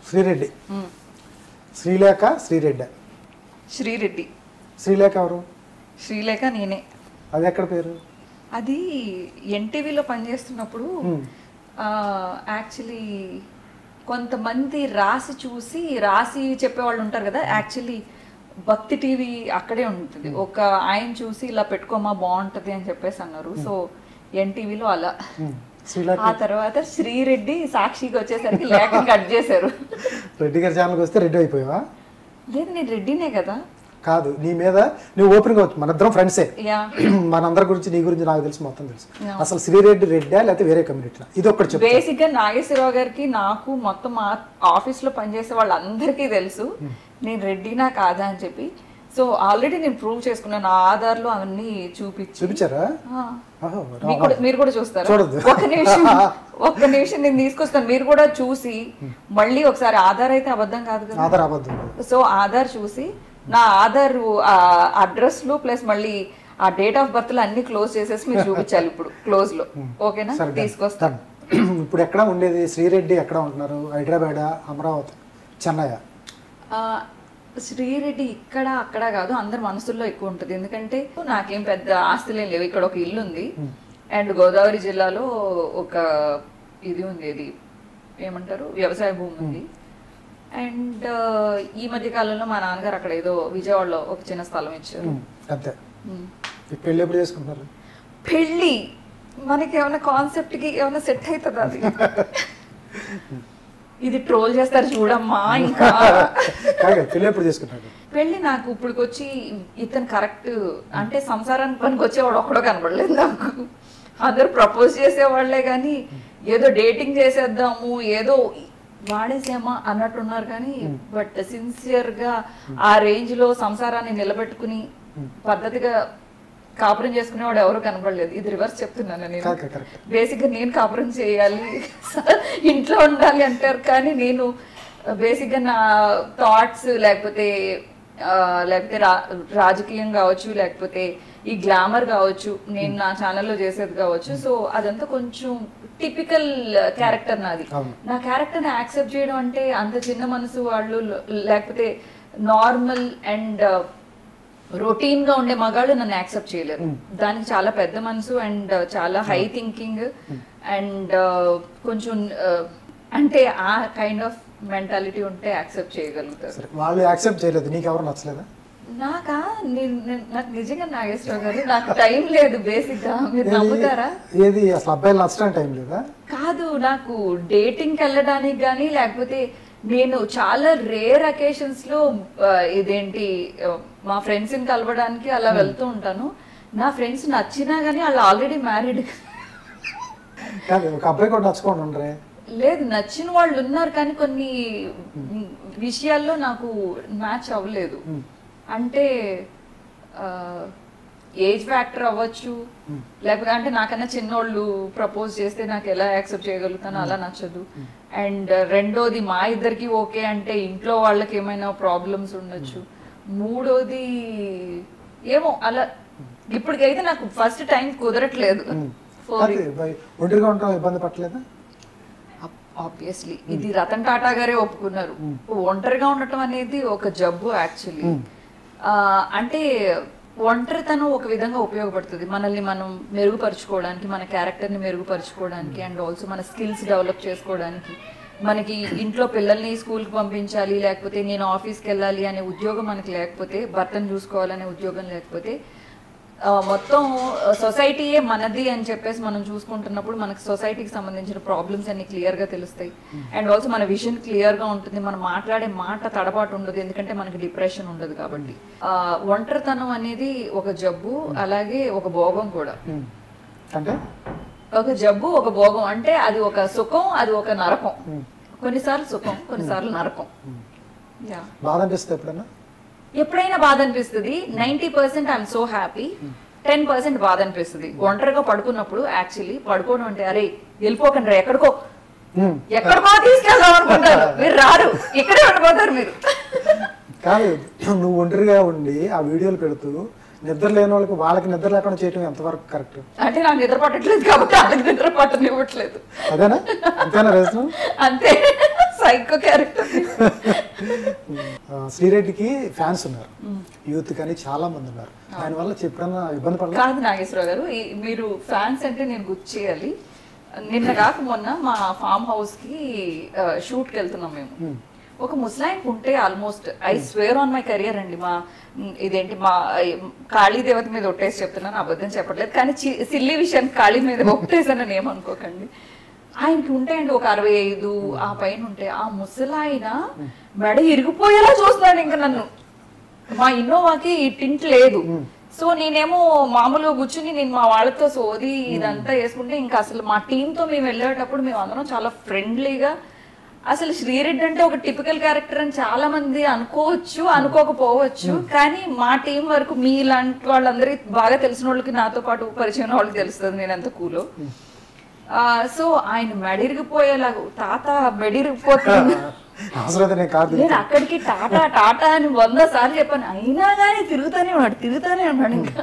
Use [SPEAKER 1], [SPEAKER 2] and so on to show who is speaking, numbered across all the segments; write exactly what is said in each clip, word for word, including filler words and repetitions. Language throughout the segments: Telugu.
[SPEAKER 1] శ్రీరెడ్డి. శ్రీలేఖ శ్రీరెడ్డి.
[SPEAKER 2] శ్రీరెడ్డి.
[SPEAKER 1] శ్రీలేఖ ఎవరు?
[SPEAKER 2] శ్రీలేఖ నేనే.
[SPEAKER 1] అది ఎక్కడ పేరు?
[SPEAKER 2] అది ఎన్టీవీలో పనిచేస్తున్నప్పుడు యాక్చువల్లీ కొంతమంది రాసి చూసి రాసి చెప్పేవాళ్ళు ఉంటారు కదా. యాక్చువల్లీ భక్తి టీవీ అక్కడే ఉంటుంది. ఒక ఆయన చూసి ఇలా పెట్టుకోమా బాగుంటది అని చెప్పేసి అన్నారు. సో ఎన్టీవీలో అలా. ఆ తర్వాత శ్రీరెడ్డి సాక్షికి వచ్చేసరికి లేఖ కట్ చేశారు.
[SPEAKER 1] రెడ్డి గారి ఛానల్కి వస్తే రెడ్డి అయిపోయావా?
[SPEAKER 2] లేదు, నేను రెడ్డినే కదా.
[SPEAKER 1] కాదు, నీ మీద నువ్వు ఓపెన్ అవచ్చు. మన ఇద్దరం ఫ్రెండ్సే. మనందరి గురించి నీ గురించి నాకు తెలుసు, మొత్తం తెలుసు. అసలు శ్రీరెడ్డి రెడ్డా లేకపోతే వేరే కమ్యూనిటీ? ఇది ఒక్కటి చెప్పు.
[SPEAKER 2] బేసిక్ గా నాగేశ్వరరావు గారికి నాకు మొత్తం ఆఫీస్ లో పనిచేసే వాళ్ళందరికీ తెలుసు నేను రెడ్డినా కాదా అని చెప్పి. సో ఆల్రెడీ నేను ప్రూవ్ చేసుకున్నాను. నా ఆధార్లు అవన్నీ చూపించి
[SPEAKER 1] చూపించారా?
[SPEAKER 2] మీరు కూడా చూస్తారా? ఒక్క నిమిషం ఒక్క నిమిషం నేను తీసుకొస్తాను, మీరు కూడా చూసి మళ్ళీ ఒకసారి. ఆధార్ అయితే అబద్ధం కాదు కదా. సో ఆధార్ చూసి నా ఆధార్ అడ్రస్లు ప్లస్ మళ్ళీ ఆ డేట్ ఆఫ్ బర్త్ లో అన్ని క్లోజ్ చేసేసి మీరు చూపించాలి ఇప్పుడు క్లోజ్ లో. ఓకేనా? తీసుకొస్తాను.
[SPEAKER 1] ఇప్పుడు ఎక్కడ ఉండేది శ్రీరెడ్డి? ఎక్కడ ఉంటున్నారు? హైదరాబాద్, అమరావతి, చెన్నై?
[SPEAKER 2] శ్రీరెడ్డి ఇక్కడ అక్కడ కాదు, అందరి మనసుల్లో ఎక్కువ ఉంటుంది. ఎందుకంటే నాకేం పెద్ద ఆస్తులే లేవు. ఇక్కడ ఒక ఇల్లు ఉంది అండ్ గోదావరి జిల్లాలో ఒక ఇది ఉంది, ఇది ఏమంటారు వ్యవసాయ భూమి ఉంది. అండ్ ఈ మధ్య కాలంలో మా నాన్నగారు అక్కడ ఏదో విజయవాడలో ఒక చిన్న స్థలం ఇచ్చారు.
[SPEAKER 1] పెళ్లి ఎప్పుడు చేసుకుంటారు?
[SPEAKER 2] పెళ్లి మనకి ఏమైనా కాన్సెప్ట్ కి ఏమైనా సెట్ అవుతుంది అది. ఇది ట్రోల్ చేస్తారు చూడమ్మా. ఇంకా
[SPEAKER 1] పెళ్లి ఎప్పుడు చేసుకుంటారు?
[SPEAKER 2] పెళ్లి నాకు ఇప్పటికి వచ్చి ఇతను కరెక్ట్ అంటే సంసారానికి పనికి వచ్చేవాడు ఒక్కడో కనబడలేదు నాకు. అందరు ప్రపోజ్ చేసేవాళ్లే కానీ ఏదో డేటింగ్ చేసేద్దాము ఏదో వాడేసేమా అన్నట్టున్నారు కానీ బట్ సిన్సియర్ గా ఆ రేంజ్ లో సంసారాన్ని నిలబెట్టుకుని పద్ధతిగా కాపురం చేసుకునేవాడు ఎవరు కనబడలేదు. ఇది రివర్స్ చెప్తున్నాను నేను. బేసిక్ గా నేను కాపురం చేయాలి, ఇంట్లో ఉండాలి అంటారు కానీ నేను బేసిక్ గా నా థాట్స్ లేకపోతే లేకపోతే రాజకీయం కావచ్చు లేకపోతే ఈ గ్లామర్ కావచ్చు నేను నా ఛానల్లో చేసేది కావచ్చు. సో అదంతా కొంచెం టిపికల్ క్యారెక్టర్ నాది. నా క్యారెక్టర్ ని యాక్సెప్ట్ చేయడం అంటే అంత చిన్న మనసు వాళ్ళు లేకపోతే నార్మల్ అండ్ రొటీన్ గా ఉండే మగాళ్ళు నన్ను యాక్సెప్ట్ చేయలేరు. దానికి చాలా పెద్ద మనసు అండ్ చాలా హై థింకింగ్ అండ్ కొంచెం అంటే ఆ కైండ్ ఆఫ్ మెంటాలిటీ ఉంటే యాక్సెప్ట్ చేయగలుగుతారు.
[SPEAKER 1] వాళ్ళు యాక్సెప్ట్ చేయలేదు, నీకు ఎవరు నచ్చలేదా?
[SPEAKER 2] నాకా నాకు నిజంగా నాగేశ్వరరావు గారు నాకు టైం లేదు బేసిక్ గా. మీరు నమ్ముతారా?
[SPEAKER 1] ఏది అసలు అబ్బాయిలు నచ్చడానికి టైం లేదా?
[SPEAKER 2] కాదు, నాకు డేటింగ్ వెళ్ళడానికి కానీ లేకపోతే నేను చాలా రేర్ అకేషన్స్ లో ఇదేంటి మా ఫ్రెండ్స్ ని కలవడానికి అలా వెళ్తూ ఉంటాను. నా ఫ్రెండ్స్ నచ్చినా గానీ వాళ్ళు ఆల్రెడీ మ్యారీడ్.
[SPEAKER 1] అబ్బాయి కూడా నచ్చుకోండి ఉండరే?
[SPEAKER 2] లేదు, నచ్చిన వాళ్ళు ఉన్నారు కానీ కొన్ని విషయాల్లో నాకు మ్యాచ్ అవ్వలేదు. అంటే ఏజ్ ఫ్యాక్టర్ అవ్వచ్చు లేకపోతే అంటే నాకన్నా చిన్నోళ్ళు ప్రపోజ్ చేస్తే నాకు ఎలా యాక్సెప్ట్ చేయగలుగుతానో అలా నచ్చదు. అండ్ రెండోది మా ఇద్దరికి ఓకే అంటే ఇంట్లో వాళ్ళకి ఏమైనా ప్రాబ్లమ్స్ ఉండొచ్చు. మూడోది ఏమో అలా ఇప్పటికైతే నాకు ఫస్ట్ టైం కుదరట్లేదు.
[SPEAKER 1] ఇబ్బంది పట్టలేదా?
[SPEAKER 2] ఆబ్వియస్లీ ఇది రతన్ టాటా గారే ఒప్పుకున్నారు. ఒంటరిగా ఉండటం అనేది ఒక జబ్బు యాక్చువల్లీ. అంటే ఒంటరితనం ఒక విధంగా ఉపయోగపడుతుంది మనల్ని మనం మెరుగుపరుచుకోవడానికి, మన క్యారెక్టర్ని మెరుగుపరుచుకోవడానికి అండ్ ఆల్సో మన స్కిల్స్ డెవలప్ చేసుకోవడానికి. మనకి ఇంట్లో పిల్లల్ని స్కూల్కి పంపించాలి లేకపోతే నేను ఆఫీస్కి వెళ్ళాలి అనే ఉద్యోగం మనకి లేకపోతే, భర్తను చూసుకోవాలనే ఉద్యోగం లేకపోతే మొత్తం సొసైటీయే మనది అని చెప్పేసి మనం చూసుకుంటున్నప్పుడు మనకు సొసైటీకి సంబంధించిన ప్రాబ్లమ్స్ అన్ని క్లియర్ గా తెలుస్తాయి. అండ్ ఆల్సో మన విజన్ క్లియర్ గా ఉంటుంది, మనం మాట్లాడే మాట తడబాటు ఉండదు ఎందుకంటే మనకి డిప్రెషన్ ఉండదు కాబట్టి. ఆ ఒంటరితనం అనేది ఒక జబ్బు, అలాగే ఒక భోగం కూడా.
[SPEAKER 1] అంటే
[SPEAKER 2] ఒక జబ్బు ఒక భోగం అంటే అది ఒక సుఖం, అది ఒక నరకం. కొన్నిసార్లు సుఖం, కొన్నిసార్లు నరకం. ఎప్పుడైనా బాధ అనిపిస్తుంది. Ninety percent I'm so happy, ten percent బాధ అనిపిస్తుంది. ఒంటరిగా పడుకున్నప్పుడు యాక్చువల్లీ పడుకోవడం అంటే అరే వెళ్ళిపోకండి రా ఎక్కడికో ఎక్కడికో తీసుకెళ్దాం అనుకుంటారు, మీరు రారు, ఇక్కడే ఉండిపోతారు మీరు.
[SPEAKER 1] కాదు, నువ్వు ఒంటరిగా ఉండి ఆ వీడియోలు పెడుతూ నిద్ర లేని వాళ్ళకి వాళ్ళకి నిద్ర లేకుండా చేయడం ఎంతవరకు కరెక్ట్?
[SPEAKER 2] అంటే నాకు నిద్ర పట్టట్లేదు కాబట్టి వాళ్ళకి నిద్ర పట్టనివ్వట్లేదు.
[SPEAKER 1] అదేనా? అంతేనా రీజన్?
[SPEAKER 2] అంతే. Psycho character.
[SPEAKER 1] శ్రీరెడ్డికి ఫ్యాన్స్ ఉన్నారు, యూత్ కానీ చాలా మంది ఉన్నారు. దానివల్ల చెప్పడన్నా ఇబ్బంది పడలేదు
[SPEAKER 2] కాదు నాగేశ్వరరావు గారు, మీరు ఫ్యాన్స్ అంటే నేను గుర్తు చేయాలి. నిన్న కాక మొన్న మా ఫామ్ హౌస్ కి షూట్కి వెళ్తున్నాం మేము. ఒక ముస్లాయిన్ ఉంటే almost I swear on my career అండి, మా ఇదేంటి మా కాళీ దేవత మీద ఒట్టేసి చెప్తున్నాను, అబద్ధం చెప్పట్లేదు, కానీ సిల్లీ విషయాన్ని కాళీ మీద ఒట్టేసానని ఏమనుకోకండి. ఆయనకి ఉంటాయండి ఒక అరవై ఐదు ఆ పైన ఉంటే, ఆ ముసలాయన మెడ ఇరిగిపోయేలా చూస్తున్నాడు ఇంకా నన్ను. మా ఇన్నోవాకి టింట్ లేదు, సో నేనేమో మామూలుగా కూర్చుని నేను మా వాళ్ళతో సోది ఇదంతా వేసుకుంటే, ఇంకా అసలు మా టీంతో మేము వెళ్ళేటప్పుడు మేము అందరం చాలా ఫ్రెండ్లీగా, అసలు శ్రీరెడ్డి అంటే ఒక టిపికల్ క్యారెక్టర్ అని చాలా మంది అనుకోవచ్చు అనుకోకపోవచ్చు, కానీ మా టీం వరకు మీలాంటి వాళ్ళందరికీ బాగా తెలిసిన వాళ్ళకి, నాతో పాటు పరిచయం వాళ్ళకి తెలుస్తుంది నేను ఎంత కూలో. సో ఆయన మెడిరిగిపోయేలాగా, తాత మెడిరిగిపోతుంది, నేను అక్కడికి టాటా టాటా అని వంద సార్లు చెప్పాను, అయినా కానీ తిరుగుతానే ఉన్నాడు తిరుగుతానే ఉన్నాడు ఇంకా.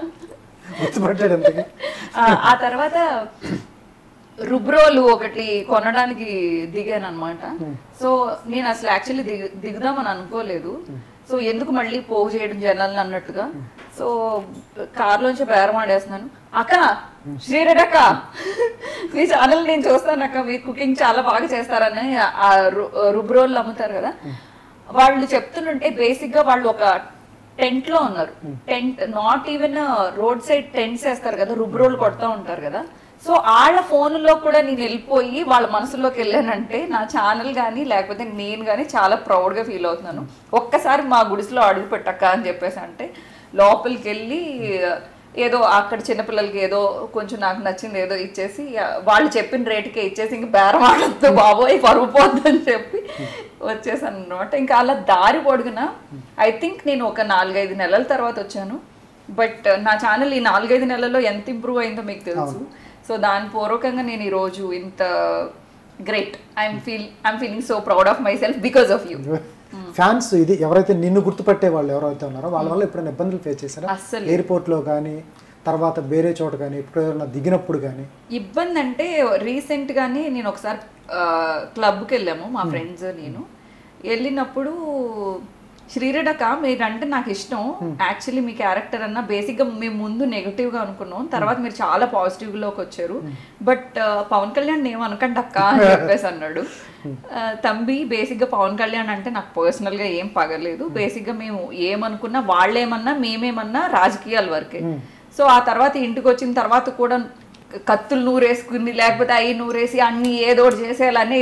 [SPEAKER 2] ఆ తర్వాత రుబ్రోలు ఒకటి కొనడానికి దిగాను అనమాట. సో నేను అసలు యాక్చువల్లీ దిగు దిగుదామని అనుకోలేదు. సో ఎందుకు మళ్ళీ పోగు చేయడం జనాలని అన్నట్టుగా, సో కార్లోంచి బేరం ఆడేస్తున్నాను, అక్క శ్రీరెడ్డి అక్క మీ ఛానల్ నేను చూస్తాను అక్క, మీ కుకింగ్ చాలా బాగా చేస్తారని. ఆ రుబ్రోళ్ళు అమ్ముతారు కదా, వాళ్ళు చెప్తుంటే బేసిక్ గా వాళ్ళు ఒక టెంట్ లో ఉన్నారు. Tent not even road side tents వేస్తారు కదా, రుబ్రోళ్ళు కొడతా ఉంటారు కదా. సో వాళ్ళ ఫోన్లో కూడా నేను వెళ్ళిపోయి వాళ్ళ మనసులోకి వెళ్ళానంటే నా ఛానల్ కానీ లేకపోతే నేను కానీ చాలా ప్రౌడ్గా ఫీల్ అవుతున్నాను. ఒక్కసారి మా గుడిసెలో అడుగు పెట్టక్క అని చెప్పేసి అంటే లోపలికి వెళ్ళి ఏదో అక్కడ చిన్నపిల్లలకి ఏదో కొంచెం నాకు నచ్చింది ఏదో ఇచ్చేసి, వాళ్ళు చెప్పిన రేటుకే ఇచ్చేసి ఇంక బేరం ఆడద్దు బాబోయ్ పరుగు పోద్దని చెప్పి వచ్చేసాను అనమాట. ఇంకా అలా దారి పొడుగున ఐ థింక్ నేను ఒక నాలుగైదు నెలల తర్వాత వచ్చాను. బట్ నా ఛానల్ ఈ నాలుగైదు నెలల్లో ఎంత ఇంప్రూవ్ అయిందో మీకు తెలుసు. సో దాని పూర్వకంగా నేను ఈరోజు ఇంత great, I'm feel I'm feeling so proud of myself because of you.
[SPEAKER 1] Fans ఇది ఎవరైతే నిన్ను గుర్తుపట్టే వాళ్ళు ఎవరైతే ఉన్నారో వాళ్ళ వల్ల ఎప్పుడైనా ఇబ్బందులు ఫేస్ చేశారా?
[SPEAKER 2] అసలు
[SPEAKER 1] ఎయిర్పోర్ట్ లో కానీ తర్వాత వేరే చోట కానీ ఎప్పుడైనా దిగినప్పుడు కానీ
[SPEAKER 2] ఇబ్బంది అంటే, రీసెంట్ గానే నేను ఒకసారి క్లబ్కి వెళ్ళాము మా ఫ్రెండ్స్ నేను. వెళ్ళినప్పుడు శ్రీరెడ్డి అక్క మీరంటే నాకు ఇష్టం, యాక్చువల్లీ మీ క్యారెక్టర్ అన్న బేసిక్గా మేము ముందు నెగిటివ్గా అనుకున్నాం, తర్వాత మీరు చాలా పాజిటివ్లోకి వచ్చారు, బట్ పవన్ కళ్యాణ్ ఏమనకండి అక్క అని చెప్పేసి అన్నాడు. తంబి బేసిక్గా పవన్ కళ్యాణ్ అంటే నాకు పర్సనల్గా ఏం పగలేదు, బేసిక్గా మేము ఏమనుకున్నా వాళ్ళేమన్నా మేమేమన్నా రాజకీయాల వరకే. సో ఆ తర్వాత ఇంటికి వచ్చిన తర్వాత కూడా కత్తులు నూరేసుకుని లేకపోతే అవి నూరేసి అన్ని ఏదో చేసేయాలని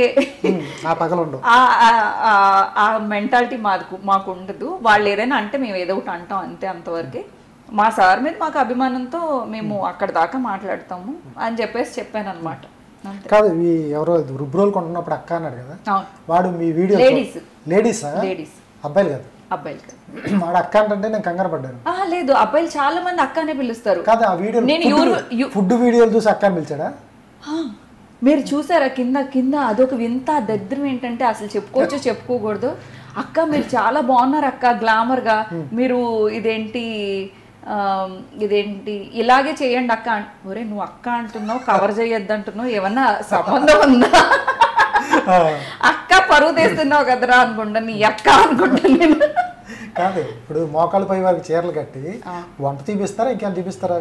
[SPEAKER 2] ఆ మెంటాలిటీ మాకు మాకు ఉండదు. వాళ్ళు ఏదైనా అంటే మేము ఏదో ఒకటి అంటాం అంతే, అంతవరకే. మా సార్ మీద మాకు అభిమానంతో మేము అక్కడ దాకా మాట్లాడతాము అని చెప్పేసి చెప్పాను అనమాట.
[SPEAKER 1] కాదు ఎవరో రుబ్రోలు కొంటున్నప్పుడు అక్క అన్నాడు కదా, వాడు మీ వీడియో
[SPEAKER 2] లేడీస్
[SPEAKER 1] లేడీసా
[SPEAKER 2] లేడీస్
[SPEAKER 1] అబ్బాయిలు కాదు
[SPEAKER 2] అబ్బాయిలు కాదు
[SPEAKER 1] వాడు అక్క అంటే నేను కంగారు పడ్డాను.
[SPEAKER 2] లేదు అబ్బాయిలు చాలా మంది అక్క అనే పిలుస్తారు.
[SPEAKER 1] కాదు ఆ వీడియో నేను ఫుడ్ వీడియోలు చూసి అక్క అని పిలిచాడా?
[SPEAKER 2] మీరు చూసారా కింద కింద అదొక వింత దరిద్రం ఏంటంటే అసలు చెప్పుకోవచ్చు చెప్పుకోకూడదు. అక్క మీరు చాలా బాగున్నారు అక్క, గ్లామర్ గా మీరు ఇదేంటి ఇదేంటి ఇలాగే చేయండి అక్క. ఒరే నువ్వు అక్క అంటున్నావు, కవర్ చేయొద్దు అంటున్నావు, ఏమన్నా సంబంధం ఉందా? అక్క పరువు తీస్తున్నావు కదరా అనుకుంటా, నీ అక్క అనుకుంటా నేను.
[SPEAKER 1] కాదు ఇప్పుడు మోకాళ్ళ పై వారికి చీరలు కట్టి వంట చూపిస్తారా ఇంకేం చూపిస్తారా?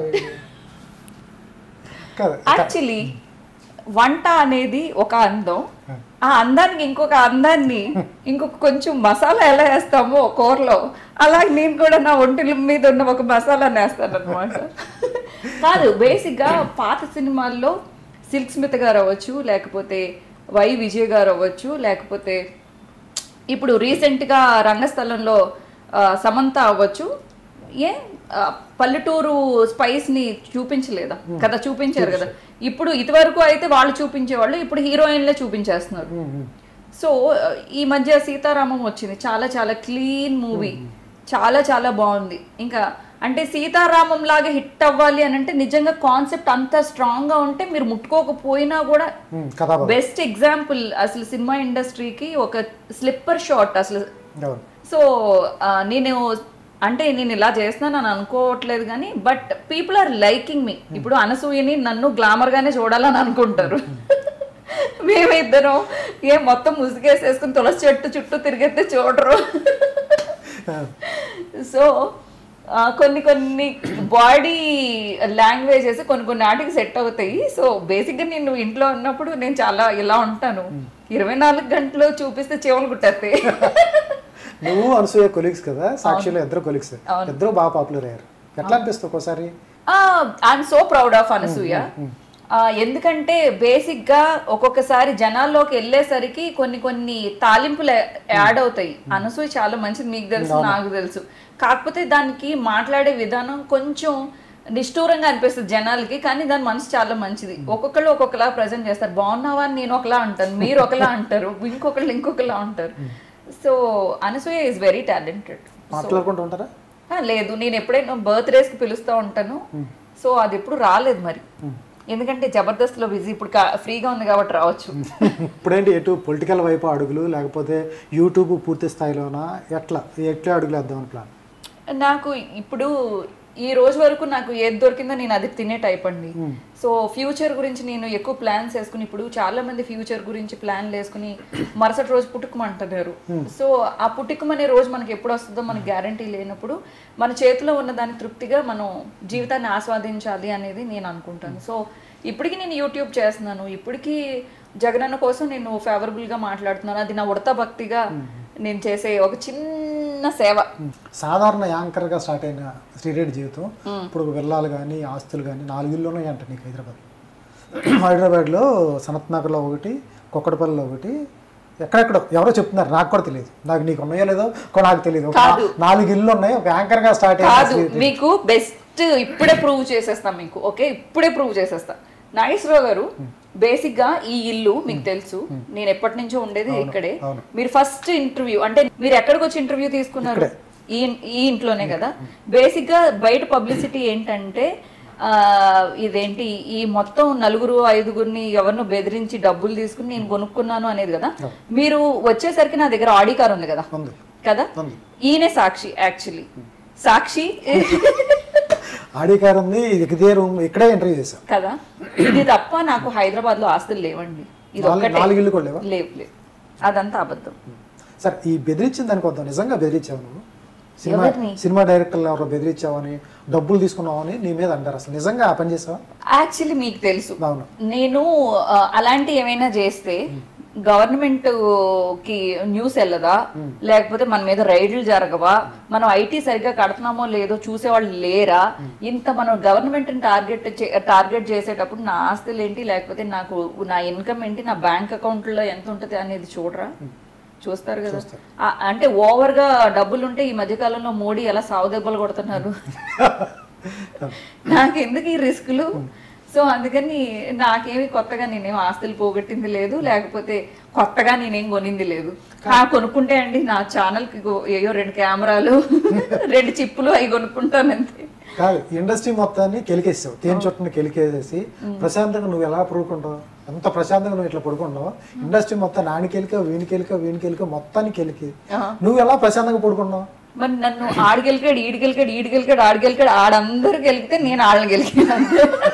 [SPEAKER 2] యాక్చువల్లీ వంట అనేది ఒక అందం, ఆ అందానికి ఇంకొక అందాన్ని ఇంకొక కొంచెం మసాలా ఎలా వేస్తామో కూరలో, అలాగే నేను కూడా నా ఒంటి మీద ఉన్న ఒక మసాలాని వేస్తాను అనమాట. కాదు బేసిక్గా పాత సినిమాల్లో సిల్క్ స్మిత్ గారు అవ్వచ్చు, లేకపోతే వై విజయ్ గారు అవ్వచ్చు, లేకపోతే ఇప్పుడు రీసెంట్గా రంగస్థలంలో సమంత అవ్వచ్చు, ఏ పల్లెటూరు స్పైస్ ని చూపించలేదా కదా, చూపించారు కదా. ఇప్పుడు ఇదివరకు అయితే వాళ్ళు చూపించేవాళ్ళు, ఇప్పుడు హీరోయిన్లే చూపించేస్తున్నారు. సో ఈ మధ్య సీతారామం వచ్చింది, చాలా చాలా క్లీన్ మూవీ, చాలా చాలా బాగుంది. ఇంకా అంటే సీతారామం లాగా హిట్ అవ్వాలి అని అంటే నిజంగా కాన్సెప్ట్ అంత స్ట్రాంగ్ గా ఉంటే మీరు ముట్టుకోకపోయినా కూడా. బెస్ట్ ఎగ్జాంపుల్ అసలు సినిమా ఇండస్ట్రీకి ఒక స్లిప్పర్ షాట్ అసలు. సో నేను అంటే నేను ఇలా చేస్తున్నాను అని అనుకోవట్లేదు కానీ, but people are liking me. ఇప్పుడు అనసూయని నన్ను గ్లామర్ గానే చూడాలని అనుకుంటారు, మేమిద్దరం ఏం మొత్తం ముసుగేసేసుకుని తులసి చెట్టు చుట్టూ తిరిగితే చూడరు. సో కొన్ని కొన్ని బాడీ లాంగ్వేజెస్ కొన్ని కొన్ని ఆటికి సెట్ అవుతాయి. సో బేసిక్గా నేను ఇంట్లో ఉన్నప్పుడు నేను చాలా ఇలా ఉంటాను, ఇరవై నాలుగు గంటలు చూపిస్తే చెవులు కుట్టేస్తాయి.
[SPEAKER 1] నువ్వు అనసూయ కొలీగ్స్ కదా, సాక్షిలో ఇద్దరు కొలీగ్స్, ఇద్దరు బాగా పాపులర్ అయ్యారు. ఎట్లా అనిపిస్తుంది ఒకసారి?
[SPEAKER 2] I'm so proud of Anasuya. ఎందుకంటే బేసిక్ గా ఒక్కొక్కసారి జనాల్లోకి వెళ్ళేసరికి కొన్ని కొన్ని తాలింపులు యాడ్ అవుతాయి. అనసూయ చాలా మంచిది, మీకు తెలుసు నాకు తెలుసు. కాకపోతే దానికి మాట్లాడే విధానం కొంచెం నిష్ఠూరంగా అనిపిస్తుంది జనాలకి, కానీ దాని మనసు చాలా మంచిది. ఒక్కొక్కళ్ళు ఒక్కొక్కలా ప్రజెంట్ చేస్తారు. బాగున్నావా అని నేను ఒకలా అంటాను, మీరు ఒకలా అంటారు, ఇంకొకళ్ళు ఇంకొకలా అంటారు. So Anasuya is very talented.
[SPEAKER 1] మాట్లాడుకుంటూ ఉంటారా?
[SPEAKER 2] లేదు, నేను ఎప్పుడైనా బర్త్డేస్ కి పిలుస్తూ ఉంటాను. సో అది ఎప్పుడు రాలేదు మరి, ఎందుకంటే జబర్దస్త్ లో బిజీ. ఇప్పుడు ఫ్రీగా ఉంది కాబట్టి రావచ్చు.
[SPEAKER 1] ఇప్పుడేంటి ఎటు పొలిటికల్ వైపు అడుగులు, లేకపోతే యూట్యూబ్ పూర్తి స్థాయిలోనా, ఎట్లా ఎట్లా అడుగులు వేద్దామని ప్లాన్?
[SPEAKER 2] నాకు ఇప్పుడు ఈ రోజు వరకు నాకు ఏది దొరికిందో నేను అది తినే టైప్ అండి. సో ఫ్యూచర్ గురించి నేను ఎక్కువ ప్లాన్స్ వేసుకుని, ఇప్పుడు చాలా మంది ఫ్యూచర్ గురించి ప్లాన్లు వేసుకుని మరుసటి రోజు పుట్టుకమంటున్నారు. సో ఆ పుట్టుకమనే రోజు మనకి ఎప్పుడు వస్తుందో మనకి గ్యారంటీ లేనప్పుడు మన చేతిలో ఉన్న దాని తృప్తిగా మనం జీవితాన్ని ఆస్వాదించాలి అనేది నేను అనుకుంటాను. సో ఇప్పటికీ నేను యూట్యూబ్ చేస్తున్నాను, ఇప్పటికీ జగనన్న కోసం నేను ఫేవరబుల్గా మాట్లాడుతున్నాను. అది నా ఉడత భక్తిగా నేను చేసే ఒక చిన్న సేవ.
[SPEAKER 1] సాధారణ యాంకర్గా స్టార్ట్ అయిన శ్రీరెడ్డి జీవితం ఇప్పుడు విల్లాలు కానీ ఆస్తులు కానీ నాలుగిళ్ళు ఉన్నాయంట నీకు హైదరాబాద్. హైదరాబాద్లో సనత్ నగర్లో ఒకటి, కుక్కడపల్లిలో ఒకటి, ఎక్కడెక్కడో ఎవరో చెప్తున్నారు, నాకు కూడా తెలియదు. నాకు నీకు ఉన్నాయో లేదో నాకు తెలియదు. నాలుగు ఇల్లు ఉన్నాయి ఒక యాంకర్గా స్టార్ట్ అయ్యి.
[SPEAKER 2] మీకు బెస్ట్ ఇప్పుడే ప్రూవ్ చేసేస్తాం మీకు, ఓకే ఇప్పుడే ప్రూవ్ చేసేస్తా. నాగేశ్వరరావు గారు బేసిక్ గా ఈ ఇల్లు మీకు తెలుసు, నేను ఎప్పటి నుంచో ఉండేది ఇక్కడే. మీరు ఫస్ట్ ఇంటర్వ్యూ అంటే మీరు ఎక్కడికి వచ్చి ఇంటర్వ్యూ తీసుకున్నారు? ఈ ఈ ఇంట్లోనే కదా. బేసిక్ గా బయట పబ్లిసిటీ ఏంటంటే ఆ ఇదేంటి ఈ మొత్తం నలుగురు ఐదుగురిని ఎవరినో బెదిరించి డబ్బులు తీసుకుని నేను కొనుక్కున్నాను అనేది కదా. మీరు వచ్చేసరికి నా దగ్గర ఆడి కార్ ఉంది కదా కదా, ఈయనే సాక్షి. యాక్చువల్లీ సాక్షి
[SPEAKER 1] ఆడి కార్ ఉంది, ఇదే రూమ్, ఇక్కడే ఇంటర్వ్యూ చేశాం
[SPEAKER 2] కదా. ఇది తప్ప నాకు హైదరాబాద్ లో ఆస్తులు లేవండి. ఇది
[SPEAKER 1] నాలుగు ఇల్లు కూడా లేవా?
[SPEAKER 2] లేవు లేవు, అదంతా అబద్ధం.
[SPEAKER 1] సరే, ఈ బెదిరించింది అనుకోద్దాం, నిజంగా బెదిరించావు నువ్వు? సినిమా సినిమా డైరెక్టర్లు ఎవరో బెదిరించావని, డబ్బులు తీసుకున్నావని నీ మీద అంటారు, అసలు నిజంగా ఆ పని చేసావా?
[SPEAKER 2] యాక్చువల్లీ మీకు తెలుసు, నేను అలాంటి ఏమైనా చేస్తే గవర్నమెంట్ కి న్యూస్ వెళ్ళదా, లేకపోతే మన మీద రైడ్లు జరగవా, మనం ఐటీ సరిగ్గా కడుతున్నామో లేదో చూసేవాళ్ళు లేరా, ఇంత మనం గవర్నమెంట్ టార్గెట్ టార్గెట్ చేసేటప్పుడు నా ఆస్తులు ఏంటి, లేకపోతే నాకు నా ఇన్కమ్ ఏంటి, నా బ్యాంక్ అకౌంట్ లో ఎంత ఉంటది అనేది చూడరా? చూస్తారు కదా. అంటే ఓవర్ గా డబ్బులు ఉంటే ఈ మధ్యకాలంలో మోడీ ఎలా సావు దెబ్బలు కొడుతున్నారు. నాకెందుకు ఈ రిస్కులు? సో అందుకని నాకేమి కొత్తగా నేనేం ఆస్తులు పోగొట్టింది లేదు, లేకపోతే కొత్తగా నేనేం కొనింది లేదు. కొనుక్కుంటే అండి నా ఛానల్కి ఏయో రెండు కెమెరాలు రెండు చిప్పులు అవి కొనుక్కుంటాను అంతే.
[SPEAKER 1] కాదు, ఇండస్ట్రీ మొత్తాన్ని కెలికేసావు, తేనె చుట్టని కెలికేసేసి ప్రశాంతంగా నువ్వు ఎలా పడుకుంటావు? ఎంత ప్రశాంతంగా నువ్వు ఇట్లా పడుకుంటావు, ఇండస్ట్రీ మొత్తం నానికెలిక వీనికెలిక వీనికెలిక మొత్తాన్ని కెలికి నువ్వు ఎలా ప్రశాంతంగా పడుకున్నావు?
[SPEAKER 2] మరి నన్ను ఆడికెలికాడు ఈడికెలికాడు ఈడికెలికాడు ఆడికెలికాడు ఆడందరూ గెలికితే నేను ఆడని గెలికాను.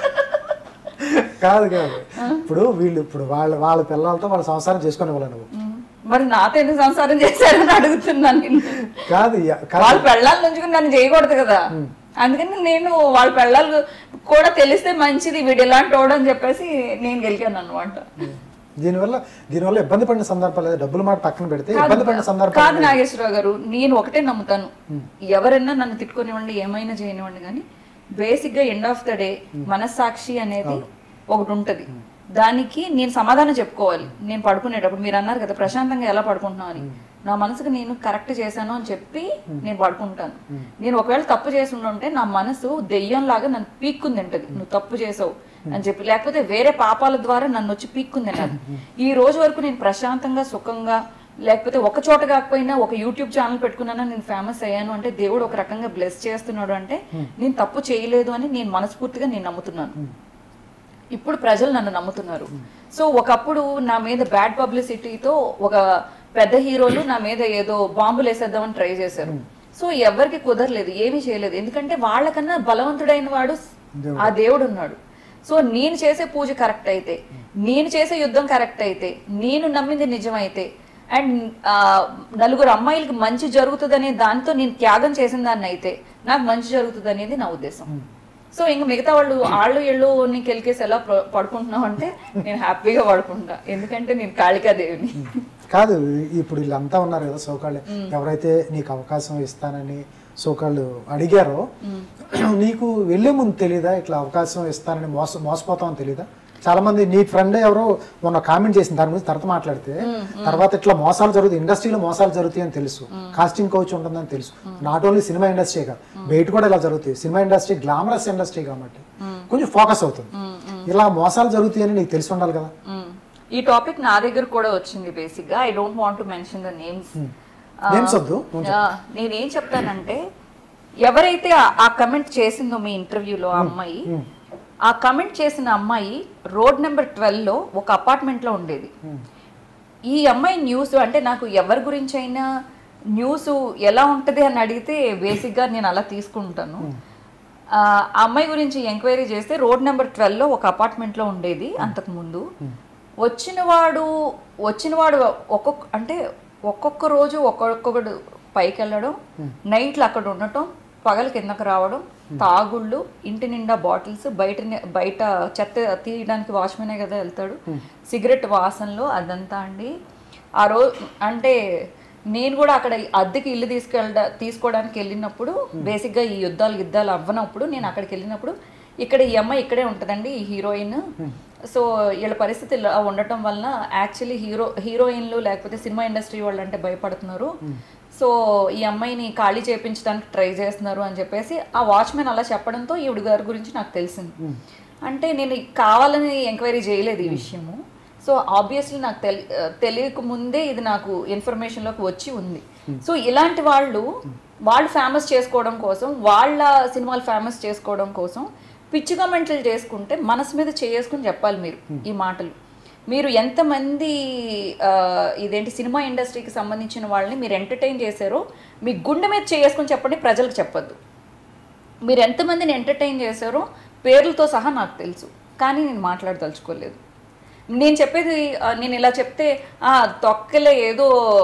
[SPEAKER 1] కాదు కాదు, ఇప్పుడు వీళ్ళు ఇప్పుడు వాళ్ళ వాళ్ళ పిల్లలతో వాళ్ళ సంసారం చేసుకునే వాళ్ళు నువ్వు,
[SPEAKER 2] మరి నాతో ఎందుకు సంసారం చేశారని అడుగుతున్నాను.
[SPEAKER 1] కాదు,
[SPEAKER 2] వాళ్ళ పెళ్ళాల నుంచి నన్ను చేయకూడదు కదా, అందుకని నేను వాళ్ళ పెళ్ళాలు కూడా తెలిస్తే మంచిది వీడు ఎలాంటి వాడు అని చెప్పేసి నేను గెలికాను అనమాట.
[SPEAKER 1] దీనివల్ల దీనివల్ల ఇబ్బంది పడిన సందర్భాలు, డబ్బుల మాట పక్కన పెడితే ఇబ్బంది పడిన సందర్భాలు
[SPEAKER 2] కాదు నాగేశ్వరరావు గారు, నేను ఒకటే నమ్ముతాను, ఎవరైనా నన్ను తిట్టుకునివ్వండి ఏమైనా చేయనివ్వండి, కానీ బేసిక్ గా ఎండ్ ఆఫ్ ద డే మనస్సాక్షి అనేది ఒకటి ఉంటది, దానికి నేను సమాధానం చెప్పుకోవాలి. నేను పడుకునేటప్పుడు మీరు అన్నారు కదా ప్రశాంతంగా ఎలా పడుకుంటున్నావు అని, నా మనసుకు నేను కరెక్ట్ చేశాను అని చెప్పి నేను పడుకుంటాను. నేను ఒకవేళ తప్పు చేసి ఉంటే నా మనసు దెయ్యం లాగా నన్ను పీక్కుంది తింటది, నువ్వు తప్పు చేసావు అని చెప్పి, లేకపోతే వేరే పాపాల ద్వారా నన్ను వచ్చి పీక్కుంది తినదు. ఈ రోజు వరకు నేను ప్రశాంతంగా సుఖంగా, లేకపోతే ఒక చోట కాకపోయినా ఒక యూట్యూబ్ ఛానల్ పెట్టుకున్నాను, నేను ఫేమస్ అయ్యాను అంటే దేవుడు ఒక రకంగా బ్లెస్ చేస్తున్నాడు అంటే నేను తప్పు చేయలేదు అని నేను మనస్ఫూర్తిగా నేను నమ్ముతున్నాను. ఇప్పుడు ప్రజలు నన్ను నమ్ముతున్నారు. సో ఒకప్పుడు నా మీద బ్యాడ్ పబ్లిసిటీతో ఒక పెద్ద హీరోలు నా మీద ఏదో బాంబులు వేసేద్దామని ట్రై చేశారు. సో ఎవరికి కుదరలేదు, ఏమీ చేయలేదు, ఎందుకంటే వాళ్ళకన్నా బలవంతుడైన వాడు ఆ దేవుడు ఉన్నాడు. సో నేను చేసే పూజ కరెక్ట్ అయితే, నేను చేసే యుద్ధం కరెక్ట్ అయితే, నేను నమ్మింది నిజమైతే, అండ్ నలుగురు అమ్మాయిలకి మంచి జరుగుతుంది అనే దాంతో నేను త్యాగం చేసిన దాన్ని అయితే నాకు మంచి జరుగుతుంది అనేది నా ఉద్దేశం. సో ఇంక మిగతా వాళ్ళు ఆళ్ళు ఎళ్ళు నీకు కెలికేసి ఎలా పడుకుంటున్నావు అంటే నేను హ్యాపీగా పడుకుంటా, ఎందుకంటే నేను కాళికాదేవిని.
[SPEAKER 1] కాదు, ఇప్పుడు వీళ్ళంతా ఉన్నారు కదా సోకాళ్ళు, ఎవరైతే నీకు అవకాశం ఇస్తానని సోకాళ్ళు అడిగారో, నీకు వెళ్ళే ముందు తెలీదా ఇట్లా అవకాశం ఇస్తానని మోస మోసపోతామని తెలీదా? చాలా మంది నీ ఫ్రెండ్ ఎవరో మొన్న కామెంట్ చేసిన దాని గురించి తర్వాత మాట్లాడితే, తర్వాత ఇట్లా మోసాలు జరుగుతాయి, ఇండస్ట్రీలో మోసాలు జరుగుతాయి అని తెలుసు, కాస్టింగ్ కోచ్ ఉంటుందని తెలుసు. నాట్ ఓన్లీ సినిమా ఇండస్ట్రీ కాదు, బయట కూడా ఇలా జరుగుతాయి. సినిమా ఇండస్ట్రీ గ్లామరస్ ఇండస్ట్రీ కాబట్టి కొంచెం ఫోకస్ అవుతుంది. ఇలా మోసాలు జరుగుతాయని నీకు తెలిసి ఉండాలి కదా.
[SPEAKER 2] ఈ టాపిక్ నా దగ్గర కూడా వచ్చింది బేసిక్ గా. I don't want to mention the names.
[SPEAKER 1] Names వద్దు.
[SPEAKER 2] నేనేం చెప్తానంటే, ఎవరైతే ఆ కమెంట్ చేసిందో మీ ఇంటర్వ్యూలో ఆ అమ్మాయి, ఆ కమెంట్ చేసిన అమ్మాయి రోడ్ నెంబర్ ట్వెల్వ్ లో ఒక అపార్ట్మెంట్ లో ఉండేది. ఈ అమ్మాయి న్యూస్ అంటే నాకు ఎవరి గురించి అయినా న్యూస్ ఎలా ఉంటది అని అడిగితే బేసిక్ గా నేను అలా తీసుకుంటాను. ఆ అమ్మాయి గురించి ఎంక్వైరీ చేస్తే రోడ్ నెంబర్ ట్వెల్వ్ లో ఒక అపార్ట్మెంట్ లో ఉండేది అంతకు ముందు. వచ్చినవాడు వచ్చినవాడు ఒక్కొక్క అంటే ఒక్కొక్క రోజు ఒక్కొక్కడు పైకి వెళ్ళడం, నైట్లు అక్కడ ఉండటం, పగల కిందకు రావడం, తాగుళ్ళు, ఇంటి నిండా బాటిల్స్, బయట బయట చెత్త తీయడానికి వాచ్మెనే కదా వెళ్తాడు, సిగరెట్ వాసనలో అదంతా అండి. ఆ రోజు అంటే నేను కూడా అక్కడ అద్దెకి ఇల్లు తీసుకెళ్ళ తీసుకోవడానికి వెళ్ళినప్పుడు, బేసిక్గా ఈ యుద్ధాలు యుద్ధాలు అవ్వనప్పుడు నేను అక్కడికి వెళ్ళినప్పుడు, ఇక్కడ ఈ అమ్మాయి ఇక్కడే ఉంటుందండి ఈ హీరోయిన్. సో వీళ్ళ పరిస్థితి ఇలా ఉండటం వలన యాక్చువల్లీ హీరో హీరోయిన్లు లేకపోతే సినిమా ఇండస్ట్రీ వాళ్ళు అంటే భయపడుతున్నారు, సో ఈ అమ్మాయిని ఖాళీ చేయించడానికి ట్రై చేస్తున్నారు అని చెప్పేసి ఆ వాచ్మెన్ అలా చెప్పడంతో ఈవిడ గారి గురించి నాకు తెలిసింది. అంటే నేను కావాలని ఎంక్వైరీ చేయలేదు ఈ విషయము. సో ఆబ్వియస్లీ నాకు తెలి తెలియక ముందే ఇది నాకు ఇన్ఫర్మేషన్లోకి వచ్చి ఉంది. సో ఇలాంటి వాళ్ళు వాళ్ళు ఫేమస్ చేసుకోవడం కోసం, వాళ్ళ సినిమాలు ఫేమస్ చేసుకోవడం కోసం పిచ్చి కామెంట్లు చేసుకుంటే మనసు మీద చేసుకుని చెప్పాలి మీరు ఈ మాటలు. మీరు ఎంతమంది ఇదేంటి సినిమా ఇండస్ట్రీకి సంబంధించిన వాళ్ళని మీరు ఎంటర్టైన్ చేశారో మీ గుండె మీద చేసుకుని చెప్పండి, ప్రజలకు చెప్పొద్దు. మీరు ఎంతమందిని ఎంటర్టైన్ చేశారో పేర్లతో సహా నాకు తెలుసు, కానీ నేను మాట్లాడదలుచుకోలేదు. నేను చెప్పేది, నేను ఇలా చెప్తే తొక్కలే ఏదో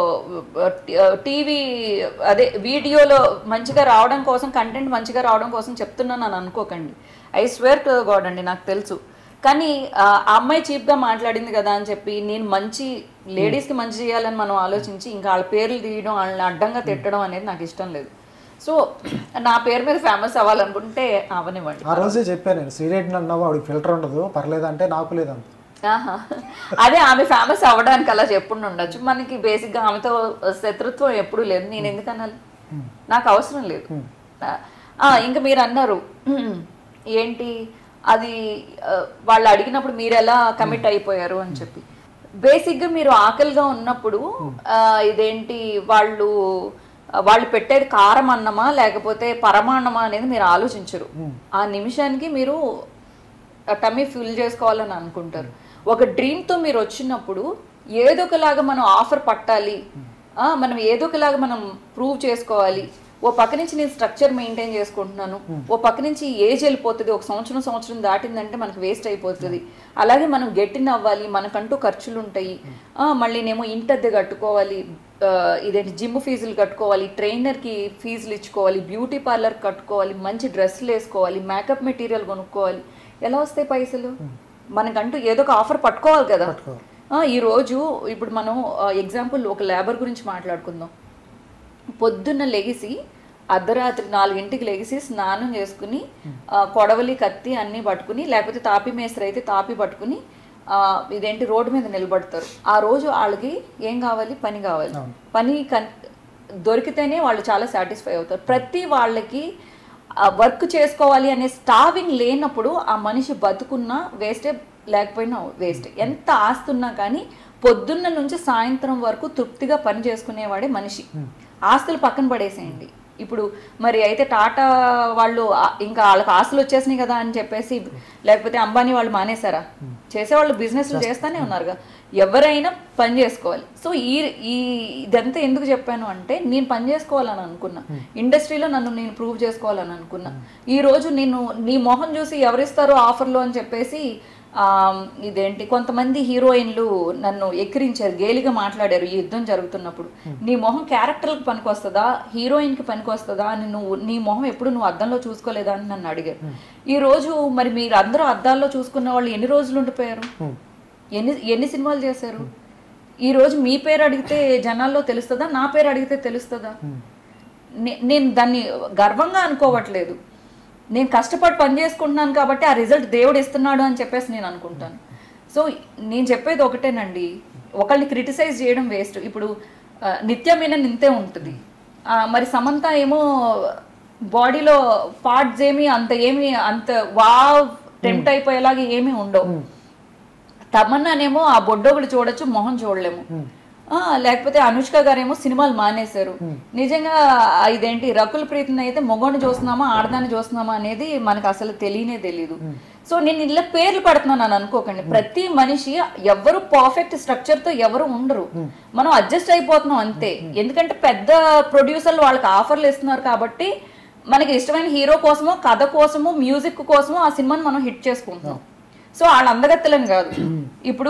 [SPEAKER 2] టీవీ అదే వీడియోలో మంచిగా రావడం కోసం, కంటెంట్ మంచిగా రావడం కోసం చెప్తున్నాను అని అనుకోకండి. ఐ స్వేర్ టు గాడ్ అండి, నాకు తెలుసు. కానీ ఆ అమ్మాయి చీప్గా మాట్లాడింది కదా అని చెప్పి నేను మంచి లేడీస్కి మంచి చేయాలని మనం ఆలోచించి ఇంకా వాళ్ళ పేర్లు తీయడం, వాళ్ళని అడ్డంగా తిట్టడం అనేది నాకు ఇష్టం లేదు. సో నా పేరు మీద ఫేమస్ అవ్వాలనుకుంటే అవనివ్వండి.
[SPEAKER 1] ఆ రోజే చెప్పాను నేను, శ్రీరెడ్డిని అన్నావు ఆవిడకి ఫిల్టర్ ఉండదు, పర్లేదంటే నాకు లేదంత.
[SPEAKER 2] అదే ఆమె ఫేమస్ అవ్వడానికి అలా చెప్పుడు ఉండొచ్చు. మనకి బేసిక్గా ఆమెతో శత్రుత్వం ఎప్పుడూ లేదు. నేను ఎందుకనాలి, నాకు అవసరం లేదు. ఇంకా మీరు అన్నారు ఏంటి అది వాళ్ళు అడిగినప్పుడు మీరు ఎలా కమిట్ అయిపోయారు అని చెప్పి. బేసిక్గా మీరు ఆకలిగా ఉన్నప్పుడు ఇదేంటి వాళ్ళు వాళ్ళు పెట్టేది కారం అన్నమా లేకపోతే పరమాన్నమా అనేది మీరు ఆలోచించరు. ఆ నిమిషానికి మీరు టమ్మీ ఫిల్ చేసుకోవాలని అనుకుంటారు. ఒక డ్రీమ్తో మీరు వచ్చినప్పుడు ఏదో ఒకలాగా మనం ఆఫర్ పట్టాలి, మనం ఏదో ఒకలాగా మనం ప్రూవ్ చేసుకోవాలి. ఓ పక్క నుంచి నేను స్ట్రక్చర్ మెయింటైన్ చేసుకుంటున్నాను, ఓ పక్క నుంచి ఏజ్ వెళ్ళిపోతుంది, ఒక సంవత్సరం సంవత్సరం దాటిందంటే మనకు వేస్ట్ అయిపోతుంది. అలాగే మనం గెట్టిన్ అవ్వాలి, మనకంటూ ఖర్చులు ఉంటాయి, మళ్ళీనేమో ఇంటద్దె కట్టుకోవాలి, ఇదేంటి జిమ్ ఫీజులు కట్టుకోవాలి, ట్రైనర్కి ఫీజులు ఇచ్చుకోవాలి, బ్యూటీ పార్లర్ కట్టుకోవాలి, మంచి డ్రెస్సులు వేసుకోవాలి, మేకప్ మెటీరియల్ కొనుక్కోవాలి. ఎలా వస్తాయి పైసలు? మనకంటూ ఏదో ఒక ఆఫర్ పట్టుకోవాలి కదా. ఈరోజు ఇప్పుడు మనం ఎగ్జాంపుల్ ఒక లేబర్ గురించి మాట్లాడుకుందాం. పొద్దున్న లెగిసి అర్ధరాత్రి నాలుగింటికి లెగిసి స్నానం చేసుకుని కొడవలి కత్తి అన్నీ పట్టుకుని, లేకపోతే తాపి మేస్త్రి అయితే తాపి పట్టుకుని ఇదేంటి రోడ్డు మీద నిలబడతారు. ఆ రోజు వాళ్ళకి ఏం కావాలి? పని కావాలి. పని కన్ దొరికితేనే వాళ్ళు చాలా సాటిస్ఫై అవుతారు. ప్రతి వాళ్ళకి వర్క్ చేసుకోవాలి అనే స్టావింగ్ లేనప్పుడు ఆ మనిషి బతుకున్నా వేస్టే, లేకపోయినా వేస్ట్. ఎంత ఆస్తున్నా కానీ పొద్దున్న నుంచి సాయంత్రం వరకు తృప్తిగా పని చేసుకునేవాడే మనిషి. ఆస్తులు పక్కన పడేసేయండి, ఇప్పుడు మరి అయితే టాటా వాళ్ళు ఇంకా వాళ్ళకి ఆస్తులు వచ్చేసినాయి కదా అని చెప్పేసి, లేకపోతే అంబానీ వాళ్ళు మానేశారా? చేసేవాళ్ళు బిజినెస్లు చేస్తానే ఉన్నారుగా. ఎవరైనా పని చేసుకోవాలి. సో ఈ ఈ ఇదంతా ఎందుకు చెప్పాను అంటే, నేను పని చేసుకోవాలని అనుకున్నా, ఇండస్ట్రీలో నన్ను నేను ప్రూవ్ చేసుకోవాలని అనుకున్నా. ఈ రోజు నేను నీ మొహం చూసి ఎవరిస్తారో ఆఫర్లు అని చెప్పేసి ఇదేంటి కొంతమంది హీరోయిన్లు నన్ను ఎక్కిరించారు, గేలిగా మాట్లాడారు ఈ యుద్ధం జరుగుతున్నప్పుడు. నీ మొహం క్యారెక్టర్కి పనికి వస్తుందా, హీరోయిన్కి పనికి వస్తుందా అని నువ్వు నీ మొహం ఎప్పుడు నువ్వు అద్దంలో చూసుకోలేదా అని నన్ను అడిగారు. ఈ రోజు మరి మీరు అందరూ అద్దాల్లో చూసుకున్న వాళ్ళు ఎన్ని రోజులు ఉండిపోయారు, ఎన్ని ఎన్ని సినిమాలు చేశారు? ఈ రోజు మీ పేరు అడిగితే జనాల్లో తెలుస్తుందా, నా పేరు అడిగితే తెలుస్తుందా? నేను దాన్ని గర్వంగా అనుకోవట్లేదు. నేను కష్టపడి పని చేసుకుంటున్నాను కాబట్టి ఆ రిజల్ట్ దేవుడు ఇస్తున్నాడు అని చెప్పేసి నేను అనుకుంటాను. సో నేను చెప్పేది ఒకటేనండి, ఒకళ్ళని క్రిటిసైజ్ చేయడం వేస్ట్. ఇప్పుడు నిత్య మీనన్ ఇంతే ఉంటుంది, మరి సమంత ఏమో బాడీలో పార్ట్స్ ఏమి అంత ఏమి అంత వావ్ టెంప్ట్ అయిపోయేలాగా ఏమీ ఉండవు. తమన్నానేమో ఆ బొడ్డోగులు చూడొచ్చు, మొహం చూడలేము. లేకపోతే అనుష్క గారేమో సినిమాలు మానేశారు. నిజంగా ఇదేంటి రకుల్ ప్రీతిని అయితే మొగోని చూస్తున్నామా ఆడదాన్ని చూస్తున్నామా అనేది మనకు అసలు తెలియనే తెలీదు. సో నేను ఇలా పేర్లు పడుతున్నాను అని అనుకోకండి. ప్రతి మనిషి ఎవరు పర్ఫెక్ట్ స్ట్రక్చర్ తో ఎవరు ఉండరు, మనం అడ్జస్ట్ అయిపోతున్నాం అంతే. ఎందుకంటే పెద్ద ప్రొడ్యూసర్లు వాళ్ళకి ఆఫర్లు ఇస్తున్నారు కాబట్టి మనకి ఇష్టమైన హీరో కోసమో కథ కోసమో మ్యూజిక్ కోసమో ఆ సినిమాని మనం హిట్ చేసుకుంటున్నాం. సో వాళ్ళ అందగత్తలని కాదు. ఇప్పుడు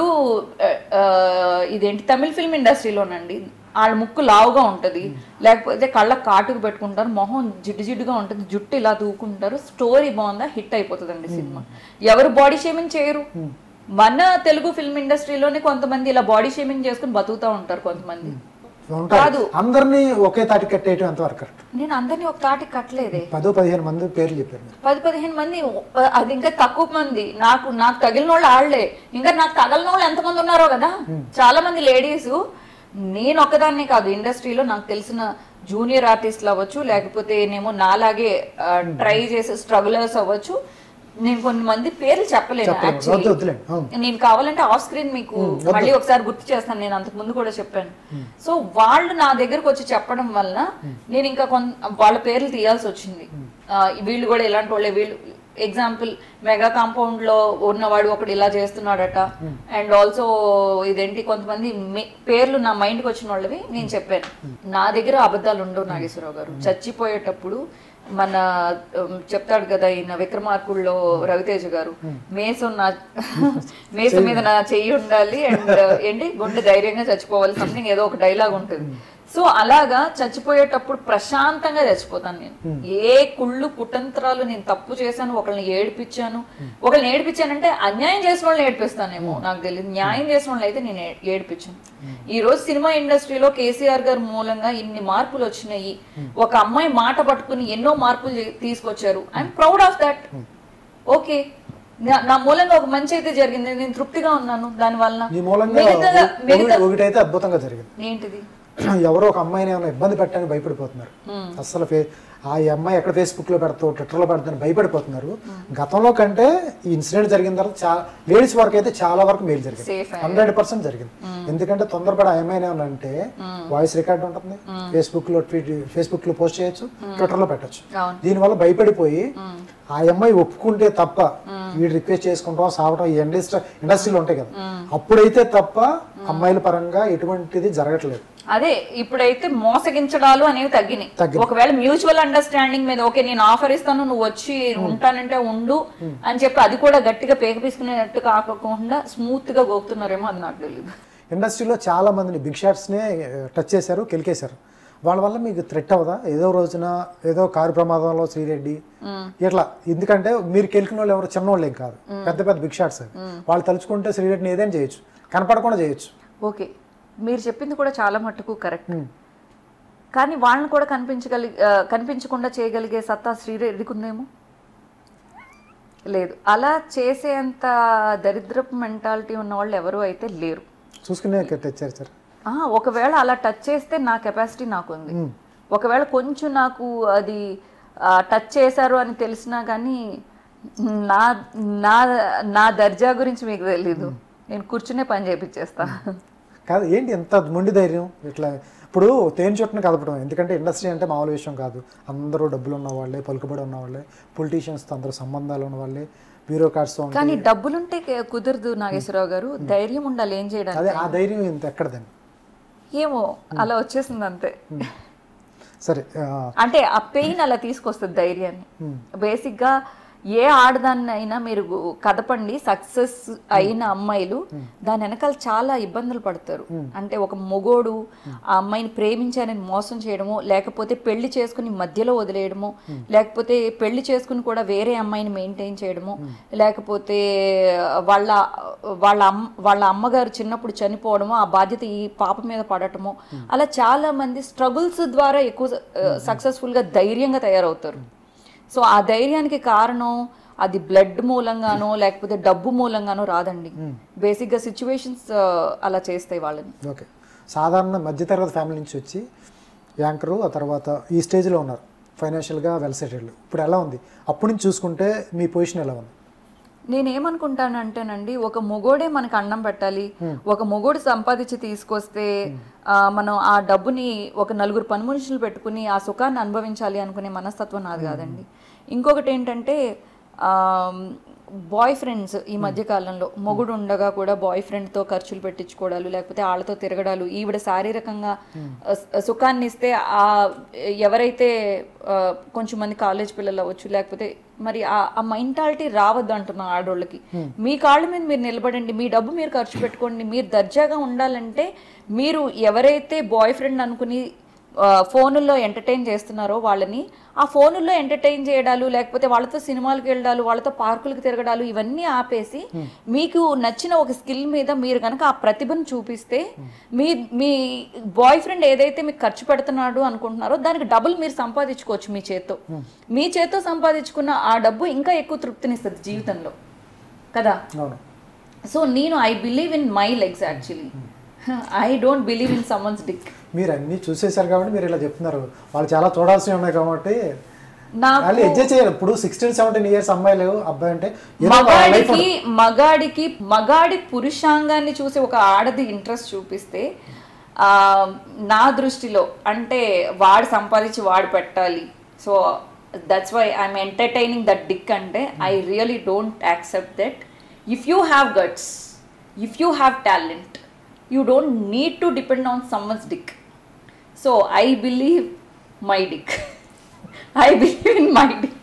[SPEAKER 2] ఇదేంటి తమిళ ఫిల్మ్ ఇండస్ట్రీలోనండి, వాళ్ళ ముక్కు లావుగా ఉంటుంది, లేకపోతే కళ్ళకు కాటుకు పెట్టుకుంటారు, మొహం జిడ్డు జిడ్డుగా ఉంటుంది, జుట్టు ఇలా దూకుంటారు, స్టోరీ బాగుందా హిట్ అయిపోతుందండి సినిమా. ఎవరు బాడీ షేమింగ్ చేయరు. మన తెలుగు ఫిల్మ్ ఇండస్ట్రీలోనే కొంతమంది ఇలా బాడీ షేమింగ్ చేసుకుని బతుకుతూ ఉంటారు కొంతమంది. కాదు
[SPEAKER 1] అందరినీ ఒకే తాటి కట్టేయటం ఎంతవరకు కరెక్ట్?
[SPEAKER 2] నేను అందరినీ ఒక తాటికి కట్టలేదే.
[SPEAKER 1] పదో పదిహేను మంది పేర్లు చెప్పారు.
[SPEAKER 2] పది పదిహేను మంది అది ఇంకా తక్కువ మంది. నాకు నాకు తగిలిన వాళ్ళు ఆళ్లే. ఇంకా నాకు తగలిన వాళ్ళు ఎంతమంది ఉన్నారో కదా, చాలా మంది లేడీస్. నేను ఒక్కదాన్నే కాదు, ఇండస్ట్రీలో నాకు తెలిసిన జూనియర్ ఆర్టిస్టులు అవ్వచ్చు, లేకపోతే నేమో నాలాగే ట్రై చేసే స్ట్రగులర్స్ అవ్వచ్చు. నేను కొన్ని మంది పేర్లు చెప్పలేను యాక్చువల్లీ. నేను కావాలంటే ఆఫ్ స్క్రీన్ మీకు మళ్ళీ ఒకసారి గుర్తు చేస్తాను, నేను అంతకు ముందు కూడా చెప్పాను. సో వాళ్ళు నా దగ్గరకు వచ్చి చెప్పడం వల్ల నేను ఇంకా కొంత వాళ్ళ పేర్లు తీయాల్సి వచ్చింది. వీళ్ళు కూడా ఇలాంటి వాళ్ళే. వీళ్ళు ఎగ్జాంపుల్ మెగా కాంపౌండ్ లో ఉన్నవాడు ఒకడు ఇలా చేస్తున్నాడట. అండ్ ఆల్సో ఇదేంటి కొంతమంది పేర్లు నా మైండ్కి వచ్చిన వాళ్ళవి నేను చెప్పాను. నా దగ్గర అబద్ధాలు ఉండవు నాగేశ్వరరావు గారు. చచ్చిపోయేటప్పుడు మన చెప్తాడు కదా ఈయన విక్రమార్కుల్లో రవితేజ గారు, మేసం నా మేసం మీద నా చెయ్యి ఉండాలి అండ్ ఏంటి గుండె ధైర్యంగా చచ్చిపోవాలి, సంథింగ్ ఏదో ఒక డైలాగ్ ఉంటుంది. సో అలాగా చచ్చిపోయేటప్పుడు ప్రశాంతంగా చచ్చిపోతాను నేను. ఏ కుళ్ళు కుటంత్రాలు నేను తప్పు చేశాను, ఒకళ్ళని ఏడిపించాను, ఒకళ్ళని ఏడిపించానంటే అన్యాయం చేసిన వాళ్ళని ఏడిపిస్తానేమో నాకు తెలియదు, న్యాయం చేసిన వాళ్ళని అయితే నేను ఏడిపించాను. ఈ రోజు సినిమా ఇండస్ట్రీలో కేసీఆర్ గారి మూలంగా ఇన్ని మార్పులు వచ్చినాయి. ఒక అమ్మాయి మాట పట్టుకుని ఎన్నో మార్పులు తీసుకొచ్చారు. I'm proud of that. Okay, నా మూలంగా ఒక మంచి అయితే జరిగింది, నేను తృప్తిగా ఉన్నాను. దాని వలన
[SPEAKER 1] ఒకటైతే అద్భుతంగా జరిగింది.
[SPEAKER 2] ఏంటిది?
[SPEAKER 1] ఎవరో ఒక అమ్మాయిని ఏమైనా ఇబ్బంది పెట్టడానికి భయపడిపోతున్నారు. అసలు ఫే ఆ అమ్మాయి ఎక్కడ ఫేస్బుక్ లో పెడతావు ట్విట్టర్లో పెడతాను భయపడిపోతున్నారు. గతంలో కంటే ఈ ఇన్సిడెంట్ జరిగిన తర్వాత చాలా లేడీస్ వరకు అయితే చాలా వరకు మేలు జరిగింది, హండ్రెడ్ పర్సెంట్ జరిగింది. ఎందుకంటే తొందరపడి ఆ అమ్మాయిని ఏమైనా అంటే వాయిస్ రికార్డ్ ఉంటుంది, ఫేస్బుక్ లో ట్వీట్ ఫేస్బుక్ లో పోస్ట్ చేయొచ్చు, ట్విట్టర్ లో పెట్టచ్చు. దీనివల్ల భయపడిపోయి ఆ అమ్మాయి ఒప్పుకుంటే తప్ప వీడు రిక్వెస్ట్ చేసుకుంటాం సావటం ఈ ఇండస్ట్రీ ఇండస్ట్రీలో ఉంటాయి కదా, అప్పుడైతే తప్ప అమ్మాయిల పరంగా ఎటువంటిది జరగట్లేదు.
[SPEAKER 2] అదే ఇప్పుడైతే మోసగించడాలు అనేవి తగ్గినాయి. ఒకవేళ మ్యూచువల్ అండర్స్టాండింగ్ మీద ఓకే నేను ఆఫర్ ఇస్తాను నువ్వు వచ్చి ఉంటానంటే ఉండు అని చెప్పి అది కూడా గట్టిగా పేక పీసుకునేటట్టు కాకుండా స్మూత్ గా గోకుతున్నారేమో అది నాకు తెలియదు.
[SPEAKER 1] ఇండస్ట్రీలో చాలా మందిని బిగ్ షాట్స్ నే టచ్ చేశారు, కెలికేశారు. వాళ్ళ వల్ల మీకు థ్రెట్ అవదా? ఏదో రోజున ఏదో కారు ప్రమాదంలో శ్రీరెడ్డి ఇట్లా, ఎందుకంటే మీరు కెలికిన వాళ్ళు ఎవరు చిన్న వాళ్ళు ఏం కాదు, పెద్ద పెద్ద బిగ్ షాట్స్. వాళ్ళు తలుచుకుంటే శ్రీరెడ్డిని ఏదైనా చేయొచ్చు, కనపడకుండా చేయొచ్చు.
[SPEAKER 2] ఓకే, మీరు చెప్పింది కూడా చాలా మట్టుకు కరెక్ట్. కానీ వాళ్ళని కూడా కనిపించగలి కనిపించకుండా చేయగలిగే సత్తా శ్రీరెడ్డికి ఉందేమో లేదు. అలా చేసేంత దరిద్రపు మెంటాలిటీ ఉన్న వాళ్ళు ఎవరు అయితే లేరు.
[SPEAKER 1] చూసుకునే తెచ్చారు సార్.
[SPEAKER 2] ఒకవేళ అలా టచ్ చేస్తే నా కెపాసిటీ నాకు ఉంది. ఒకవేళ కొంచెం నాకు అది టచ్ చేశారు అని తెలిసినా కానీ నా నా నా దర్జా గురించి మీకు తెలీదు, నేను కూర్చునే పని చేపించేస్తా.
[SPEAKER 1] కాదు ఏంటి ఎంత మొండి ధైర్యం? ఇట్లా ఇప్పుడు తేనె చుట్టను కదపడం, ఎందుకంటే ఇండస్ట్రీ అంటే మామూలు విషయం కాదు. అందరూ డబ్బులు ఉన్న వాళ్ళే, పలుకుబడి ఉన్న వాళ్ళే, పొలిటీషియన్స్తో అందరూ సంబంధాలు ఉన్న వాళ్ళే, బ్యూరోక్రాట్స్తో.
[SPEAKER 2] కానీ డబ్బులుంటే కుదరదు నాగేశ్వరరావు గారు, ధైర్యం ఉండాలి ఏం చేయడానికి.
[SPEAKER 1] అదే ఆ ధైర్యం ఇంత ఎక్కడదని
[SPEAKER 2] ఏమో అలా వచ్చేసింది అంతే.
[SPEAKER 1] సరే,
[SPEAKER 2] అంటే ఆ పెయిన్ అలా తీసుకొస్తుంది ధైర్యాన్ని. బేసిక్గా ఏ ఆడదాన్ని అయినా మీరు కదపండి, సక్సెస్ అయిన అమ్మాయిలు దాని వెనకాల చాలా ఇబ్బందులు పడతారు. అంటే ఒక మొగోడు ఆ అమ్మాయిని ప్రేమించానని మోసం చేయడము, లేకపోతే పెళ్లి చేసుకుని మధ్యలో వదిలేయడము, లేకపోతే పెళ్లి చేసుకుని కూడా వేరే అమ్మాయిని మెయింటైన్ చేయడము, లేకపోతే వాళ్ళ వాళ్ళ అమ్మ వాళ్ళ అమ్మగారు చిన్నప్పుడు చనిపోవడము, ఆ బాధ్యత ఈ పాప మీద పడటము, అలా చాలా మంది స్ట్రగుల్స్ ద్వారా ఎక్కువ సక్సెస్ఫుల్గా ధైర్యంగా తయారవుతారు. సో ఆ ధైర్యానికి కారణం అది బ్లడ్ మూలంగానో లేకపోతే డబ్బు మూలంగానో రాదండి. బేసిక్గా సిచ్యువేషన్స్ అలా చేస్తాయి వాళ్ళని.
[SPEAKER 1] ఓకే, సాధారణ మధ్యతరగతి ఫ్యామిలీ నుంచి వచ్చి యాంకరు, ఆ తర్వాత ఈ స్టేజ్లో ఉన్నారు, ఫైనాన్షియల్గా వెల్ సెటిల్డ్. ఇప్పుడు ఎలా ఉంది అప్పటి నుంచి చూసుకుంటే మీ పొజిషన్ ఎలా ఉంది?
[SPEAKER 2] నేనేమనుకుంటానంటేనండి, ఒక మొగోడే మనకు అన్నం పెట్టాలి, ఒక మొగోడు సంపాదించి తీసుకొస్తే మనం ఆ డబ్బుని ఒక నలుగురు పని మనుషులు పెట్టుకుని ఆ సుఖాన్ని అనుభవించాలి అనుకునే మనస్తత్వం నాది కాదండి. ఇంకొకటి ఏంటంటే బాయ్ ఫ్రెండ్స్ ఈ మధ్య కాలంలో మొగుడు ఉండగా కూడా బాయ్ ఫ్రెండ్తో ఖర్చులు పెట్టించుకోవడాలు, లేకపోతే వాళ్ళతో తిరగడాలు, ఈవిడ శారీరకంగా సుఖాన్ని ఇస్తే ఆ ఎవరైతే కొంచెం మంది కాలేజ్ పిల్లలు అవ్వచ్చు, లేకపోతే మరి ఆ మెంటాలిటీ రావద్దు అంటున్నా ఆడోళ్ళకి. మీ కాళ్ళ మీద మీరు నిలబడండి, మీ డబ్బు మీరు ఖర్చు పెట్టుకోండి, మీరు దర్జాగా ఉండాలంటే మీరు ఎవరైతే బాయ్ ఫ్రెండ్ అనుకుని ఫోనుల్లో ఎంటర్టైన్ చేస్తున్నారో వాళ్ళని ఆ ఫోనుల్లో ఎంటర్టైన్ చేయడాలు, లేకపోతే వాళ్ళతో సినిమాలకు వెళ్ళడాలు, వాళ్ళతో పార్కులకు తిరగడాలు, ఇవన్నీ ఆపేసి మీకు నచ్చిన ఒక స్కిల్ మీద మీరు కనుక ఆ ప్రతిభను చూపిస్తే మీ మీ బాయ్ ఫ్రెండ్ ఏదైతే మీకు ఖర్చు పెడుతున్నాడు అనుకుంటున్నారో దానికి డబుల్ మీరు సంపాదించుకోవచ్చు మీ చేత్తో. మీ చేత్తో సంపాదించుకున్న ఆ డబ్బు ఇంకా ఎక్కువ తృప్తినిస్తుంది జీవితంలో కదా. సో నేను I believe in my legs actually, I don't believe in someone's dick.
[SPEAKER 1] మీరు అన్ని చూసేశారు కాబట్టి మీరు ఇలా చెప్తున్నారు, వాళ్ళు చాలా చూడాల్సి ఉన్నాయి కాబట్టి వాళ్ళు ఎంజాయ్ చేయాలి. ఇప్పుడు సిక్స్టీన్ సెవెంటీన్ ఇయర్స్ అమ్మాయిలు అబ్బాయి అంటే
[SPEAKER 2] మగాడికి మగాడికి మగాడి పురుషాంగాన్ని చూసి ఒక ఆడది ఇంట్రెస్ట్ చూపిస్తే ఆ నా దృష్టిలో అంటే వాడు సంపాదించి వాడు పెట్టాలి. So that's why I'm entertaining that dick. అంటే I really don't accept that. If you have guts, if you have talent, you don't need to depend on someone's dick. So I believe my dick. I believe in my dick.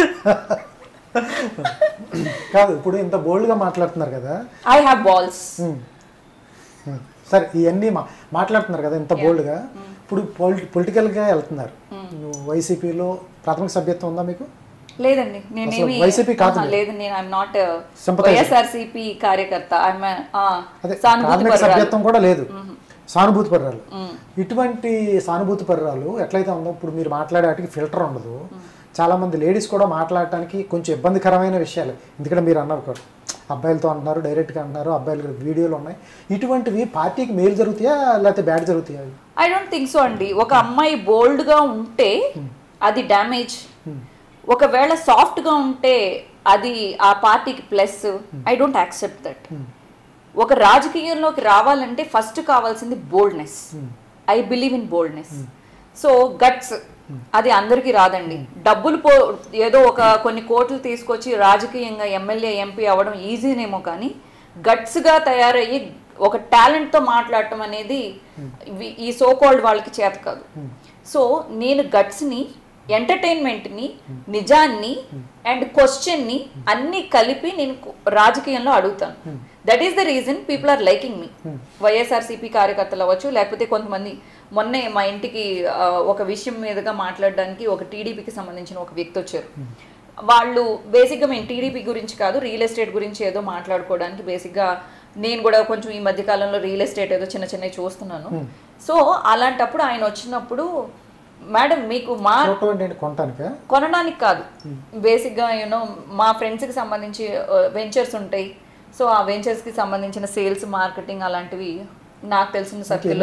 [SPEAKER 1] కాదు, ఇప్పుడు ఇంత బోల్డ్గా మాట్లాడుతున్నారు కదా,
[SPEAKER 2] I have balls.
[SPEAKER 1] సరే ఇవన్నీ మా మాట్లాడుతున్నారు కదా ఇంత బోల్డ్గా, ఇప్పుడు పొలి పొలిటికల్గా వెళ్తున్నారు. వైసీపీలో ప్రాథమిక సభ్యత్వం ఉందా మీకు?
[SPEAKER 2] లేదండి, నేనేమి
[SPEAKER 1] వైసీపీ కాదు.
[SPEAKER 2] లేదు, నేను ఐఎమ్ నాట్ వైఎస్ఆర్సీపీ కార్యకర్త.
[SPEAKER 1] ప్రాథమిక సభ్యత్వం కూడా లేదు, సానుభూతి పర్రాలు. ఇటువంటి సానుభూతి పర్రాలు ఎట్లయితే ఉందో ఇప్పుడు మీరు మాట్లాడే వాటికి ఫిల్టర్ ఉండదు. చాలా మంది లేడీస్ కూడా మాట్లాడటానికి కొంచెం ఇబ్బందికరమైన విషయాలు, ఎందుకంటే మీరు అన్నారు కూడా అబ్బాయిలతో అంటున్నారు, డైరెక్ట్గా అంటున్నారు, అబ్బాయిలు వీడియోలు ఉన్నాయి. ఇటువంటివి పార్టీకి మేలు జరుగుతాయా లేకపోతే బ్యాడ్ జరుగుతాయా?
[SPEAKER 2] ఐ డోంట్ థింక్ సో అండి. ఒక అమ్మాయి బోల్డ్గా ఉంటే అది డ్యామేజ్, ఒకవేళ సాఫ్ట్గా ఉంటే అది ఆ పార్టీకి plus. I don't accept that. ఒక రాజకీయంలోకి రావాలంటే ఫస్ట్ కావాల్సింది boldness. I believe in boldness. So guts అది అందరికీ రాదండి. డబ్బులు పో ఏదో ఒక కొన్ని కోట్లు తీసుకొచ్చి రాజకీయంగా ఎమ్మెల్యే ఎంపీ అవ్వడం ఈజీనేమో, కానీ గట్స్గా తయారయ్యి ఒక టాలెంట్తో మాట్లాడటం అనేది ఈ సో కాల్డ్ వాళ్ళకి చేత కాదు. సో నేను గట్స్ని, ఎంటర్టైన్మెంట్ని, నిజాన్ని అండ్ క్వశ్చన్ని అన్ని కలిపి నేను రాజకీయంలో అడుగుతాను. That is the reason people are liking me. YSRCP కార్యకర్తలు అవ్వచ్చు, లేకపోతే కొంతమంది మొన్నే మా ఇంటికి ఒక విషయం మీదుగా మాట్లాడడానికి ఒక టీడీపీకి సంబంధించిన ఒక వ్యక్తి వచ్చారు. వాళ్ళు బేసిక్గా మేము టీడీపీ గురించి కాదు, రియల్ ఎస్టేట్ గురించి ఏదో మాట్లాడుకోవడానికి. బేసిక్గా నేను కూడా కొంచెం ఈ మధ్యకాలంలో రియల్ ఎస్టేట్ ఏదో చిన్న చిన్నవి చూస్తున్నాను. సో అలాంటప్పుడు ఆయన వచ్చినప్పుడు, మేడం మీకు మా కొనడానికి కాదు, బేసిక్గా యూనో మా ఫ్రెండ్స్కి సంబంధించి వెంచర్స్ ఉంటాయి. సో ఆ వెంచర్స్కి సంబంధించిన సేల్స్, మార్కెటింగ్ అలాంటివి నాకు తెలిసిన సర్కిల్లో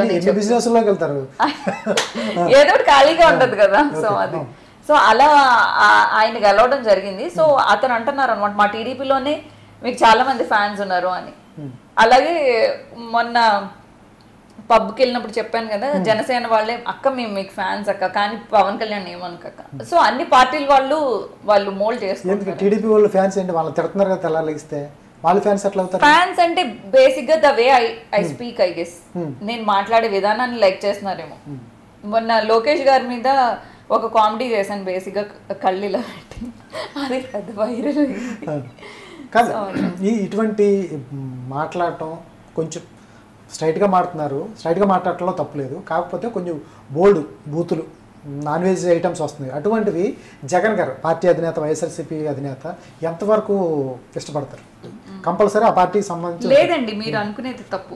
[SPEAKER 2] ఏదో ఖాళీగా ఉంటుంది కదా. సో అది సో అలా ఆయన గెలవడం జరిగింది. సో అతను అంటున్నారు అనమాట, మా టీడీపీలోనే మీకు చాలా మంది ఫ్యాన్స్ ఉన్నారు అని. అలాగే మొన్న పబ్కి వెళ్ళినప్పుడు చెప్పాను కదా, జనసేన వాళ్ళే అక్క మేము మీకు ఫ్యాన్స్ అక్క, కానీ పవన్ కళ్యాణ్ ఏమనుకక్క. సో అన్ని పార్టీల వాళ్ళు వాళ్ళు మోల్డ్ చేస్తారు.
[SPEAKER 1] టీడీపీ వాళ్ళు ఫ్యాన్స్ ఏంటి, వాళ్ళు తిడుతున్నారు కదా తెల్లారిస్తే, వాళ్ళ ఫ్యాన్స్ ఎట్లా అవుతారు?
[SPEAKER 2] ఫ్యాన్స్ అంటే బేసిక్ గా the way I I speak I guess, నేను మాట్లాడే విధానాన్ని లైక్ చేస్తున్నారేమో. మొన్న లోకేష్ గారి మీద ఒక కామెడీ చేశాను బేసిక్ గా, కళ్ళు ఇలా పెట్టి, అది పెద్ద వైరల్.
[SPEAKER 1] కాదు ఈ ఇటువంటి మాట్లాడటం కొంచెం స్ట్రైట్గా మాట్లాడుతున్నారు, స్ట్రైట్గా మాట్లాడటంలో తప్పులేదు, కాకపోతే కొంచెం బోల్డ్ బూతులు నాన్ వెజ్ ఐటమ్స్ వస్తున్నాయి. అటువంటివి జగన్ గారు పార్టీ అధినేత, వైఎస్ఆర్సీపీ అధినేత ఎంతవరకు ఇష్టపడతారు? కంపల్సరీ ఆ పార్టీకి సంబంధించి
[SPEAKER 2] లేదండి, మీరు అనుకునేది తప్పు.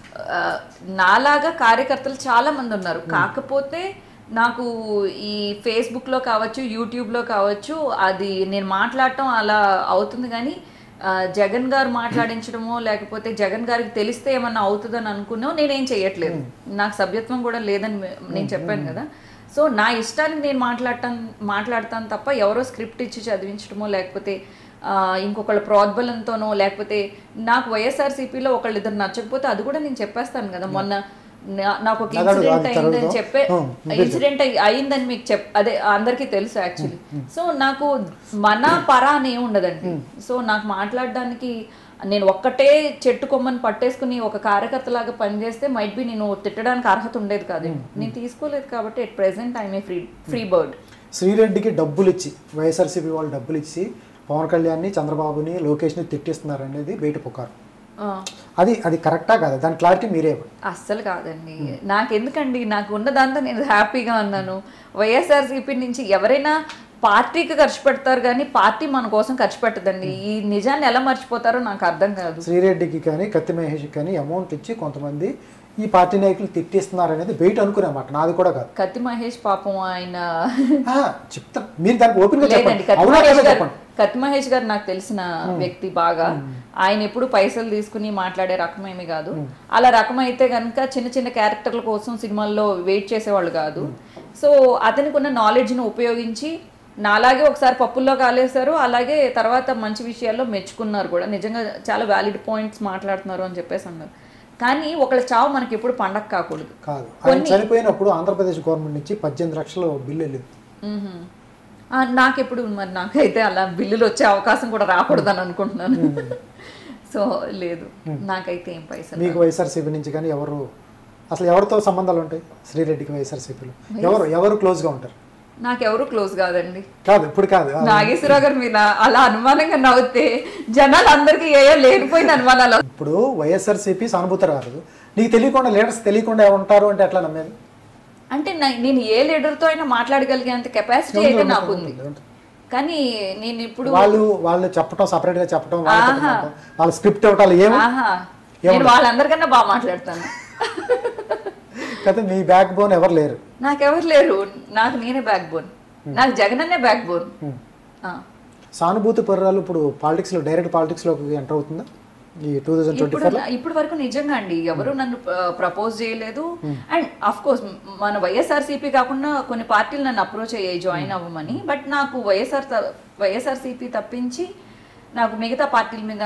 [SPEAKER 2] నాలాగా కార్యకర్తలు చాలా మంది ఉన్నారు, కాకపోతే నాకు ఈ ఫేస్బుక్లో కావచ్చు, యూట్యూబ్లో కావచ్చు, అది నేను మాట్లాడటం అలా అవుతుంది. కానీ జగన్ గారు మాట్లాడించడమో లేకపోతే జగన్ గారికి తెలిస్తే ఏమన్నా అవుతుందని అనుకున్నావు, నేనేం చెయ్యట్లేదు. నాకు సభ్యత్వం కూడా లేదని నేను చెప్పాను కదా. సో నా ఇష్టానికి నేను మాట్లాడటాను మాట్లాడతాను తప్ప ఎవరో స్క్రిప్ట్ ఇచ్చి చదివించడమో లేకపోతే ఇంకొకళ్ళ ప్రోద్బలంతోనో, లేకపోతే నాకు వైఎస్ఆర్సీపీలో ఒకళ్ళు ఇద్దరు నచ్చకపోతే అది కూడా నేను చెప్పేస్తాను కదా. మొన్న నాకు ఒక ఇన్సిడెంట్ అయిందని చెప్పే ఇన్సిడెంట్ అయిందని మీకు చెప్ అదే అందరికీ తెలుసు యాక్చువల్లీ. సో నాకు మన పరా అని ఏమి ఉండదండి. సో నాకు మాట్లాడడానికి నేను ఒక్కటే చెట్టు కొమ్మని పట్టేసుకుని ఒక కార్యకర్తలాగా పనిచేస్తే మైట్ బి నేను తిట్టడానికి అర్హత ఉండేది కాదు. నేను తీసుకోలేదు కాబట్టి at present I'm a free free bird.
[SPEAKER 1] శ్రీరెడ్డికి డబ్బులు ఇచ్చి, వైఎస్ఆర్సీపీ వాళ్ళు డబ్బులు ఇచ్చి పవన్ కళ్యాణ్ని, చంద్రబాబుని, లోకేష్ని తిట్టిస్తున్నారు అనేది బయట పుకారు. అది అది కరెక్టా కాదా? దాని క్లారిటీ మీరే.
[SPEAKER 2] అస్సలు కాదండి, నాకెందుకండి, నాకు ఉన్న దాంతో నేను హ్యాపీగా ఉన్నాను. వైఎస్ఆర్సీపీ నుంచి ఎవరైనా పార్టీకి ఖర్చు పెడతారు కానీ పార్టీ మన కోసం ఖర్చు పెట్టదండి. ఈ నిజాన్ని ఎలా మర్చిపోతారో నాకు అర్థం కాదు.
[SPEAKER 1] శ్రీరెడ్డికి కానీ కత్తి మహేష్కి కానీ అమౌంట్ ఇచ్చి కొంతమంది ఈ పార్టీ నాయకులు తిట్టిస్తున్నారు అనేది బయట అనుకునేమాట, నాది కూడా కాదు.
[SPEAKER 2] కత్తి మహేష్ పాపం ఆయన
[SPEAKER 1] చెప్తా, మీరు దానికి ఓపెన్ గా
[SPEAKER 2] చెప్పండి. కత్తి మహేష్ గారు నాకు తెలిసిన వ్యక్తి బాగా, ఆయన ఎప్పుడు పైసలు తీసుకుని మాట్లాడే రకమేమి కాదు. అలా రకం అయితే కనుక చిన్న చిన్న క్యారెక్టర్ల కోసం సినిమాల్లో వెయిట్ చేసేవాళ్ళు కాదు. సో అతనికి ఉన్న నాలెడ్జ్ను ఉపయోగించి నాలాగే ఒకసారి పప్పుల్లో కాలేశారు, అలాగే తర్వాత మంచి విషయాల్లో మెచ్చుకున్నారు కూడా. నిజంగా చాలా వ్యాలిడ్ పాయింట్స్ మాట్లాడుతున్నారు అని చెప్పేసి అన్నారు. కానీ ఒకళ్ళ చావు మనకి ఎప్పుడు పండగ కాకూడదు.
[SPEAKER 1] కాదు, ఆయన చనిపోయినప్పుడు ఆంధ్రప్రదేశ్ గవర్నమెంట్ నుంచి పద్దెనిమిది లక్షలు బిల్లు వెళ్ళింది.
[SPEAKER 2] నాకెప్పుడు మరి నాకైతే అలా బిల్లులు వచ్చే అవకాశం కూడా రాకూడదు అని అనుకుంటున్నాను. సో లేదు, నాకైతే ఏం పైసలు.
[SPEAKER 1] మీకు వైఎస్ఆర్సీపీ నుంచి కానీ ఎవరు అసలు ఎవరితో సంబంధాలు ఉంటాయి? శ్రీరెడ్డికి వైఎస్ఆర్సీపీలో ఎవరు ఎవరు క్లోజ్గా ఉంటారు?
[SPEAKER 2] నాకెవరు క్లోజ్ కాదండి.
[SPEAKER 1] కాదు ఇప్పుడు కాదు,
[SPEAKER 2] నాగేశ్వరరావు గారి మీద అలా అనుమానంగా నవ్వుతే జనాలు అందరికీ ఏయో లేనిపోయిన అనుమానాలు.
[SPEAKER 1] ఇప్పుడు వైఎస్ఆర్సీపీ సానుభూతి రాదు, నీకు తెలియకుండా లీడర్స్ తెలియకుండా ఉంటారు అంటే ఎట్లా నమ్మేది?
[SPEAKER 2] అంటే నేను ఏ లీడర్తో అయినా మాట్లాడగలిగేంత కెపాసిటీ అయితే నాకు ఉంది. కానీ నేను ఇప్పుడు
[SPEAKER 1] వాళ్ళు వాళ్ళు చెప్పడం సపరేట్ గా చెప్పడం, వాళ్ళ స్క్రిప్ట్ ఇవ్వటాలు ఏమో
[SPEAKER 2] నేను వాళ్ళందరికన్నా బాగా మాట్లాడతాను
[SPEAKER 1] కదా. మీ బ్యాక్ బోన్ ఎవరు లేరు?
[SPEAKER 2] నాకెవరు లేరు, నాకు నేనే బ్యాక్ బోన్. నాకు జగన్ అనే బ్యాక్ బోన్.
[SPEAKER 1] సానుభూతి పర్రాలు ఇప్పుడు పాలిటిక్స్ లో డైరెక్ట్ పాలిటిక్స్ లోకి ఎంటర్ అవుతుందా ఈ టూ థౌజండ్ ట్వంటీ ఫోర్?
[SPEAKER 2] ఇప్పటి వరకు నిజంగా అండి ఎవరు నన్ను ప్రపోజ్ చేయలేదు. అండ్ అఫ్ కోర్స్ మన వైఎస్ఆర్సీపీ కాకుండా కొన్ని పార్టీలు నన్ను అప్రోచ్ అయ్యాయి జాయిన్ అవ్వమని. బట్ నాకు వైఎస్ఆర్ వైఎస్ఆర్సీపీ తప్పించి నాకు మిగతా పార్టీల మీద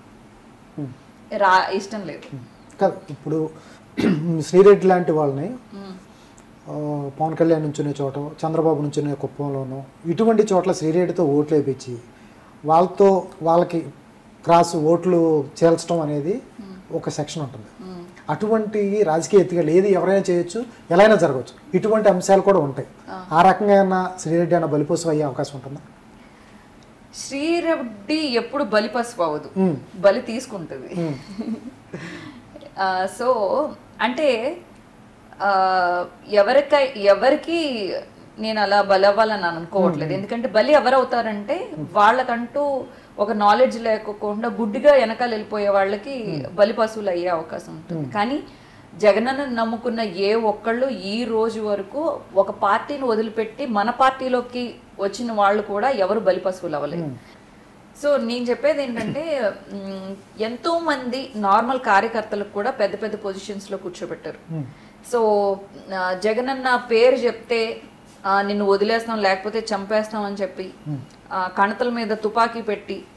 [SPEAKER 2] రా ఇష్టం లేదు.
[SPEAKER 1] ఇప్పుడు శ్రీరెడ్డి లాంటి వాళ్ళని పవన్ కళ్యాణ్ నుంచునే చోట, చంద్రబాబు నుంచునే కుప్పంలోనూ ఇటువంటి చోట్ల శ్రీరెడ్డితో ఓట్లు వేయించి వాళ్ళతో వాళ్ళకి క్రాస్ ఓట్లు చేల్చడం అనేది ఒక సెక్షన్ ఉంటుంది. అటువంటి రాజకీయ ఎత్తుగా లేదు, ఎవరైనా చేయొచ్చు, ఎలా అయినా జరగవచ్చు. ఇటువంటి అంశాలు కూడా ఉంటాయి. ఆ రకంగా ఏమన్నా శ్రీరెడ్డి అన్న బలిపశు అయ్యే అవకాశం ఉంటుందా?
[SPEAKER 2] శ్రీరెడ్డి ఎప్పుడు బలిపశు అవ్వదు, బలి తీసుకుంటుంది. సో అంటే ఎవరికై ఎవరికి నేను అలా బలి అవ్వాలని అనుకోవట్లేదు. ఎందుకంటే బలి ఎవరు అవుతారంటే వాళ్ళకంటూ ఒక నాలెడ్జ్ లేకుండా గుడ్డిగా వెనకాల వెళ్ళిపోయే వాళ్ళకి బలి పశువులు అయ్యే అవకాశం ఉంటుంది. కానీ జగనన్న నమ్ముకున్న ఏ ఒక్కళ్ళు ఈ రోజు వరకు ఒక పార్టీని వదిలిపెట్టి మన పార్టీలోకి వచ్చిన వాళ్ళు కూడా ఎవరు బలి పశువులు అవ్వలేదు. సో నేను చెప్పేది ఏంటంటే ఎంతో మంది నార్మల్ కార్యకర్తలకు కూడా పెద్ద పెద్ద పొజిషన్స్లో కూర్చోబెట్టారు. సో జగనన్న పేరు చెప్తే నిన్ను వదిలేస్తాం లేకపోతే చంపేస్తాం అని చెప్పి కణతల మీద తుపాకీ పెట్టి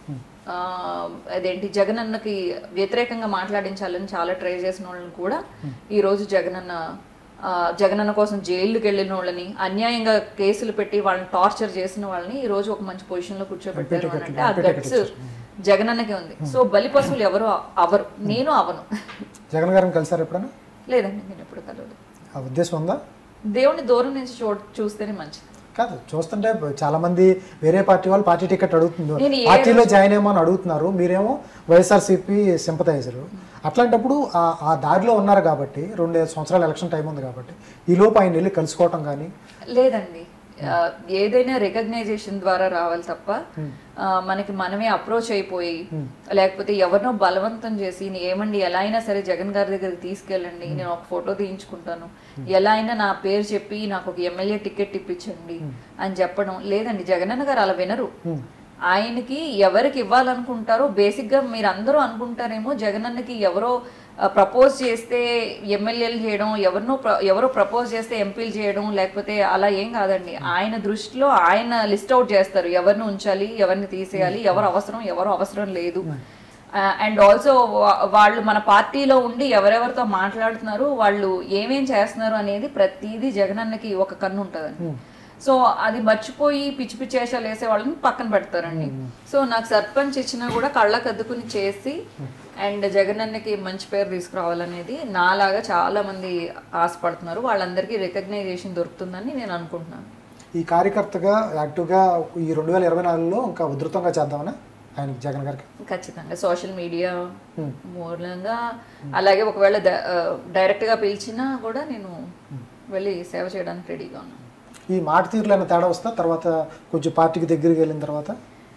[SPEAKER 2] అదేంటి జగనన్నకి వ్యతిరేకంగా మాట్లాడించాలని చాలా ట్రై చేసిన వాళ్ళని కూడా ఈరోజు జగనన్న జగనన్న కోసం జైలుకి వెళ్ళిన వాళ్ళని, అన్యాయంగా కేసులు పెట్టి వాళ్ళని టార్చర్ చేసిన వాళ్ళని ఈ రోజు ఒక మంచి పొజిషన్ లో కూర్చోబెట్టారు అని అంటే ఆ గట్స్ జగనన్నకే ఉంది. సో బలి పశువులు ఎవరు అవరు, నేను అవను.
[SPEAKER 1] జగన్ గారిని కలిసారు ఎప్పుడైనా?
[SPEAKER 2] లేదండి, నేను ఎప్పుడు కలవదు.
[SPEAKER 1] ఆ ఉద్దేశం ఉందా?
[SPEAKER 2] దేవుని దూరం నుంచి చూ చూస్తేనే మంచిది.
[SPEAKER 1] కాదు, చూస్తుంటే చాలా మంది వేరే పార్టీ వాళ్ళు పార్టీ టికెట్ అడుగుతున్నారు, పార్టీలో జాయిన్ అయ్యమని అడుగుతున్నారు, మీరేమో వైఎస్ఆర్సీపీ సింపథైజరు. అట్లాంటప్పుడు ఆ దారిలో ఉన్నారు కాబట్టి రెండు సంవత్సరాలు ఎలక్షన్ టైం ఉంది కాబట్టి ఈ లోపు ఆయన వెళ్ళి కలుసుకోవటం కానీ
[SPEAKER 2] లేదండి. ఏదైనా రికగ్నైజేషన్ ద్వారా రావాలి తప్ప మనకి మనమే అప్రోచ్ అయిపోయి లేకపోతే ఎవరినో బలవంతం చేసి ఏమండి ఎలా అయినా సరే జగన్ గారి దగ్గరికి తీసుకెళ్ళండి, నేను ఒక ఫోటో తీయించుకుంటాను, ఎలా అయినా నా పేరు చెప్పి నాకు ఒక ఎమ్మెల్యే టికెట్ ఇప్పించండి అని చెప్పడం లేదండి. జగనన్న గారు అలా వినరు. ఆయనకి ఎవరికి ఇవ్వాలనుకుంటారో బేసిక్ గా మీరు అందరూ అనుకుంటారేమో జగనన్నకి ఎవరో ప్రపోజ్ చేస్తే ఎమ్మెల్యేలు చేయడం, ఎవరినో ఎవరో ప్రపోజ్ చేస్తే ఎంపీలు చేయడం లేకపోతే అలా ఏం కాదండి. ఆయన దృష్టిలో ఆయన లిస్ట్ అవుట్ చేస్తారు ఎవరిని ఉంచాలి, ఎవరిని తీసేయాలి, ఎవరు అవసరం ఎవరు అవసరం లేదు. అండ్ ఆల్సో వాళ్ళు మన పార్టీలో ఉండి ఎవరెవరితో మాట్లాడుతున్నారు, వాళ్ళు ఏమేం చేస్తున్నారు అనేది ప్రతిదీ జగనన్నకి ఒక కన్ను ఉంటుందండి. సో అది మర్చిపోయి పిచ్చి పిచ్చి వేషాలు వేసే వాళ్ళని పక్కన పెడతారండి. సో నాకు సర్పంచ్ ఇచ్చినా కూడా కళ్ళకు అద్దుకుని చేసి అండ్ జగనన్నకి మంచి పేరు తీసుకురావాలనేది నాలాగా చాలా మంది ఆశపడుతున్నారు. వాళ్ళందరికీ రికగ్నైజేషన్ దొరుకుతుందని నేను అనుకుంటున్నాను.
[SPEAKER 1] ఈ కార్యకర్తగా యాక్టివ్గా ఈ రెండు వేల ఇరవై నాలుగులో ఇంకా ఉధృతంగా చేద్దామని ఆయన జగన్ గారికి
[SPEAKER 2] ఖచ్చితంగా సోషల్ మీడియా మూలంగా అలాగే ఒకవేళ డైరెక్ట్గా పిలిచినా కూడా నేను వెళ్ళి సేవ చేయడానికి రెడీగా ఉన్నాను.
[SPEAKER 1] ఈ మాట తీరులైన తేడా వస్తా తర్వాత కొంచెం పార్టీకి దగ్గరికి వెళ్ళిన తర్వాత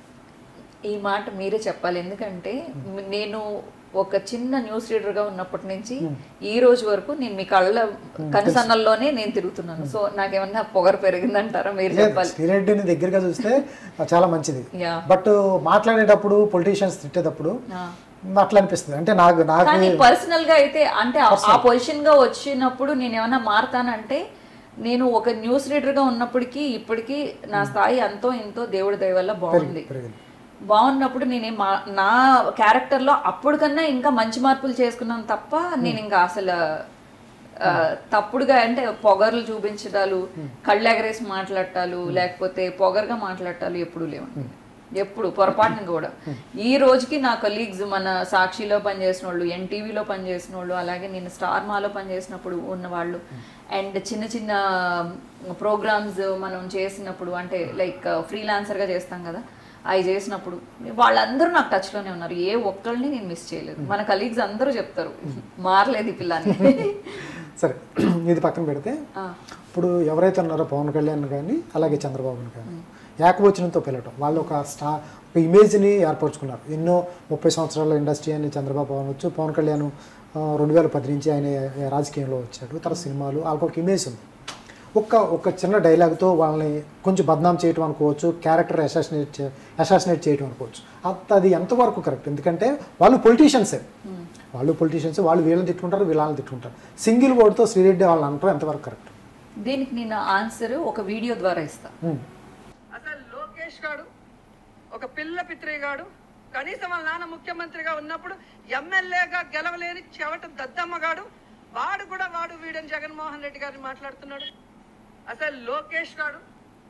[SPEAKER 2] ఈ మాట మీరే చెప్పాలి. ఎందుకంటే నేను ఒక చిన్న న్యూస్ రీడర్గా ఉన్నప్పటి నుంచి ఈ రోజు వరకు నేను మీ కళ్ళ కనుసన్నల్లోనే నేను తిరుగుతున్నాను. సో నాకేమన్నా పొగరు పెరిగిందంటారా మీరు చెప్పాలి.
[SPEAKER 1] శ్రీరెడ్డిని దగ్గరగా చూస్తే చాలా మంచిది, బట్ మాట్లాడేటప్పుడు పొలిటీషియన్స్ తిట్టేటప్పుడు అట్లా అనిపిస్తుంది. అంటే నాకు నాకు
[SPEAKER 2] పర్సనల్ గా అయితే అంటే ఆ పొజిషన్ గా వచ్చినప్పుడు నేను ఏమన్నా మారతానంటే నేను ఒక న్యూస్ రీడర్ గా ఉన్నప్పటికీ ఇప్పటికీ నా స్థాయి అంతో ఎంతో దేవుడి దయ వల్ల బాగుంది. బాగున్నప్పుడు నేనే నా క్యారెక్టర్ లో అప్పుడు కన్నా ఇంకా మంచి మార్పులు చేసుకున్నాను తప్ప నేను ఇంకా అసలు తప్పుడుగా అంటే పొగర్లు చూపించడాలు, కళ్ళు ఎగరేసి మాట్లాడటాలు లేకపోతే పొగరుగా మాట్లాడటాలు ఎప్పుడు లేవండి. ఎప్పుడు పొరపాటున కూడా ఈ రోజుకి నా కలీగ్స్ మన సాక్షిలో పనిచేసిన వాళ్ళు, ఎన్టీవీలో పనిచేసిన వాళ్ళు, అలాగే నేను స్టార్ మాలో పనిచేసినప్పుడు ఉన్న వాళ్ళు అండ్ చిన్న చిన్న ప్రోగ్రామ్స్ మనం చేసినప్పుడు అంటే లైక్ ఫ్రీలాన్సర్గా చేస్తాం కదా, అవి చేసినప్పుడు వాళ్ళందరూ నాకు టచ్లోనే ఉన్నారు. ఏ ఒక్కళ్ళని నేను మిస్ చేయలేదు. మన కలీగ్స్ అందరూ చెప్తారు మారలేదు ఈ పిల్లని.
[SPEAKER 1] సరే, ఇది పక్కన పెడితే ఇప్పుడు ఎవరైతే ఉన్నారో పవన్ కళ్యాణ్ కానీ అలాగే చంద్రబాబుని కానీ ఏకవచనంతో పిలవటం, వాళ్ళు ఒక స్టా ఒక ఇమేజ్ని ఏర్పరచుకున్నారు. ఎన్నో ముప్పై సంవత్సరాల ఇండస్ట్రీ అని చంద్రబాబు అవ్వచ్చు, పవన్ కళ్యాణ్ రెండు వేల పది నుంచి ఆయన రాజకీయంలో వచ్చాడు, తర్వాత సినిమాలు వాళ్ళకి ఒక ఇమేజ్ ఉంది. ఒక్క ఒక చిన్న డైలాగ్తో వాళ్ళని కొంచెం బద్నాం చేయటం అనుకోవచ్చు, క్యారెక్టర్ అసాసినేట్ అసాసినేట్ చేయటం అనుకోవచ్చు. అంత అది ఎంతవరకు కరెక్ట్? ఎందుకంటే వాళ్ళు పొలిటీషియన్సే, వాళ్ళు పొలిటీషియన్స్, వాళ్ళు వీళ్ళని తిట్టుకుంటారు వీళ్ళని తిట్టుకుంటారు. సింగిల్ వర్డ్తో శ్రీరెడ్డి వాళ్ళని అంటారు ఎంతవరకు కరెక్ట్?
[SPEAKER 2] దీనికి నేను ఆన్సర్ ఒక వీడియో ద్వారా ఇస్తా.
[SPEAKER 3] అసలు లోకేష్ గాడు ఒక పిల్ల పిత్రిగాడు, కనీసం వాళ్ళ నాన్న ముఖ్యమంత్రిగా ఉన్నప్పుడు ఎమ్మెల్యేగా గెలవలేని చెవట దద్దమ్మగాడు, వాడు కూడా వాడు వీడని జగన్మోహన్ రెడ్డి గారిని మాట్లాడుతున్నాడు. అసలు లోకేష్ గాడు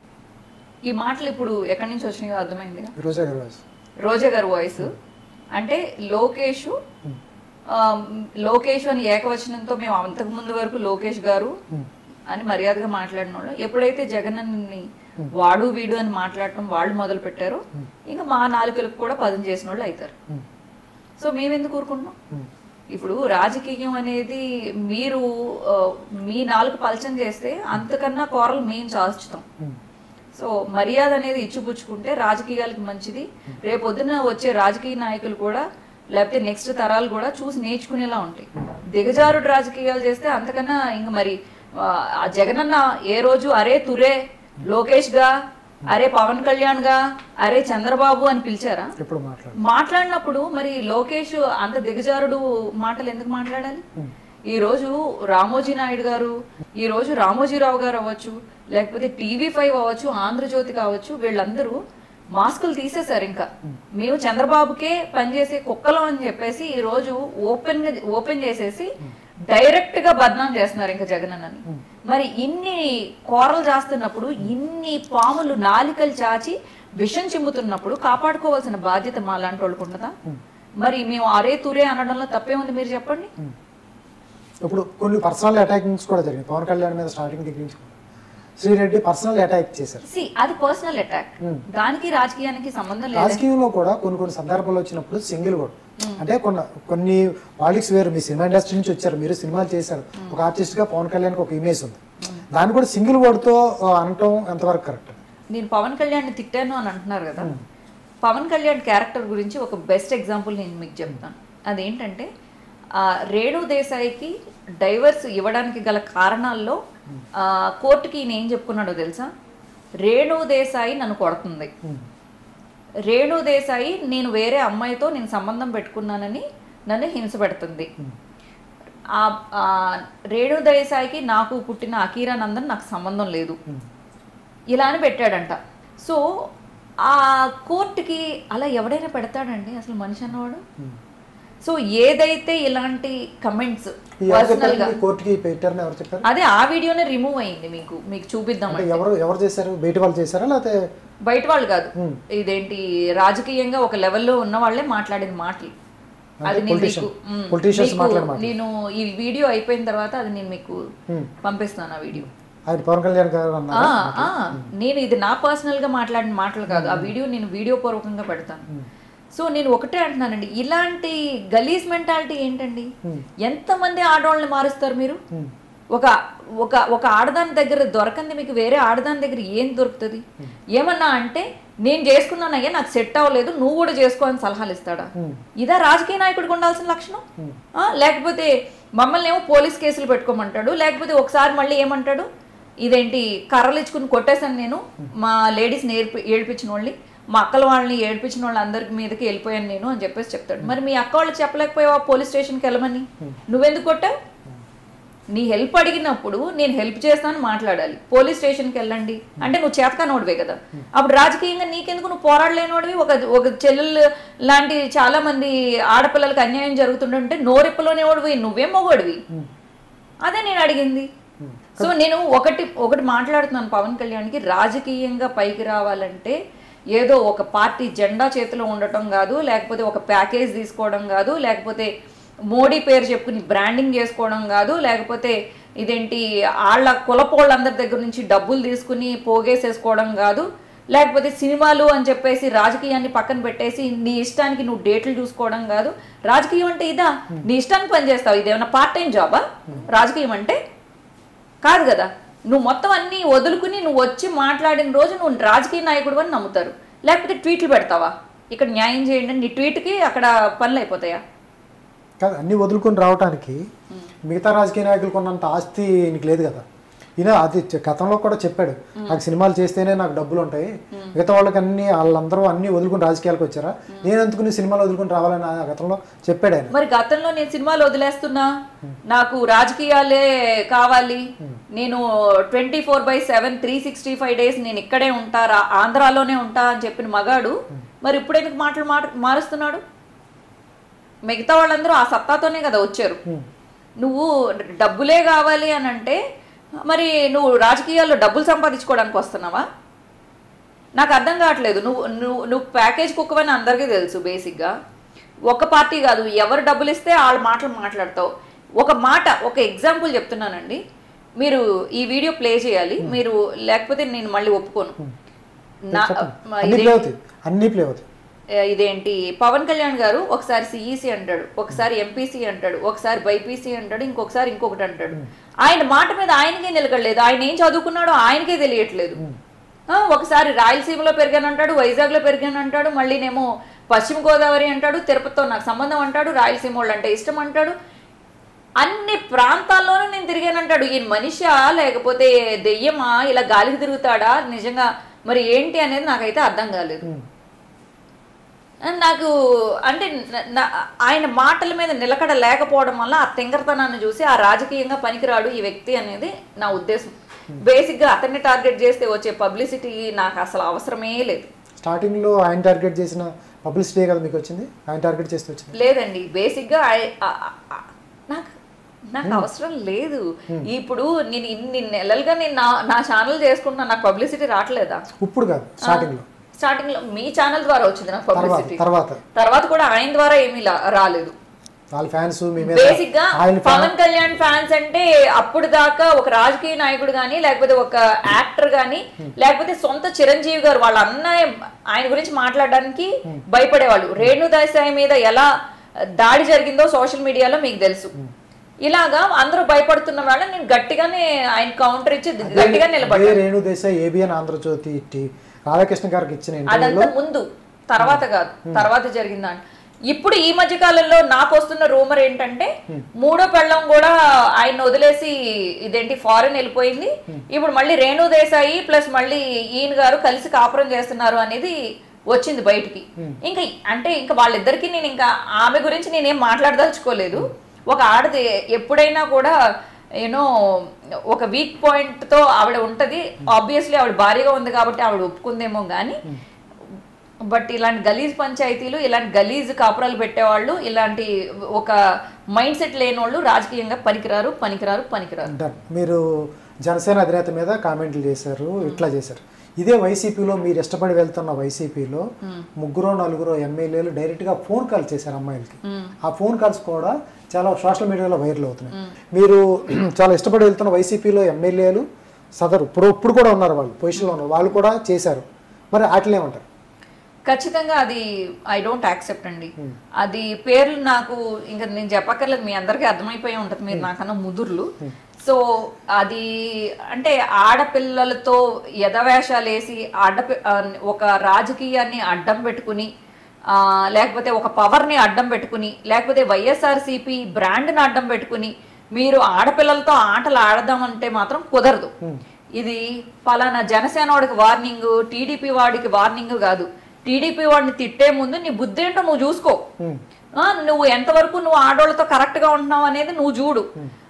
[SPEAKER 2] ఈ మాటలు ఇప్పుడు ఎక్కడి నుంచి వచ్చినాయో అర్థమైంది.
[SPEAKER 1] రోజా గారి వాయిస్
[SPEAKER 2] రోజా గారి వాయిస్ అంటే లోకేష్ లోకేష్ అని ఏకవచనంతో మేము అంతకు ముందు వరకు లోకేష్ గారు అని మర్యాదగా మాట్లాడిన వాళ్ళు ఎప్పుడైతే జగన్ని వాడు వీడు అని మాట్లాడటం వాళ్ళు మొదలు పెట్టారో ఇంకా మా నాలుకలకు కూడా పదం చేసిన వాళ్ళు అవుతారు. సో మేమెందుకు ఊరుకుంటున్నాం? ఇప్పుడు రాజకీయం అనేది మీరు మీ నాలుగు పలచం చేస్తే అంతకన్నా కూరలు మేము చాల్చుతాం. సో మర్యాద అనేది ఇచ్చిపుచ్చుకుంటే రాజకీయాలకు మంచిది. రేపొద్దున వచ్చే రాజకీయ నాయకులు కూడా లేకపోతే నెక్స్ట్ తరాలు కూడా చూసి నేర్చుకునేలా ఉంటాయి. దిగజారుడు రాజకీయాలు చేస్తే అంతకన్నా ఇంక మరి ఆ జగనన్న ఏ రోజు అరే తురే లోకేష్ గా, అరే పవన్ కళ్యాణ్ గా, అరే చంద్రబాబు అని పిలిచారా? మాట్లాడినప్పుడు మరి లోకేష్ అంత దిగజారుడు మాటలు ఎందుకు మాట్లాడాలి? ఈ రోజు రామోజీ నాయుడు గారు, ఈ రోజు రామోజీరావు గారు అవ్వచ్చు, లేకపోతే టీవీ ఫైవ్ అవ్వచ్చు, ఆంధ్రజ్యోతి కావచ్చు, వీళ్ళందరూ మాస్కులు తీసేశారు. ఇంకా మేము చంద్రబాబుకే పనిచేసే కుక్కలం అని చెప్పేసి ఈ రోజు ఓపెన్ గా ఓపెన్ చేసేసి డైరెక్ట్ గా బద్నాం చేస్తున్నారు ఇంకా జగన్ అన్నని. మరి ఇన్ని కోరలు చేస్తున్నప్పుడు, ఇన్ని పాములు నాలికలు చాచి విషం చిమ్ముతున్నప్పుడు కాపాడుకోవాల్సిన బాధ్యత మా లాంటి వాళ్ళకు ఉండదా? మరి మేము అరే తురే అనడంలో తప్పే ఉంది, మీరు చెప్పండి.
[SPEAKER 1] ఇప్పుడు కొన్ని పర్సనల్ అటాకింగ్స్ కూడా జరిగింది పవన్ కళ్యాణ్ మీద. స్టార్టింగ్ దగ్గర నుంచి శ్రీరెడ్డి పర్సనల్ అటాక్ చేశారు.
[SPEAKER 2] సి అది పర్సనల్ అటాక్, దానికి రాజకీయానికి సంబంధం లేదు.
[SPEAKER 1] రాజకీయంలో కూడా కొన్ని కొన్ని సందర్భాలు వచ్చినప్పుడు సింగిల్ కూడా అంటే కొన్ని కొన్ని పాలిటిక్స్ వేరు. మీ సినిమా ఇండస్ట్రీ నుంచి వచ్చారు, మీరు సినిమాలు చేశారు, ఒక ఆర్టిస్ట్ గా పవన్ కళ్యాణ్కి ఒక ఇమేజ్ ఉంది, దాన్ని కూడా సింగిల్ వర్డ్తో అనటం ఎంతవరకు కరెక్ట్?
[SPEAKER 2] నేను పవన్ కళ్యాణ్ని తిట్టాను అని అంటున్నారు కదా, పవన్ కళ్యాణ్ క్యారెక్టర్ గురించి ఒక బెస్ట్ ఎగ్జాంపుల్ నేను మీకు చెప్తాను. అదేంటంటే రేణు దేశాయికి డైవర్స్ ఇవ్వడానికి గల కారణాల్లో కోర్టుకి ఈయన ఏం చెప్పుకున్నాడో తెలుసా? రేణు దేశాయి నన్ను కొడుతుంది, రేణు దేశాయి నేను వేరే అమ్మాయితో నేను సంబంధం పెట్టుకున్నానని నన్ను హింస పెడుతుంది, రేణు దేశాయికి నాకు పుట్టిన అకీరానందన్ నాకు సంబంధం లేదు, ఇలా అని పెట్టాడంట. సో ఆ కోర్టుకి అలా ఎవడైనా పెడతాడండి అసలు మనిషి అన్నవాడు? సో ఏదైతే ఇలాంటి కమెంట్స్ పర్సనల్ గా
[SPEAKER 1] కోర్టుకి పెట్టారని ఎవరు చెప్పారు?
[SPEAKER 2] అదే ఆ వీడియోనే రిమూవ్ అయింది, మీకు మీకు చూపిద్దాం.
[SPEAKER 1] ఎవరు ఎవరు చేశారు? బయట వాళ్ళు చేశారా లేకపోతే?
[SPEAKER 2] బయట వాళ్ళు కాదు, ఇదేంటి రాజకీయంగా ఒక లెవెల్లో ఉన్న వాళ్ళే మాట్లాడిన మాటలు. అది నేను మీకు నేను ఈ వీడియో అయిపోయిన తర్వాత అది నేను మీకు పంపిస్తాను ఆ వీడియో.
[SPEAKER 1] పవన్ కళ్యాణ్ గారు
[SPEAKER 2] నేను ఇది నా పర్సనల్ గా మాట్లాడిన మాటలు కాదు, ఆ వీడియో నేను వీడియో పూర్వకంగా పెడతాను. సో నేను ఒకటే అంటున్నానండి, ఇలాంటి గలీజ్ మెంటాలిటీ ఏంటండి? ఎంతమంది ఆడవాళ్ళని మారుస్తారు మీరు? ఒక ఒక ఒక ఆడదాని దగ్గర దొరకంది మీకు వేరే ఆడదాని దగ్గర ఏం దొరుకుతుంది? ఏమన్నా అంటే నేను చేసుకున్నానయ్యా నాకు సెట్ అవ్వలేదు నువ్వు కూడా చేసుకో అని సలహాలు ఇస్తాడా? ఇదా రాజకీయ నాయకుడికి ఉండాల్సిన లక్షణం? లేకపోతే మమ్మల్ని ఏమో పోలీస్ కేసులు పెట్టుకోమంటాడు, లేకపోతే ఒకసారి మళ్ళీ ఏమంటాడు, ఇదేంటి కర్రలు ఇచ్చుకుని కొట్టేశాను నేను మా లేడీస్ని ఏడ్పి ఏడిపించిన వాళ్ళని, మా అక్కల వాళ్ళని ఏడిపించిన వాళ్ళందరికి మీదకి వెళ్ళిపోయాను నేను అని చెప్పేసి చెప్తాడు. మరి మీ అక్క వాళ్ళకి చెప్పలేకపోయావా పోలీస్ స్టేషన్కి వెళ్ళమని? నువ్వెందుకు కొట్టావు? నీ హెల్ప్ అడిగినప్పుడు నేను హెల్ప్ చేస్తాను మాట్లాడాలి. పోలీస్ స్టేషన్కి వెళ్ళండి అంటే నువ్వు చేతకానోడివే కదా. అప్పుడు రాజకీయంగా నీకెందుకు నువ్వు పోరాడలేనోడివి? ఒక ఒక చెల్లెలు లాంటి చాలా మంది ఆడపిల్లలకి అన్యాయం జరుగుతుంటే నోరెప్పలోనే ఓడివి, నువ్వేం మొగోడివి? అదే నేను అడిగింది. సో నేను ఒకటి ఒకటి మాట్లాడుతున్నాను, పవన్ కళ్యాణ్కి రాజకీయంగా పైకి రావాలంటే ఏదో ఒక పార్టీ జెండా చేతిలో ఉండటం కాదు, లేకపోతే ఒక ప్యాకేజ్ తీసుకోవడం కాదు, లేకపోతే మోడీ పేరు చెప్పుకుని బ్రాండింగ్ చేసుకోవడం కాదు, లేకపోతే ఇదేంటి వాళ్ళ కులపోళ్ళందరి దగ్గర నుంచి డబ్బులు తీసుకుని పోగేసేసుకోవడం కాదు, లేకపోతే సినిమాలు అని చెప్పేసి రాజకీయాన్ని పక్కన పెట్టేసి నీ ఇష్టానికి నువ్వు డేట్లు చూసుకోవడం కాదు. రాజకీయం అంటే ఇదా? నీ ఇష్టానికి పనిచేస్తావు, ఇదేమన్నా పార్ట్ టైం జాబా రాజకీయం అంటే? కాదు కదా. నువ్వు మొత్తం అన్నీ వదులుకుని నువ్వు వచ్చి మాట్లాడిన రోజు నువ్వు రాజకీయ నాయకుడు అని నమ్ముతారు. లేకపోతే ట్వీట్లు పెడతావా ఇక్కడ న్యాయం చేయండి నీ ట్వీట్కి అక్కడ పనులు అయిపోతాయా?
[SPEAKER 1] కాదు, అన్నీ వదులుకొని రావడానికి మిగతా రాజకీయ నాయకులకు ఉన్నంత ఆస్తి నీకు లేదు కదా. ఈయన అది గతంలో కూడా చెప్పాడు, నాకు సినిమాలు చేస్తేనే నాకు డబ్బులు ఉంటాయి, మిగతా వాళ్ళకి అన్ని వాళ్ళందరూ అన్ని వదులుకుని రాజకీయాలకు వచ్చారా, నేను ఎందుకు సినిమాలు వదులుకుని రావాలని గతంలో చెప్పాడు ఆయన.
[SPEAKER 2] మరి గతంలో నేను సినిమాలు వదిలేస్తున్నా, నాకు రాజకీయాలే కావాలి, నేను twenty four by seven three sixty five days నేను ఇక్కడే ఉంటారా, ఆంధ్రాలోనే ఉంటా అని చెప్పిన మగాడు మరి ఇప్పుడు ఎందుకు మాటలు మారుస్తున్నాడు? మిగతా వాళ్ళందరూ ఆ సత్తాతోనే కదా వచ్చారు. నువ్వు డబ్బులే కావాలి అని అంటే మరి నువ్వు రాజకీయాల్లో డబ్బులు సంపాదించుకోవడానికి వస్తున్నావా? నాకు అర్థం కావట్లేదు. నువ్వు నువ్వు నువ్వు ప్యాకేజ్ కుక్కవని అందరికీ తెలుసు. బేసిక్గా ఒక పార్టీ కాదు, ఎవరు డబ్బులు ఇస్తే వాళ్ళ మాటలు మాట్లాడతావు. ఒక మాట ఒక ఎగ్జాంపుల్ చెప్తున్నానండి, మీరు ఈ వీడియో ప్లే చేయాలి, మీరు లేకపోతే నేను మళ్ళీ ఒప్పుకోను.
[SPEAKER 1] అన్ని ప్లే అవుతాయి.
[SPEAKER 2] ఇదేంటి పవన్ కళ్యాణ్ గారు ఒకసారి సిఈసి అంటాడు, ఒకసారి ఎంపీసీ అంటాడు, ఒకసారి బైపీసీ అంటాడు, ఇంకొకసారి ఇంకొకటి అంటాడు. ఆయన మాట మీద ఆయనకే నిలకడలేదు, ఆయన ఏం చదువుకున్నాడో ఆయనకే తెలియట్లేదు. ఒకసారి రాయలసీమలో పెరిగానంటాడు, వైజాగ్లో పెరిగానంటాడు, మళ్ళీనేమో పశ్చిమ గోదావరి అంటాడు, తిరుపతితో నాకు సంబంధం అంటాడు, రాయలసీమ వాళ్ళు అంటే ఇష్టం అంటాడు, అన్ని ప్రాంతాల్లోనూ నేను తిరిగానంటాడు. ఈయన మనిషా లేకపోతే దెయ్యమా, ఇలా గాలికి తిరుగుతాడా నిజంగా మరి ఏంటి అనేది నాకైతే అర్థం కాలేదు. నాకు అంటే ఆయన మాటల మీద నిలకడ లేకపోవడం వల్ల ఆ తెంగరతనాన్ని చూసి ఆ రాజకీయంగా పనికిరాడు ఈ వ్యక్తి అనేది నా ఉద్దేశం. బేసిక్గా అతన్ని టార్గెట్ చేస్తే వచ్చే పబ్లిసిటీ నాకు అసలు అవసరమే లేదు.
[SPEAKER 1] స్టార్టింగ్లో ఆయన టార్గెట్ చేసిన పబ్లిసిటీ కదా మీకు వచ్చింది, ఆయన టార్గెట్ చేస్తే వచ్చింది?
[SPEAKER 2] లేదండి, బేసిక్గా నాకు నాకు అవసరం లేదు. ఇప్పుడు నేను ఇన్ని నెలలుగా నేను నా నా ఛానల్ చేసుకుంటున్నా, నాకు పబ్లిసిటీ రావట్లేదా?
[SPEAKER 1] ఇప్పుడు కాదు, స్టార్టింగ్ లో
[SPEAKER 2] స్టార్టింగ్ లో మీ ఛానల్ ద్వారా వచ్చింది నాకు పబ్లిసిటీ.
[SPEAKER 1] తర్వాత
[SPEAKER 2] తర్వాత కూడా ఆయన ద్వారా ఏమీ రాలేదు.
[SPEAKER 1] వాళ్ళ ఫ్యాన్స్ మీ మీద
[SPEAKER 2] బేసిక్ గా పవన్ కళ్యాణ్ ఫ్యాన్స్ అంటే అప్పుడు దాకా ఒక రాజకీయ నాయకుడు గానీ, లేకపోతే ఒక యాక్టర్ గానీ, లేకపోతే సొంత చిరంజీవి గారు వాళ్ళ అన్నయ్య ఆయన గురించి మాట్లాడడానికి భయపడేవాళ్ళు. రేణు దేశాయ్ మీద ఎలా దాడి జరిగిందో సోషల్ మీడియాలో మీకు తెలుసు. ఇలాగా అందరూ భయపడుతున్న వాళ్ళ నేను గట్టిగానే ఆయన కౌంటర్ ఇచ్చి గట్టిగా నిలబడ్డాను.
[SPEAKER 1] రేణు దేశాయ్ ఏబిఎన్ ఆంధ్రజ్యోతి రాధాకృష్ణ గారికి ఇచ్చిన
[SPEAKER 2] అదంతా ముందు, తర్వాత కాదు, తర్వాత జరిగిందండి. ఇప్పుడు ఈ మధ్య కాలంలో నాకు వస్తున్న రూమర్ ఏంటంటే మూడో పెళ్ళం కూడా ఆయన వదిలేసి ఇదేంటి ఫారెన్ వెళ్ళిపోయింది, ఇప్పుడు మళ్ళీ రేణు దేశాయి ప్లస్ మళ్ళీ ఈయన గారు కలిసి కాపురం చేస్తున్నారు అనేది వచ్చింది బయటికి. ఇంకా అంటే ఇంకా వాళ్ళిద్దరికి నేను ఇంకా ఆమె గురించి నేనేం మాట్లాడదలుచుకోలేదు. ఒక ఆడది ఎప్పుడైనా కూడా యూనో ఒక వీక్ పాయింట్ తో ఆవిడ ఉంటది. ఆబ్వియస్లీ ఆవిడ భారీగా ఉంది కాబట్టి ఆవిడ ఒప్పుకుందేమో కానీ, బట్ ఇలాంటి గలీజ్ పంచాయతీలు, ఇలాంటి గలీజ్ కాపురాలు పెట్టేవాళ్ళు, ఇలాంటి ఒక మైండ్ సెట్ లేని వాళ్ళు రాజకీయంగా పనికిరారు పనికిరారు పనికిరారు.
[SPEAKER 1] మీరు జనసేన అధినేత మీద కామెంట్లు చేశారు, ఇట్లా చేశారు. ఇదే వైసీపీలో మీరు ఇష్టపడి వెళ్తున్న వైసీపీలో ముగ్గురో నలుగురో ఎమ్మెల్యేలు డైరెక్ట్ గా ఫోన్ కాల్ చేశారు అమ్మాయిలకి. ఆ ఫోన్ కాల్స్ కూడా చాలా సోషల్ మీడియాలో వైరల్ అవుతున్నాయి. మీరు చాలా ఇష్టపడి వెళ్తున్న వైసీపీలో ఎమ్మెల్యేలు సదరు ఇప్పుడు ఇప్పుడు కూడా ఉన్నారు, వాళ్ళు పొజిషన్లో ఉన్నారు, వాళ్ళు కూడా చేశారు. మరి వాటిలో ఏమంటారు?
[SPEAKER 2] ఖచ్చితంగా అది ఐ డోంట్ యాక్సెప్ట్ అండి. అది పేర్లు నాకు ఇంకా నేను చెప్పక్కర్లేదు, మీ అందరికీ అర్థమైపోయి ఉంటుంది, మీరు నాకన్నా ముదుర్లు. సో అది అంటే ఆడపిల్లలతో యథవేషాలు వేసి ఆడ ఒక రాజకీయాన్ని అడ్డం పెట్టుకుని, లేకపోతే ఒక పవర్ని అడ్డం పెట్టుకుని, లేకపోతే వైఎస్ఆర్సీపీ బ్రాండ్ని అడ్డం పెట్టుకుని మీరు ఆడపిల్లలతో ఆటలు ఆడదామంటే మాత్రం కుదరదు. ఇది పలానా జనసేన వాడికి వార్నింగ్, టీడీపీ వాడికి వార్నింగ్ కాదు. టీడీపీ వాడిని తిట్టే ముందు నీ బుద్ధి ఏంటో నువ్వు చూసుకో. నువ్వు ఎంతవరకు నువ్వు ఆడోళ్ళతో కరెక్ట్ గా ఉంటున్నావు అనేది నువ్వు చూడు.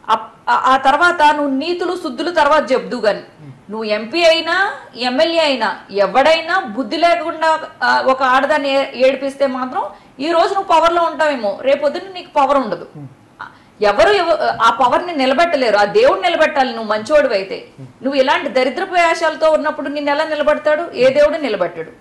[SPEAKER 2] ఆ తర్వాత నువ్వు నీతులు శుద్ధులు తర్వాత చెప్దు గాని, నువ్వు ఎంపీ అయినా ఎమ్మెల్యే అయినా ఎవడైనా బుద్ధి లేకుండా ఒక ఆడదాన్ని ఏడిపిస్తే మాత్రం ఈ రోజు నువ్వు పవర్ లో ఉంటావేమో, రేపొద్దున నీకు పవర్ ఉండదు. ఎవరు ఆ పవర్ ని నిలబెట్టలేరు, ఆ దేవుడు నిలబెట్టాలి. నువ్వు మంచోడు అయితే నువ్వు ఇలాంటి దరిద్రపు వేషాలతో ఉన్నప్పుడు నిన్ను ఎలా నిలబెడతాడు? ఏ దేవుడు నిలబెట్టాడు.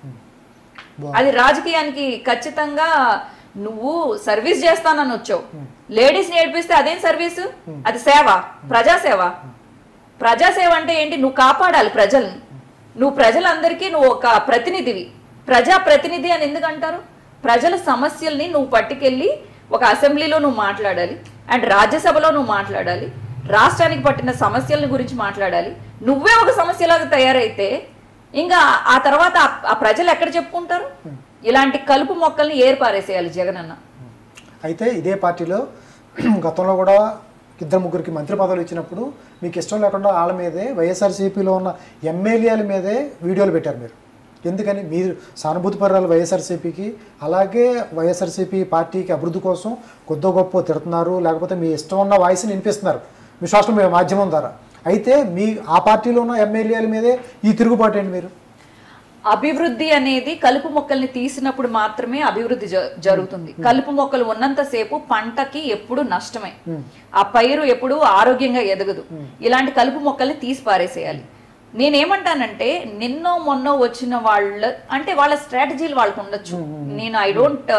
[SPEAKER 2] అది రాజకీయానికి ఖచ్చితంగా నువ్వు సర్వీస్ చేస్తానని వచ్చావు, లేడీస్ నేర్పిస్తే అదేం సర్వీసు? అది సేవ, ప్రజాసేవ. ప్రజాసేవ అంటే ఏంటి? నువ్వు కాపాడాలి ప్రజల్ని. నువ్వు ప్రజలందరికీ నువ్వు ఒక ప్రతినిధివి. ప్రజా ప్రతినిధి అని ఎందుకు అంటారు? ప్రజల సమస్యల్ని నువ్వు పట్టుకెళ్ళి ఒక అసెంబ్లీలో నువ్వు మాట్లాడాలి, అండ్ రాజ్యసభలో నువ్వు మాట్లాడాలి, రాష్ట్రానికి పట్టిన సమస్యల గురించి మాట్లాడాలి. నువ్వే ఒక సమస్యలాగా తయారైతే ఇంకా ఆ తర్వాత ఆ ప్రజలు ఎక్కడ చెప్పుకుంటారు? ఇలాంటి కలుపు మొక్కల్ని ఏర్పారేసేయాలి జగన్ అన్న.
[SPEAKER 1] అయితే ఇదే పార్టీలో గతంలో కూడా ఇద్దరు ముగ్గురికి మంత్రి పదవులు ఇచ్చినప్పుడు మీకు ఇష్టం లేకుండా వాళ్ళ మీదే వైఎస్ఆర్సీపీలో ఉన్న ఎమ్మెల్యేల మీదే వీడియోలు పెట్టారు మీరు. ఎందుకని? మీరు సానుభూతి పర్యాలు వైఎస్ఆర్సీపీకి, అలాగే వైఎస్ఆర్సీపీ పార్టీకి అభివృద్ధి కోసం కొద్ది గొప్ప తిడుతున్నారు, లేకపోతే మీ ఇష్టం ఉన్న వాయిస్ని వినిపిస్తున్నారు మీ సోషల్ మాధ్యమం ద్వారా. అయితే మీ ఆ పార్టీలో ఉన్న ఎమ్మెల్యేల మీదే ఈ తిరుగుబాటు ఏంటి? మీరు
[SPEAKER 2] అభివృద్ధి అనేది కలుపు మొక్కల్ని తీసినప్పుడు మాత్రమే అభివృద్ధి జరుగుతుంది. కలుపు మొక్కలు ఉన్నంతసేపు పంటకి ఎప్పుడు నష్టమే, ఆ పైరు ఎప్పుడు ఆరోగ్యంగా ఎదగదు. ఇలాంటి కలుపు మొక్కల్ని తీసి పారేసేయాలి. నేనేమంటానంటే నిన్నో మొన్నో వచ్చిన వాళ్ళ అంటే వాళ్ళ స్ట్రాటజీలు వాళ్ళకు ఉండొచ్చు. నేను ఐ డోంట్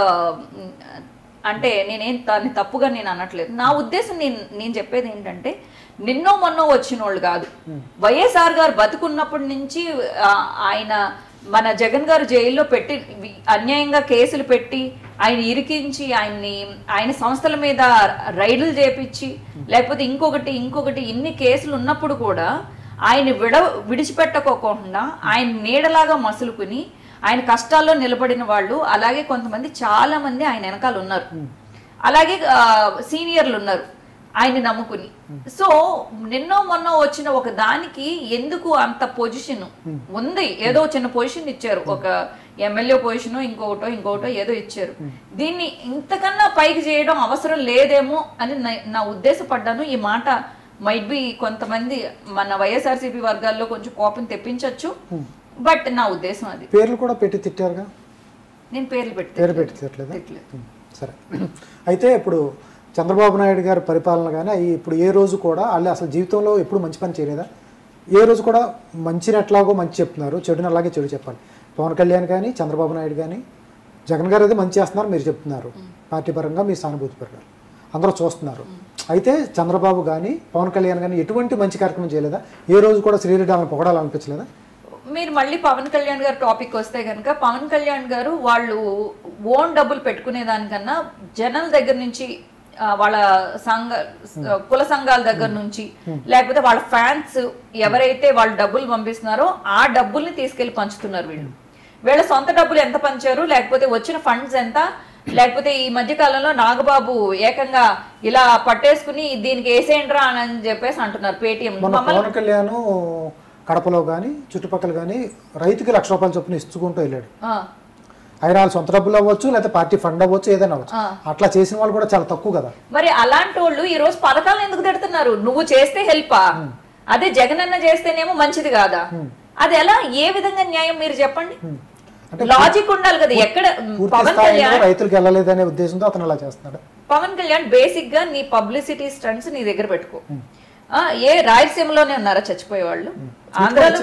[SPEAKER 2] అంటే నేనేం దాన్ని తప్పుగా నేను అనట్లేదు. నా ఉద్దేశం నేను నేను చెప్పేది ఏంటంటే నిన్నో మొన్నో వచ్చిన వాళ్ళు కాదు. వైఎస్ఆర్ గారు బతుకున్నప్పటి నుంచి ఆయన మన జగన్ గారు జైల్లో పెట్టి అన్యాయంగా కేసులు పెట్టి ఆయన ఇరికించి ఆయన్ని ఆయన సంస్థల మీద రైడ్లు చేపించి లేకపోతే ఇంకొకటి ఇంకొకటి ఇన్ని కేసులు ఉన్నప్పుడు కూడా ఆయన విడ విడిచిపెట్టకోకుండా ఆయన నీడలాగా మసులుకుని ఆయన కష్టాల్లో నిలబడిన వాళ్ళు, అలాగే కొంతమంది చాలా మంది ఆయన వెనకాల ఉన్నారు, అలాగే సీనియర్లు ఉన్నారు ఆయన్ని నమ్ముకుని. సో నిన్నో మొన్నో వచ్చిన ఒక దానికి ఎందుకు అంత పొజిషన్ ఉంది? ఏదో చిన్న పొజిషన్ ఇచ్చారు, ఒక ఎమ్మెల్యే పొజిషన్, ఇంకొకటో ఇంకొకటో ఏదో ఇచ్చారు. దీన్ని ఇంతకన్నా పైకి చేయడం అవసరం లేదేమో అని నా ఉద్దేశపడ్డాను. ఈ మాట మైట్ బి కొంతమంది మన వైఎస్ఆర్సీపీ వర్గాల్లో కొంచెం కోపం తెప్పించవచ్చు. బట్ నా ఉద్దేశం అది.
[SPEAKER 1] పేర్లు కూడా పెట్టి తిట్టారుగా?
[SPEAKER 2] నేను పేర్లు పెట్టి
[SPEAKER 1] పేరు పెట్టి తిట్టలేదా? సరే. అయితే ఇప్పుడు చంద్రబాబు నాయుడు గారి పరిపాలన కానీ అవి ఇప్పుడు ఏ రోజు కూడా వాళ్ళు అసలు జీవితంలో ఎప్పుడు మంచి పని చేయలేదా? ఏ రోజు కూడా మంచిని ఎట్లాగో మంచి చెప్తున్నారు, చెడుని అలాగే చెడు చెప్పాలి. పవన్ కళ్యాణ్ కానీ చంద్రబాబు నాయుడు కానీ జగన్ గారు అయితే మంచి చేస్తున్నారు మీరు చెప్తున్నారు, పార్టీ పరంగా మీ సానుభూతి పరంగా అందరూ చూస్తున్నారు. అయితే చంద్రబాబు కానీ పవన్ కళ్యాణ్ కానీ ఎటువంటి మంచి కార్యక్రమం చేయలేదా? ఏ రోజు కూడా శ్రీరెడ్డి వాళ్ళని పొగడాలనిపించలేదా?
[SPEAKER 2] మీరు మళ్ళీ పవన్ కళ్యాణ్ గారు టాపిక్ వస్తే కనుక పవన్ కళ్యాణ్ గారు వాళ్ళు ఓన్ డబ్బులు పెట్టుకునే దానికన్నా జనాల దగ్గర నుంచి వాళ్ళ సంఘ కుల సంఘాల దగ్గర నుంచి లేకపోతే వాళ్ళ ఫ్యాన్స్ ఎవరైతే వాళ్ళు డబ్బులు పంపిస్తున్నారో ఆ డబ్బుల్ని తీసుకెళ్లి పంచుతున్నారు. వీళ్ళు వీళ్ళ సొంత డబ్బులు ఎంత పంచారు, లేకపోతే వచ్చిన ఫండ్స్ ఎంత, లేకపోతే ఈ మధ్య కాలంలో నాగబాబు ఏకంగా ఇలా పట్టేసుకుని దీనికి వేసేయండిరా అని చెప్పేసి అంటున్నారు పేటిఎం.
[SPEAKER 1] పవన్ కళ్యాణ్ కడపలో కానీ చుట్టుపక్కల కానీ రైతుకి లక్ష రూపాయల చొప్పున ఇచ్చుకుంటూ వెళ్ళాడు. ఆయన వాళ్ళ సొంత డబ్బులు అవ్వచ్చు, లేకపోతే పార్టీ ఫండ్ అవ్వచ్చు, ఏదైనా అవ్వచ్చు. అట్లా చేసిన వాళ్ళు కూడా చాలా తక్కువ కదా.
[SPEAKER 2] మరి అలాంటి వాళ్ళు ఈ రోజు పథకాలను ఎందుకు తిడుతున్నారు? నువ్వు చేస్తే హెల్పా, అదే జగన్ అన్న చేస్తేనేమో మంచిది కాదా? అది ఎలా, ఏ విధంగా న్యాయం మీరు చెప్పండి? లాజిక్ ఉండాలి కదా. ఎక్కడ పవన్ కళ్యాణ్
[SPEAKER 1] రైతులకు వెళ్ళలేదనే ఉద్దేశంతో అతను అలా చేస్తున్నాడు.
[SPEAKER 2] పవన్ కళ్యాణ్ బేసిక్ గా నీ పబ్లిసిటీ స్టంట్స్ నీ దగ్గర పెట్టుకో. ఏ రాయలసీమలోనే ఉన్నారా చచ్చిపోయే వాళ్ళు? ఆంధ్రాలో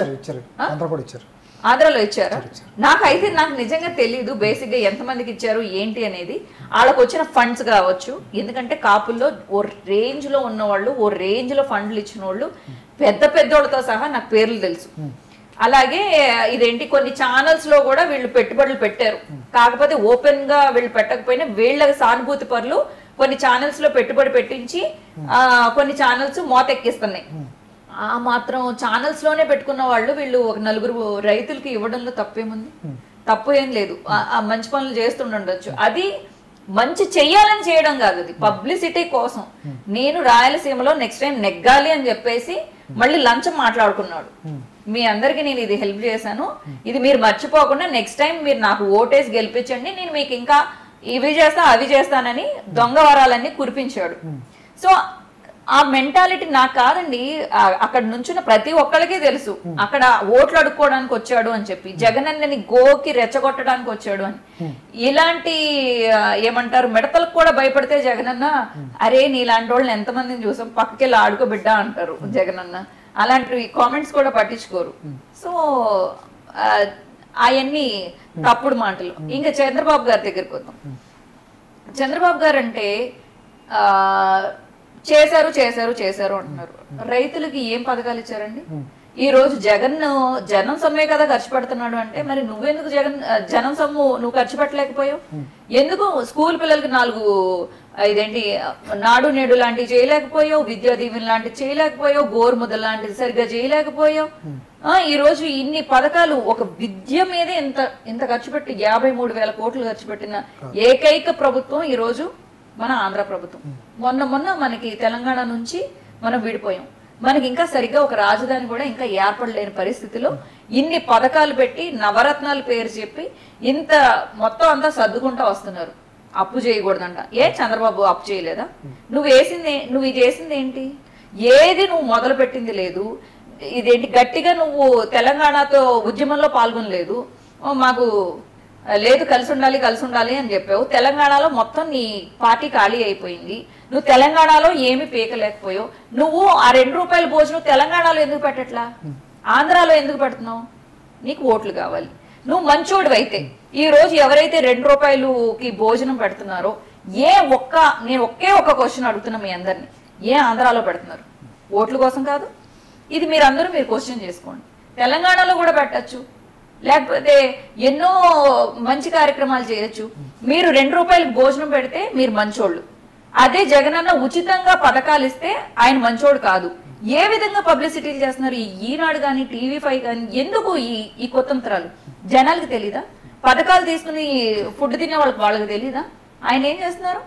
[SPEAKER 2] ఆంధ్రాలో ఇచ్చారా? నాకైతే నాకు నిజంగా తెలీదు బేసిక్ గా ఎంతమందికి ఇచ్చారు ఏంటి అనేది. వాళ్ళకు వచ్చిన ఫండ్స్ కావచ్చు, ఎందుకంటే కాపుల్లో ఓ రేంజ్ లో ఉన్న వాళ్ళు, ఓ రేంజ్ లో ఫండ్లు ఇచ్చిన వాళ్ళు పెద్ద పెద్దోళ్ళతో సహా నాకు పేర్లు తెలుసు. అలాగే ఇదేంటి కొన్ని ఛానల్స్ లో కూడా వీళ్ళు పెట్టుబడులు పెట్టారు, కాకపోతే ఓపెన్ గా వీళ్ళు పెట్టకపోయినా వీళ్ళ సానుభూతి పరులు కొన్ని ఛానల్స్ లో పెట్టుబడి పెట్టించి ఆ కొన్ని ఛానల్స్ మోతెక్కిస్తున్నాయి. ఆ మాత్రం ఛానల్స్ లోనే పెట్టుకున్న వాళ్ళు వీళ్ళు ఒక నలుగురు రైతులకి ఇవ్వడంలో తప్పేముంది? తప్పు ఏం లేదు, ఆ మంచి పనులు చేస్తుండొచ్చు. అది మంచి చెయ్యాలని చేయడం కాదు, అది పబ్లిసిటీ కోసం. నేను రాయలసీమలో నెక్స్ట్ టైం నెగ్గాలి అని చెప్పేసి మళ్ళీ లంచం మాట్లాడుకున్నాడు. మీ అందరికి నేను ఇది హెల్ప్ చేశాను, ఇది మీరు మర్చిపోకుండా నెక్స్ట్ టైం మీరు నాకు ఓటేసి గెలిపించండి, నేను మీకు ఇంకా ఇవి చేస్తా అవి చేస్తానని దొంగ వరాలన్నీ కురిపించాడు. సో ఆ మెంటాలిటీ నాకు కాదండి, అక్కడ నుంచున్న ప్రతి ఒక్కళ్ళకి తెలుసు అక్కడ ఓట్లు అడుక్కోవడానికి వచ్చాడు అని చెప్పి, జగన్ అన్నని గోకి రెచ్చగొట్టడానికి వచ్చాడు అని. ఇలాంటి ఏమంటారు మిడతలకు కూడా భయపడితే జగనన్న, అరే నీలాంటి వాళ్ళని ఎంతమందిని చూసాం, పక్కకెళ్ళి ఆడుకోబిడ్డ అంటారు జగనన్న. అలాంటి కామెంట్స్ కూడా పట్టించుకోరు. సో అవన్నీ తప్పుడు మాటలు. ఇంకా చంద్రబాబు గారి దగ్గరికి వద్దాం. చంద్రబాబు గారు అంటే ఆ చేశారు చేశారు చేశారు అంటున్నారు. రైతులకి ఏం పథకాలు ఇచ్చారండి? ఈ రోజు జగన్ జనం సొమ్మే కదా ఖర్చు పెడుతున్నాడు అంటే, మరి నువ్వెందుకు జగన్ జనం సొమ్ము నువ్వు ఖర్చు పెట్టలేకపోయావు? ఎందుకు స్కూల్ పిల్లలకి నాలుగు ఇదేంటి నాడు నేడు లాంటివి చేయలేకపోయావు, విద్యా దీవెన లాంటివి చేయలేకపోయావు, గోరుముద్ద లాంటిది సరిగ్గా చేయలేకపోయావు? ఆ ఈ రోజు ఇన్ని పథకాలు ఒక విద్య మీదే ఇంత ఇంత ఖర్చు పెట్టి యాభై మూడు వేల కోట్లు ఖర్చు పెట్టిన ఏకైక ప్రభుత్వం ఈ రోజు మన ఆంధ్ర ప్రభుత్వం. మొన్న మొన్న మనకి తెలంగాణ నుంచి మనం విడిపోయాం. మనకి ఇంకా సరిగ్గా ఒక రాజధాని కూడా ఇంకా ఏర్పడలేని పరిస్థితిలో ఇన్ని పథకాలు పెట్టి నవరత్నాల పేరు చెప్పి ఇంత మొత్తం అంతా సర్దుకుంటా వస్తున్నారు. అప్పు చేయకూడదంట. ఏ చంద్రబాబు అప్పు చేయలేదా? నువ్వు వేసింది నువ్వు ఇది చేసింది ఏంటి? ఏది నువ్వు మొదలు పెట్టింది లేదు. ఇదేంటి గట్టిగా నువ్వు తెలంగాణతో ఉద్యమంలో పాల్గొనలేదు. మాకు లేదు కలిసి ఉండాలి కలిసి ఉండాలి అని చెప్పావు. తెలంగాణలో మొత్తం నీ పార్టీ ఖాళీ అయిపోయింది. నువ్వు తెలంగాణలో ఏమి పీకలేకపోయావు. నువ్వు ఆ రెండు రూపాయల భోజనం తెలంగాణలో ఎందుకు పెట్టట్లా, ఆంధ్రాలో ఎందుకు పెడుతున్నావు? నీకు ఓట్లు కావాలి. నువ్వు మంచోడు అయితే ఈ రోజు ఎవరైతే రెండు రూపాయలుకి భోజనం పెడుతున్నారో ఏ ఒక్క నేను ఒకే ఒక్క క్వశ్చన్ అడుగుతున్నా మీ అందరినీ, ఏ ఆంధ్రాలో పెడుతున్నారు? ఓట్ల కోసం కాదు. ఇది మీరందరూ మీరు క్వశ్చన్ చేసుకోండి. తెలంగాణలో కూడా పెట్టచ్చు, లేకపోతే ఎన్నో మంచి కార్యక్రమాలు చేయొచ్చు. మీరు రెండు రూపాయలకు భోజనం పెడితే మీరు మంచోళ్ళు. అదే జగనన్న ఉచితంగా పథకాలు ఇస్తే ఆయన మంచోడు కాదు. ఏ విధంగా పబ్లిసిటీలు చేస్తున్నారు ఈ ఈనాడు కానీ టీవీ ఫైవ్ కానీ? ఎందుకు ఈ ఈ కొత్తంతరాలు జనాలకు తెలీదా? పథకాలు తీసుకుని ఫుడ్ తినే వాళ్ళకి వాళ్ళకి తెలీదా? ఆయన ఏం చేస్తున్నారు?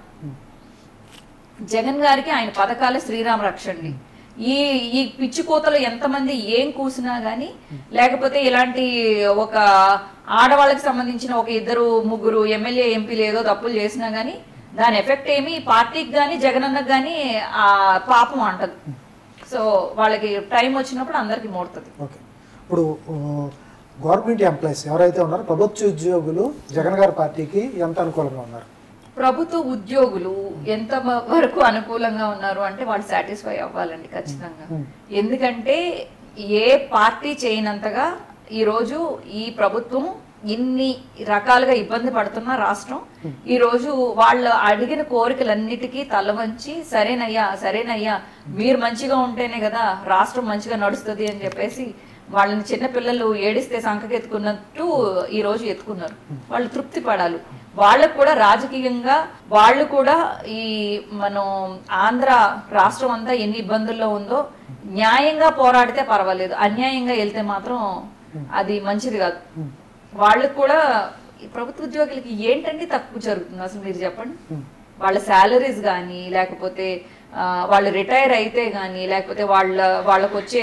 [SPEAKER 2] జగన్ గారికి ఆయన పథకాలే శ్రీరామ రక్షండి. ఈ ఈ పిచ్చి కోతలు ఎంతమంది ఏం కూసినా గానీ, లేకపోతే ఇలాంటి ఒక ఆడవాళ్ళకి సంబంధించిన ఒక ఇద్దరు ముగ్గురు ఎమ్మెల్యే ఎంపీలు ఏదో తప్పులు చేసినా గానీ దాని ఎఫెక్ట్ ఏమి పార్టీకి కానీ జగనన్నకు కానీ ఆ పాపం అంటది. సో వాళ్ళకి టైం వచ్చినప్పుడు అందరికి మోడుతుంది.
[SPEAKER 1] ఓకే, ఇప్పుడు గవర్నమెంట్ ఎంప్లాయీస్ ఎవరైతే ఉన్నారో ప్రభుత్వ ఉద్యోగులు జగన్ గారి పార్టీకి ఎంత అనుకూలంగా ఉన్నారు?
[SPEAKER 2] ప్రభుత్వ ఉద్యోగులు ఎంత వరకు అనుకూలంగా ఉన్నారు అంటే వాళ్ళు సాటిస్ఫై అవ్వాలండి ఖచ్చితంగా. ఎందుకంటే ఏ పార్టీ చేయనంతగా ఈరోజు ఈ ప్రభుత్వం ఇన్ని రకాలుగా ఇబ్బంది పడుతున్న రాష్ట్రం ఈ రోజు వాళ్ళు అడిగిన కోరికలన్నిటికీ తల వంచి సరేనయ్యా సరేనయ్యా మీరు మంచిగా ఉంటేనే కదా రాష్ట్రం మంచిగా నడుస్తుంది అని చెప్పేసి వాళ్ళని చిన్న పిల్లలు ఏడిస్తే సంకకెత్తుకున్నట్టు ఈ రోజు ఎత్తుకున్నారు. వాళ్ళు తృప్తి పడాలి. వాళ్ళకు కూడా రాజకీయంగా వాళ్ళు కూడా ఈ మనం ఆంధ్ర రాష్ట్రం అంతా ఎన్ని ఇబ్బందుల్లో ఉందో న్యాయంగా పోరాడితే పర్వాలేదు, అన్యాయంగా వెళ్తే మాత్రం అది మంచిది కాదు. వాళ్ళకు కూడా ప్రభుత్వ ఉద్యోగులకి ఏంటంటే తక్కువ జరుగుతుంది అసలు మీరు చెప్పండి. వాళ్ళ శాలరీస్ కానీ లేకపోతే వాళ్ళు రిటైర్ అయితే కానీ లేకపోతే వాళ్ళ వాళ్ళకు వచ్చే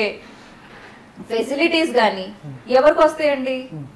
[SPEAKER 2] ఫెసిలిటీస్ కానీ ఎవరికి వస్తాయండి?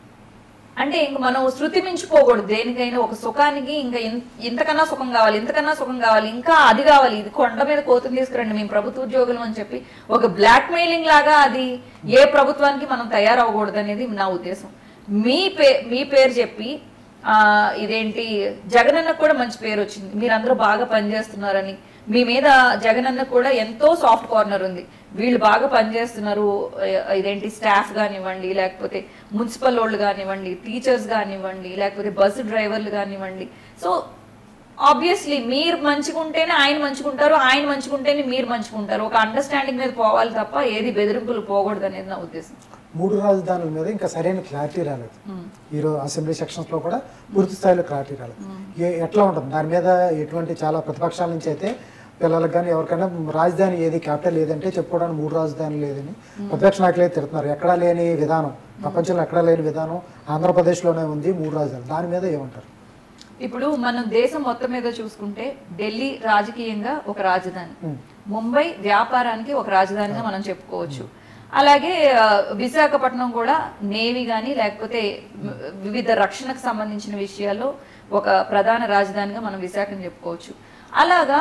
[SPEAKER 2] అంటే ఇంక మనం శృతి మించిపోకూడదు దేనికైనా. ఒక సుఖానికి ఇంకా ఇంతకన్నా సుఖం కావాలి, ఇంతకన్నా సుఖం కావాలి, ఇంకా అది కావాలి, ఇది కొండ మీద కోతులు తీసుకురండి మేము ప్రభుత్వ ఉద్యోగులు అని చెప్పి ఒక బ్లాక్ మెయిలింగ్ లాగా అది ఏ ప్రభుత్వానికి మనం తయారవ్వకూడదు అనేది నా ఉద్దేశం. మీ పే మీ పేరు చెప్పి ఆ ఇదేంటి జగనన్నకు కూడా మంచి పేరు వచ్చింది, మీరందరూ బాగా పనిచేస్తున్నారని. మీ మీద జగనన్న కూడా ఎంతో సాఫ్ట్ కార్నర్ ఉంది, వీళ్ళు బాగా పనిచేస్తున్నారు, ఇదేంటి స్టాఫ్ కానివ్వండి లేకపోతే మున్సిపల్ వాళ్ళు కానివ్వండి టీచర్స్ కానివ్వండి లేకపోతే బస్సు డ్రైవర్లు కానివ్వండి. సో ఆబ్వియస్లీ మీరు మంచిగుంటేనే ఆయన మంచిగుంటారు, ఆయన మంచిగుంటేనే మీరు మంచిగుంటారు. ఒక అండర్స్టాండింగ్ మీద పోవాలి తప్ప ఏది బెదిరింపులు పోకూడదు అనేది నా ఉద్దేశం.
[SPEAKER 1] మూడు రాజధానుల మీద ఇంకా సరైన క్లారిటీ రాలేదు. ఈరోజు అసెంబ్లీ సెక్షన్స్ లో కూడా పూర్తి స్థాయిలో క్లారిటీ రాలేదు. ఎట్లా ఉంటుంది దాని మీద ఎటువంటి చాలా ప్రతిపక్షాల నుంచి అయితే పిల్లలకు కానీ ఎవరికైనా రాజధాని ఏది క్యాపిటల్ ఏదంటే చెప్పుకోవడానికి మూడు రాజధాని లేదని ప్రతిపక్ష నాయకులు అయితే తిడుతున్నారు. ఎక్కడా లేని విధానం, ప్రపంచంలో ఎక్కడా లేని విధానం ఆంధ్రప్రదేశ్లోనే ఉంది మూడు రాజధానులు. దాని మీద ఏమంటారు?
[SPEAKER 2] ఇప్పుడు మనం దేశం మొత్తం మీద చూసుకుంటే ఢిల్లీ రాజకీయంగా ఒక రాజధాని, ముంబై వ్యాపారానికి ఒక రాజధానిగా మనం చెప్పుకోవచ్చు. అలాగే విశాఖపట్నం కూడా నేవీ కానీ లేకపోతే వివిధ రక్షణకు సంబంధించిన విషయాల్లో ఒక ప్రధాన రాజధానిగా మనం విశాఖని చెప్పుకోవచ్చు. అలాగా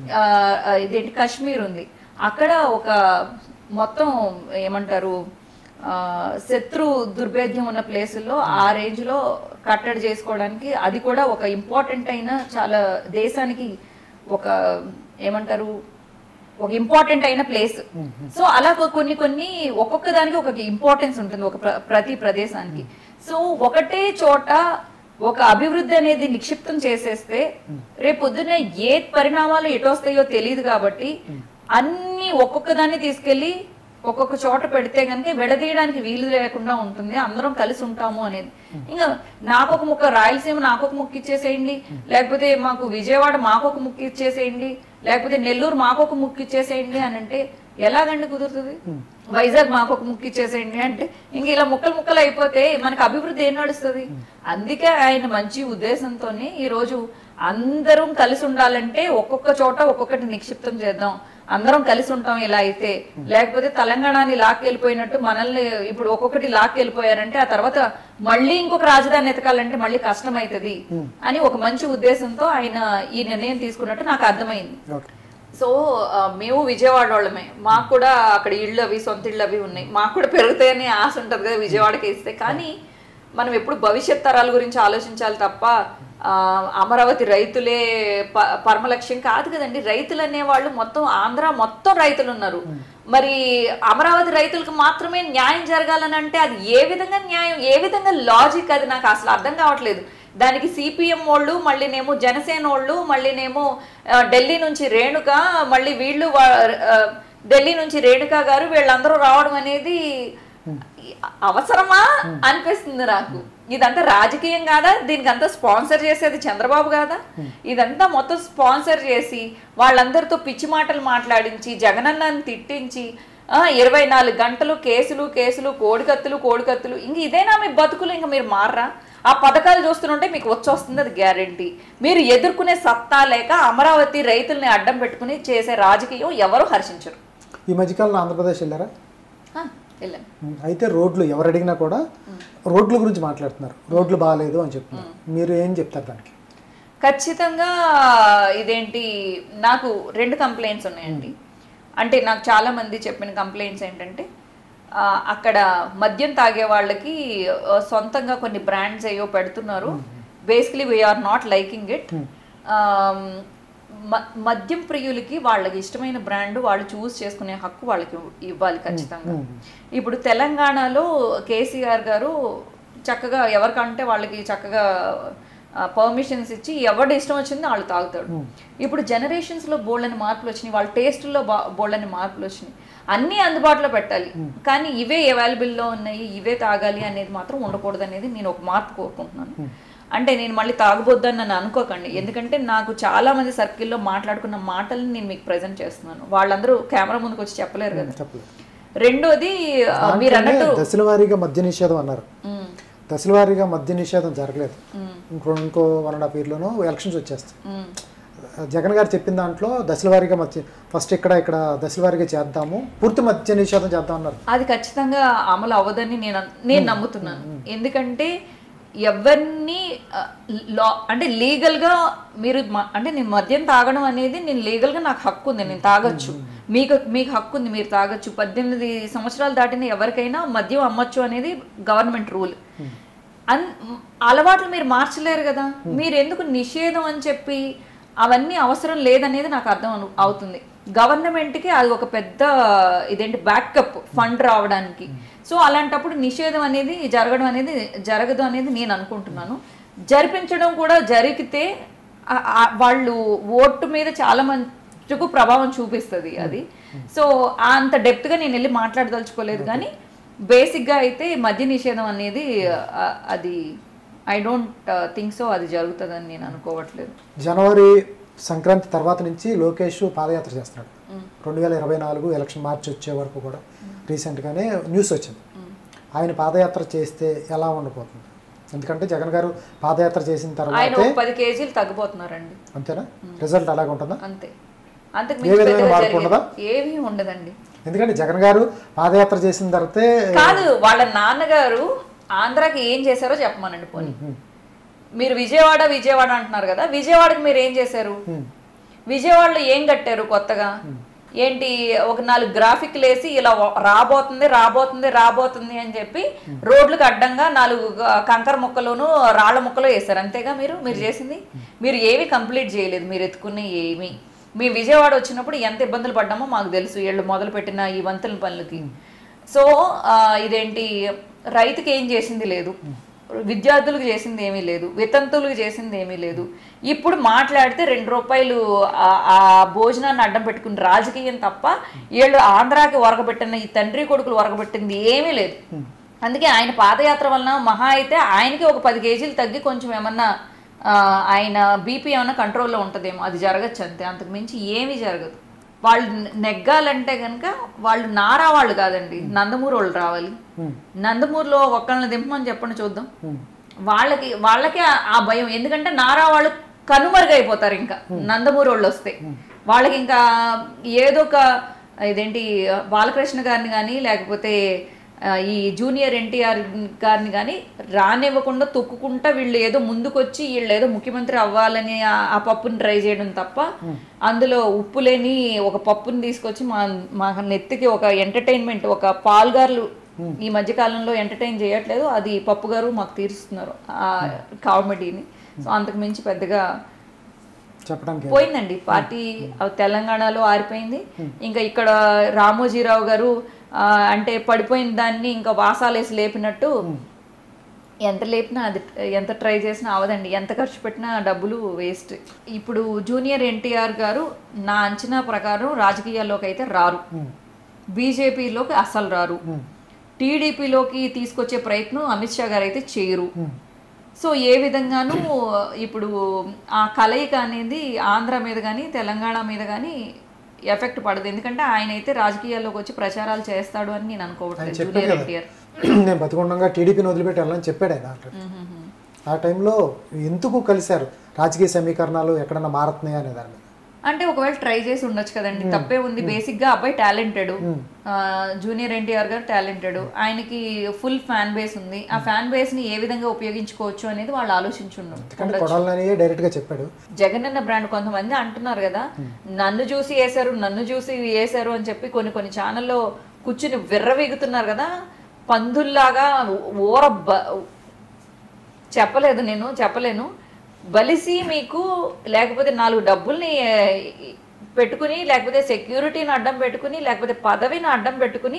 [SPEAKER 2] ఇదేంటి కాశ్మీర్ ఉంది, అక్కడ ఒక మొత్తం ఏమంటారు శత్రు దుర్భేద్యం ఉన్న ప్లేసుల్లో ఆ రేంజ్ లో కట్టడి చేసుకోవడానికి అది కూడా ఒక ఇంపార్టెంట్ అయిన చాలా దేశానికి ఒక ఏమంటారు ఒక ఇంపార్టెంట్ అయిన ప్లేస్. సో అలా కొన్ని కొన్ని ఒక్కొక్క దానికి ఒక ఇంపార్టెన్స్ ఉంటుంది ఒక ప్రతి ప్రదేశానికి. సో ఒకటే చోట ఒక అభివృద్ధి అనేది నిక్షిప్తం చేసేస్తే రేపు పొద్దున్న ఏ పరిణామాలు ఎటొస్తాయో తెలియదు. కాబట్టి అన్ని ఒక్కొక్క దాన్ని తీసుకెళ్లి ఒక్కొక్క చోట పెడితే కనుక విడదీయడానికి వీలు లేకుండా ఉంటుంది, అందరం కలిసి ఉంటాము అనేది. ఇంకా నాకొక ముక్క రాయలసీమ నాకొక ముక్క ఇచ్చేసేయండి, లేకపోతే మాకు విజయవాడ మాకొక ముక్క ఇచ్చేసేయండి, లేకపోతే నెల్లూరు మాకొక ముక్క ఇచ్చేసేయండి అని అంటే ఎలాగండి కుదురుతుంది? వైజాగ్ మాకొక ముక్క ఇచ్చేసేయండి అంటే ఇంక ఇలా ముక్కలు ముక్కలు అయిపోతే మనకు అభివృద్ధి ఏం నడుస్తుంది? అందుకే ఆయన మంచి ఉద్దేశంతోనే ఈ రోజు అందరం కలిసి ఉండాలంటే ఒక్కొక్క చోట ఒక్కొక్కటి నిక్షిప్తం చేద్దాం, అందరం కలిసి ఉంటాం ఇలా అయితే. లేకపోతే తెలంగాణని లాక్కెళ్ళిపోయినట్టు మనల్ని ఇప్పుడు ఒక్కొక్కటి లాక్కెళ్ళిపోయారంటే ఆ తర్వాత మళ్ళీ ఇంకొక రాజధాని ఎతకాలంటే మళ్ళీ కష్టం అవుతుంది అని ఒక మంచి ఉద్దేశంతో ఆయన ఈ నిర్ణయం తీసుకున్నట్టు నాకు అర్థమైంది. సో మేము విజయవాడ వాళ్ళమే, మాకు కూడా అక్కడ ఇళ్ళు అవి సొంత ఇళ్ళు అవి ఉన్నాయి, మాకు కూడా పెరుగుతాయని ఆశ ఉంటుంది కదా విజయవాడకి ఇస్తే. కానీ మనం ఎప్పుడు భవిష్యత్ తరాల గురించి ఆలోచించాలి తప్ప అమరావతి రైతులే పరమ లక్ష్యం కాదు కదండి. రైతులు అనేవాళ్ళు మొత్తం ఆంధ్ర మొత్తం రైతులు ఉన్నారు. మరి అమరావతి రైతులకు మాత్రమే న్యాయం జరగాలని అంటే అది ఏ విధంగా న్యాయం, ఏ విధంగా లాజిక్? అది నాకు అసలు అర్థం కావట్లేదు. దానికి సిపిఎం వాళ్ళు మళ్ళీనేమో జనసేన వాళ్ళు మళ్ళీనేమో ఢిల్లీ నుంచి రేణుక మళ్ళీ వీళ్ళు ఢిల్లీ నుంచి రేణుక గారు వీళ్ళందరూ రావడం అనేది అవసరమా అనిపిస్తుంది నాకు. ఇదంతా రాజకీయం కాదా? దీనికి అంతా స్పాన్సర్ చేసేది చంద్రబాబు కాదా? ఇదంతా మొత్తం స్పాన్సర్ చేసి వాళ్ళందరితో పిచ్చి మాటలు మాట్లాడించి జగనన్నని తిట్టించి ఇరవై నాలుగు గంటలు కేసులు కేసులు కోడికత్తులు కోడికత్తులు ఇంక ఇదేనా మీ బతుకులు? ఇంక మీరు మారరా? ఆ పథకాలు చూస్తుంటే మీకు వచ్చొస్తుంది, అది గ్యారంటీ. మీరు ఎదుర్కొనే సత్తా లేక అమరావతి రైతుల్ని అడ్డం పెట్టుకుని చేసే రాజకీయం ఎవరు హర్షించరు.
[SPEAKER 1] ఈ మధ్యకాలంలో ఆంధ్రప్రదేశ్ వెళ్ళారా?
[SPEAKER 2] వెళ్ళాను.
[SPEAKER 1] అయితే రోడ్లు ఎవరు అడిగినా కూడా రోడ్ల గురించి మాట్లాడుతున్నారు, రోడ్లు బాగాలేదు అని చెప్తున్నారు. మీరు ఏం చెప్తారు దానికి?
[SPEAKER 2] ఖచ్చితంగా ఇదేంటి నాకు రెండు కంప్లైంట్స్ ఉన్నాయండి. అంటే నాకు చాలా మంది చెప్పిన కంప్లైంట్స్ ఏంటంటే అక్కడ మద్యం తాగే వాళ్ళకి సొంతంగా కొన్ని బ్రాండ్స్ అయ్యో పెడుతున్నారు. Basically we are not liking it. మద్యం ప్రియులకి వాళ్ళకి ఇష్టమైన బ్రాండ్ వాళ్ళు చూస్ చేసుకునే హక్కు వాళ్ళకి ఇవ్వాలి ఖచ్చితంగా. ఇప్పుడు తెలంగాణలో కేసీఆర్ గారు చక్కగా ఎవరికంటే వాళ్ళకి చక్కగా పర్మిషన్స్ ఇచ్చి ఎవరి ఇష్టం వచ్చిందో వాళ్ళు తాగుతాడు. ఇప్పుడు జనరేషన్స్లో బోల్డని మార్పులు వచ్చినాయి, వాళ్ళ టేస్ట్లో బా బోల్డని మార్పులు వచ్చినాయి. అన్నీ అందుబాటులో పెట్టాలి, కానీ ఇవే అవైలబుల్లో ఉన్నాయి, ఇవే తాగాలి అనేది మాత్రం ఉండకూడదు అనేది నేను ఒక మార్పు కోరుకుంటున్నాను. అంటే నేను మళ్ళీ తాగబోద్దని నన్ను అనుకోకండి, ఎందుకంటే నాకు చాలా మంది సర్కిల్లో మాట్లాడుకున్న మాటల్ని నేను మీకు ప్రజెంట్ చేస్తున్నాను. వాళ్ళందరూ కెమెరా ముందుకు వచ్చి చెప్పలేరు కదా. రెండోది మీరు అన్నట్టు
[SPEAKER 1] దశల వారీగా మద్య నిషేధం అన్నారు. దశల వారీగా మద్య నిషేధం జరగలేదు. ఇంకో ఇంకో వన్ అండ్ హాఫ్ ఇయర్లోనూ ఎలక్షన్స్ వచ్చేస్తాయి. జగన్ గారు చెప్పిన దాంట్లో దశల వారీగా మద్య ఫస్ట్ ఇక్కడ ఇక్కడ దశల వారీగా చేద్దాము, పూర్తి మద్య నిషేధం చేద్దాం అన్నారు.
[SPEAKER 2] అది ఖచ్చితంగా అమలు అవ్వదని నేను నేను నమ్ముతున్నాను. ఎందుకంటే ఎవరిని లా అంటే లీగల్గా మీరు అంటే నేను మద్యం తాగడం అనేది నేను లీగల్గా నాకు హక్కు ఉంది, నేను తాగొచ్చు. మీకు మీకు హక్కు ఉంది, మీరు తాగొచ్చు. పద్దెనిమిది సంవత్సరాలు దాటిన ఎవరికైనా మద్యం అమ్మొచ్చు అనేది గవర్నమెంట్ రూల్. అన్ అలవాట్లు మీరు మార్చలేరు కదా. మీరు ఎందుకు నిషేధం అని చెప్పి అవన్నీ అవసరం లేదనేది నాకు అర్థం అవుతుంది. గవర్నమెంట్కి అది ఒక పెద్ద ఇదేంటి బ్యాకప్ ఫండ్ రావడానికి. సో అలాంటప్పుడు నిషేధం అనేది జరగడం అనేది జరగదు అనేది నేను అనుకుంటున్నాను. జరిపించడం కూడా జరిగితే వాళ్ళు ఓటు మీద చాలా మందికు ప్రభావం చూపిస్తుంది అది. సో అంత డెప్త్గా నేను వెళ్ళి మాట్లాడదలుచుకోలేదు, కానీ బేసిక్గా అయితే మద్య నిషేధం అనేది అది ఐ డోంట్ థింక్ సో అది జరుగుతుందని నేను అనుకోవట్లేదు.
[SPEAKER 1] జనవరి సంక్రాంతి తర్వాత నుంచి లోకేష్ పాదయాత్ర చేస్తున్నాడు. రెండు వేల ఇరవై నాలుగు ఎలక్షన్ మార్చి వచ్చే వరకు కూడా రీసెంట్గానే న్యూస్ వచ్చింది. ఆయన పాదయాత్ర చేస్తే ఎలా ఉండబోతుంది? ఎందుకంటే జగన్ గారు పాదయాత్ర చేసిన తర్వాత
[SPEAKER 2] పది కేజీలు తగ్గిపోతున్నారండి.
[SPEAKER 1] అంతేనా? రిజల్ట్ అలాగే ఉంటుందా?
[SPEAKER 2] అంతే,
[SPEAKER 1] ఏ విధంగా మార్పు ఉండదా?
[SPEAKER 2] ఏమీ ఉండదండి.
[SPEAKER 1] ఎందుకంటే జగన్ గారు పాదయాత్ర చేసిన తర్వాతే
[SPEAKER 2] కాదు, వాళ్ళ నాన్నగారు ఆంధ్రాకి ఏం చేశారో చెప్పమనండి. పోనీ మీరు విజయవాడ విజయవాడ అంటున్నారు కదా, విజయవాడకి మీరు ఏం చేశారు? విజయవాడలో ఏం కట్టారు కొత్తగా? ఏంటి ఒక నాలుగు గ్రాఫిక్లు వేసి ఇలా రాబోతుంది రాబోతుంది రాబోతుంది అని చెప్పి రోడ్లకు అడ్డంగా నాలుగు కంకర ముక్కలోను రాళ్ల ముక్కలు వేశారు. అంతేగా మీరు మీరు చేసింది? మీరు ఏవి కంప్లీట్ చేయలేదు, మీరు ఎత్తుకునే ఏమి. మీ విజయవాడ వచ్చినప్పుడు ఎంత ఇబ్బందులు పడ్డామో మాకు తెలుసు, వీళ్ళు మొదలు పెట్టిన ఈ వంతుల పనులకి. సో ఇదేంటి రైతుకి ఏం చేసింది లేదు, విద్యార్థులకు చేసింది ఏమీ లేదు, వితంతువులకు చేసింది ఏమీ లేదు. ఇప్పుడు మాట్లాడితే రెండు రూపాయలు ఆ భోజనాన్ని అడ్డం పెట్టుకుని రాజకీయం తప్ప వీళ్ళు ఆంధ్రాకి ఒరగబెట్టిన ఈ తండ్రి కొడుకులు ఒరగబెట్టింది ఏమీ లేదు. అందుకే ఆయన పాదయాత్ర వలన మహా అయితే ఆయనకి ఒక పది కేజీలు తగ్గి కొంచెం ఏమన్నా ఆయన బీపీ ఏమన్నా కంట్రోల్లో ఉంటుందేమో, అది జరగచ్చు అంతే, అంతకు మించి ఏమీ జరగదు. వాళ్ళు నెగ్గాలంటే కనుక వాళ్ళు నారా వాళ్ళు కాదండి, నందమూరు వాళ్ళు రావాలి. నందమూరులో ఒక్కళ్ళని దింపమని చెప్పండి చూద్దాం. వాళ్ళకి వాళ్ళకే ఆ భయం, ఎందుకంటే నారా వాళ్ళు కనుమరుగైపోతారు ఇంకా నందమూరు వాళ్ళు వస్తే. వాళ్ళకి ఇంకా ఏదో ఒక ఇదేంటి బాలకృష్ణ గారిని కానీ లేకపోతే ఈ జూనియర్ ఎన్టీఆర్ గారిని కానీ రానివ్వకుండా తొక్కుకుంటా వీళ్ళు ఏదో ముందుకొచ్చి వీళ్ళు ఏదో ముఖ్యమంత్రి అవ్వాలని ఆ పప్పుని ట్రై చేయడం తప్ప అందులో ఉప్పు లేని ఒక పప్పుని తీసుకొచ్చి మా మా నెత్తికి ఒక ఎంటర్టైన్మెంట్, ఒక పాల్గార్లు ఈ మధ్య కాలంలో ఎంటర్టైన్ చేయట్లేదు, అది పప్పు గారు మాకు తీరుస్తున్నారు ఆ కామెడీని. సో అంతకు మించి పెద్దగా
[SPEAKER 1] చెప్పడానికి
[SPEAKER 2] పోయిందండి పార్టీ. తెలంగాణలో ఆరిపోయింది. ఇంకా ఇక్కడ రామోజీరావు గారు అంటే పడిపోయిన దాన్ని ఇంకా వాసాలేసి లేపినట్టు ఎంత లేపినా అది ఎంత ట్రై చేసినా అవదండి, ఎంత ఖర్చు పెట్టినా డబ్బులు వేస్ట్. ఇప్పుడు జూనియర్ ఎన్టీఆర్ గారు నా అంచనా ప్రకారం రాజకీయాల్లోకి అయితే రారు, బీజేపీలోకి అస్సలు రారు, టీడీపీలోకి తీసుకొచ్చే ప్రయత్నం అమిత్ షా గారు అయితే చేయరు. సో ఏ విధంగానూ ఇప్పుడు ఆ కలయిక అనేది ఆంధ్ర మీద కానీ తెలంగాణ మీద కానీ ఎఫెక్ట్ పడదు, ఎందుకంటే ఆయన అయితే రాజకీయాల్లోకి వచ్చి ప్రచారాలు చేస్తాడు అని నేను అనుకోవట్లేదు. జూనియర్ ఎన్టీఆర్
[SPEAKER 1] నేను బతికుండగా టీడీపీని వదిలిపెట్టి వెళ్ళని చెప్పాడు ఆయన. ఆ టైంలో ఎందుకు కలిశారు? రాజకీయ సమీకరణాలు ఎక్కడన్నా మారుతున్నాయా అనే దాని మీద.
[SPEAKER 2] అంటే ఒకవేళ ట్రై చేసి ఉండొచ్చు కదండి, తప్పే ఉంది. బేసిక్ గా అబ్బాయి టాలెంటెడ్, జూనియర్ ఎన్టీఆర్ గారు టాలెంటెడ్, ఆయనకి ఫుల్ ఫ్యాన్ బేస్ ఉంది. ఆ ఫ్యాన్ బేస్ ని ఏ విధంగా ఉపయోగించుకోవచ్చు అనేది వాళ్ళు ఆలోచించుండొచ్చు.
[SPEAKER 1] డైరెక్ట్ గా చెప్పాడు.
[SPEAKER 2] జగన్ అన్న బ్రాండ్ కొంతమంది అంటున్నారు కదా, నన్ను చూసి వేసారు నన్ను చూసి వేసారు అని చెప్పి కొన్ని కొన్ని ఛానల్లో కూర్చుని విర్రవీగుతున్నారు కదా, పందుల్లాగా ఊర చెప్పలేదు నేను చెప్పలేను బలిసి మీకు, లేకపోతే నాలుగు డబ్బుల్ని పెట్టుకుని, లేకపోతే సెక్యూరిటీని అడ్డం పెట్టుకుని, లేకపోతే పదవిని అడ్డం పెట్టుకుని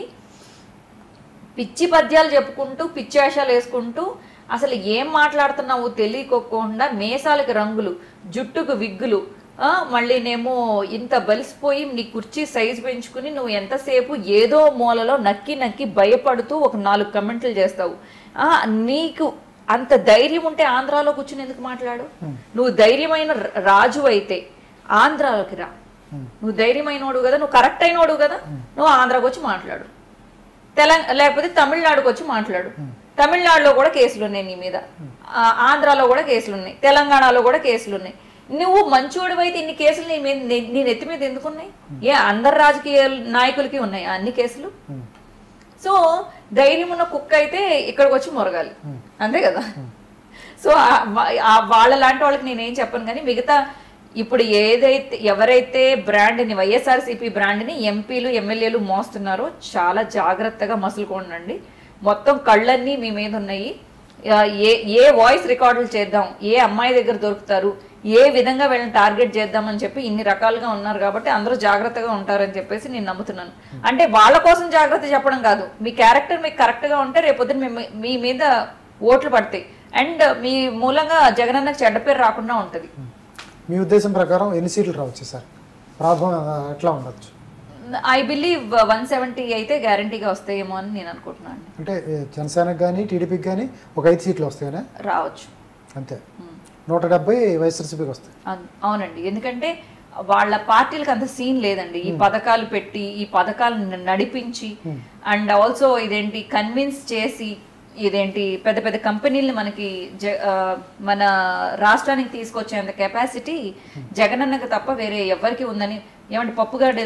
[SPEAKER 2] పిచ్చి పద్యాలు చెప్పుకుంటూ పిచ్చి వేషాలు వేసుకుంటూ అసలు ఏం మాట్లాడుతున్నావు తెలియకోకుండా మేసాలకు రంగులు, జుట్టుకు విగ్గులు, మళ్ళీనేమో ఇంత బలిసిపోయి నీ కుర్చీ సైజు పెంచుకుని నువ్వు ఎంతసేపు ఏదో మూలలో నక్కి నక్కి భయపడుతూ ఒక నాలుగు కమెంట్లు చేస్తావు. నీకు అంత ధైర్యం ఉంటే ఆంధ్రాలో కూర్చుని ఎందుకు మాట్లాడు? నువ్వు ధైర్యమైన రాజు అయితే ఆంధ్రాలోకి రా. నువ్వు ధైర్యమైనోడు కదా, నువ్వు కరెక్ట్ అయినోడు కదా, నువ్వు ఆంధ్రాకి వచ్చి మాట్లాడు. తెలంగాణ లేకపోతే తమిళనాడుకు వచ్చి మాట్లాడు. తమిళనాడులో కూడా కేసులు ఉన్నాయి నీ మీద, ఆంధ్రాలో కూడా కేసులు ఉన్నాయి, తెలంగాణలో కూడా కేసులు ఉన్నాయి. నువ్వు మంచోడు అయితే ఇన్ని కేసులు నీ మీద నీ నెత్తి మీద ఎందుకున్నాయి? ఏ అందరు రాజకీయ నాయకులకి ఉన్నాయి అన్ని కేసులు? సో ధైర్యం ఉన్న కుక్క అయితే ఇక్కడికి వచ్చి మొరగాలి, అంతే కదా. సో వాళ్ళ లాంటి వాళ్ళకి నేనేం చెప్పను. కానీ మిగతా ఇప్పుడు ఏదైతే ఎవరైతే బ్రాండ్ని వైఎస్ఆర్సీపీ బ్రాండ్ని ఎంపీలు ఎమ్మెల్యేలు మోస్తున్నారో చాలా జాగ్రత్తగా మసులుకోండి. మొత్తం కళ్ళన్నీ మీ మీద ఉన్నాయి. ఏ ఏ వాయిస్ రికార్డులు చేద్దాం, ఏ అమ్మాయి దగ్గర దొరుకుతారు, ఏ విధంగా వీళ్ళని టార్గెట్ చేద్దామని చెప్పి ఇన్ని రకాలుగా ఉన్నారు కాబట్టి అందరూ జాగ్రత్తగా ఉంటారని చెప్పేసి నేను నమ్ముతున్నాను. అంటే వాళ్ళ కోసం జాగ్రత్త చెప్పడం కాదు, మీ క్యారెక్టర్ మీకు కరెక్ట్గా ఉంటే రేపొద్దున మీ మీద ఓట్లు పడతాయి అండ్ మీ మూలంగా జగనన్నకు చెడ్డ పేరు రాకుండా ఉంటుంది.
[SPEAKER 1] మీ ఉద్దేశం ప్రకారం ఎన్ని సీట్లు రావచ్చు సార్? ప్రాబ్లం ఎట్లా ఉండొచ్చు?
[SPEAKER 2] ఐ బిలీవ్ వన్ సెవెంటీ అయితే గ్యారంటీగా వస్తాయేమో అని నేను అనుకుంటున్నాను.
[SPEAKER 1] అంటే జనసేనకు కానీ టీడీపీకి కానీ ఒక ఐదు సీట్లు వస్తాయనే
[SPEAKER 2] రావచ్చు
[SPEAKER 1] అంతే. నూట డెబ్బై వైఎస్ఆర్సీపీకి వస్తాయి.
[SPEAKER 2] అవునండి, ఎందుకంటే వాళ్ళ పార్టీలకు అంత సీన్ లేదండి. ఈ పథకాలు పెట్టి ఈ పథకాలను నడిపించి అండ్ ఆల్సో ఇదేంటి కన్విన్స్ చేసి ఇదేంటి పెద్ద పెద్ద కంపెనీలు మనకి మన రాష్ట్రానికి తీసుకొచ్చేంత కెపాసిటీ జగనన్నకు తప్ప వేరే ఎవరికి ఉందని. ఏమంటే పప్పుగాడు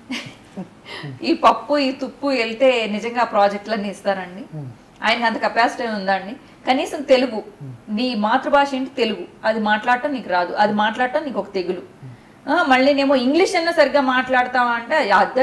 [SPEAKER 2] ఈ పప్పు ఈ తుప్పు వెళ్తే నిజంగా ఆ ప్రాజెక్టులన్నీ ఇస్తారండి? ఆయనకి అంత కెపాసిటీ ఉందండి? కనీసం తెలుగు, నీ మాతృభాష ఏంటి తెలుగు, అది మాట్లాడటం నీకు రాదు, అది మాట్లాడటం నీకు ఒక తెగులు. మళ్ళీ నేమో ఇంగ్లీష్ అన్నా సరిగ్గా మాట్లాడతావా అంటే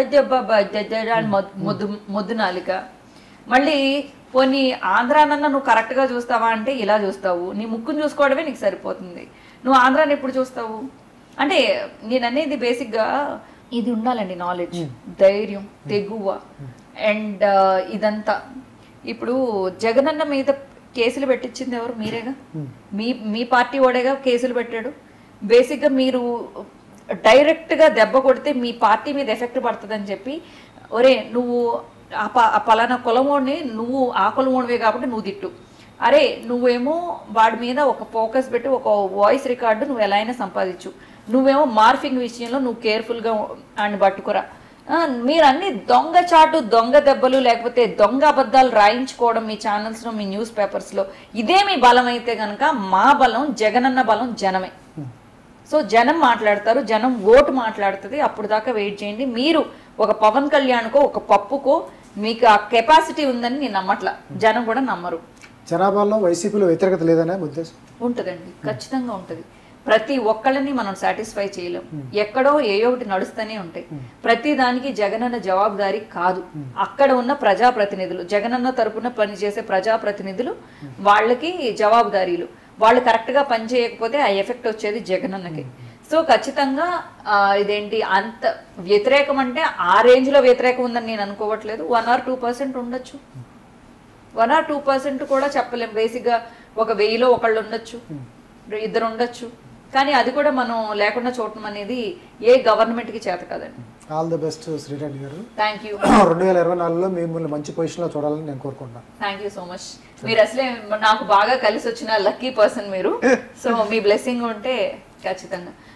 [SPEAKER 2] అని మొద్దు మొద్దు నాలిక. మళ్ళీ పోనీ ఆంధ్రానన్నా నువ్వు కరెక్ట్గా చూస్తావా అంటే ఇలా చూస్తావు. నీ ముక్కును చూసుకోవడమే నీకు సరిపోతుంది, నువ్వు ఆంధ్రాని ఎప్పుడు చూస్తావు? అంటే నేను అనేది బేసిక్గా ఇది ఉండాలండి, నాలెడ్జ్, ధైర్యం, తెగువ అండ్ ఇదంతా. ఇప్పుడు జగనన్న మీద కేసులు పెట్టించింది ఎవరు? మీరేగా, మీ మీ పార్టీ వాడేగా కేసులు పెట్టాడు. బేసిక్గా మీరు డైరెక్ట్గా దెబ్బ కొడితే మీ పార్టీ మీద ఎఫెక్ట్ పడుతుందని చెప్పి, ఒరే నువ్వు ఆ ప పలానా కులమోడిని నువ్వు ఆ కులమోడివే కాబట్టి నువ్వు తిట్టు, అరే నువ్వేమో వాడి మీద ఒక ఫోకస్ పెట్టి ఒక వాయిస్ రికార్డు నువ్వు ఎలా అయినా సంపాదించు, నువ్వేమో మార్ఫింగ్ విషయంలో నువ్వు కేర్ఫుల్గా అని పట్టుకురా. మీరు అన్ని దొంగ చాటు దొంగ దెబ్బలు లేకపోతే దొంగ అబద్ధాలు రాయించుకోవడం మీ ఛానల్స్లో మీ న్యూస్ పేపర్స్లో, ఇదే మీ బలం అయితే కనుక మా బలం జగనన్న బలం జనమే. సో జనం మాట్లాడతారు, జనం ఓటు మాట్లాడుతుంది. అప్పుడు దాకా వెయిట్ చేయండి. మీరు ఒక పవన్ కళ్యాణ్కో ఒక పప్పుకో మీకు ఆ కెపాసిటీ ఉందని నేను నమ్మట్లా, జనం కూడా నమ్మరు.
[SPEAKER 1] జనాభాలో వైసీపీలో వ్యతిరేకత లేదనే ఉద్దేశం ఉంటుందండి,
[SPEAKER 2] ఖచ్చితంగా ఉంటుంది. ప్రతి ఒక్కళ్ళని మనం సాటిస్ఫై చేయలేం, ఎక్కడో ఏ ఒకటి నడుస్తూనే ఉంటాయి. ప్రతి దానికి జగనన్న జవాబుదారీ కాదు. అక్కడ ఉన్న ప్రజాప్రతినిధులు, జగనన్న తరపున పనిచేసే ప్రజాప్రతినిధులు వాళ్ళకి జవాబుదారీలు. వాళ్ళు కరెక్ట్గా పని చేయకపోతే ఆ ఎఫెక్ట్ వచ్చేది జగనన్నకి. సో ఖచ్చితంగా ఇదేంటి అంత వ్యతిరేకం అంటే ఆ రేంజ్లో వ్యతిరేకం ఉందని నేను అనుకోవట్లేదు. వన్ ఆర్ టూ పర్సెంట్ ఉండొచ్చు, వన్ ఆర్ టూ పర్సెంట్ కూడా చెప్పలేం. బేసిక్గా ఒక వెయ్యిలో ఒకళ్ళు ఉండొచ్చు, ఇద్దరు ఉండొచ్చు, కానీ అది కూడా మనం లేకుండా చూడటం అనేది ఏ గవర్నమెంట్కి చేత కదండి.
[SPEAKER 1] All the best Sri Reddy garu.
[SPEAKER 2] Thank you.
[SPEAKER 1] రెండు వేల ఇరవై నాలుగులో మిమ్మల్ని మంచి పొజిషన్లో చూడాలని నేను కోరుకుంటున్నాను.
[SPEAKER 2] Thank you so much. మీరు అసలే నాకు బాగా కలిసి వచ్చిన లక్కీ పర్సన్ మీరు. సో మీ బ్లెస్సింగ్ ఉంటే ఖచ్చితంగా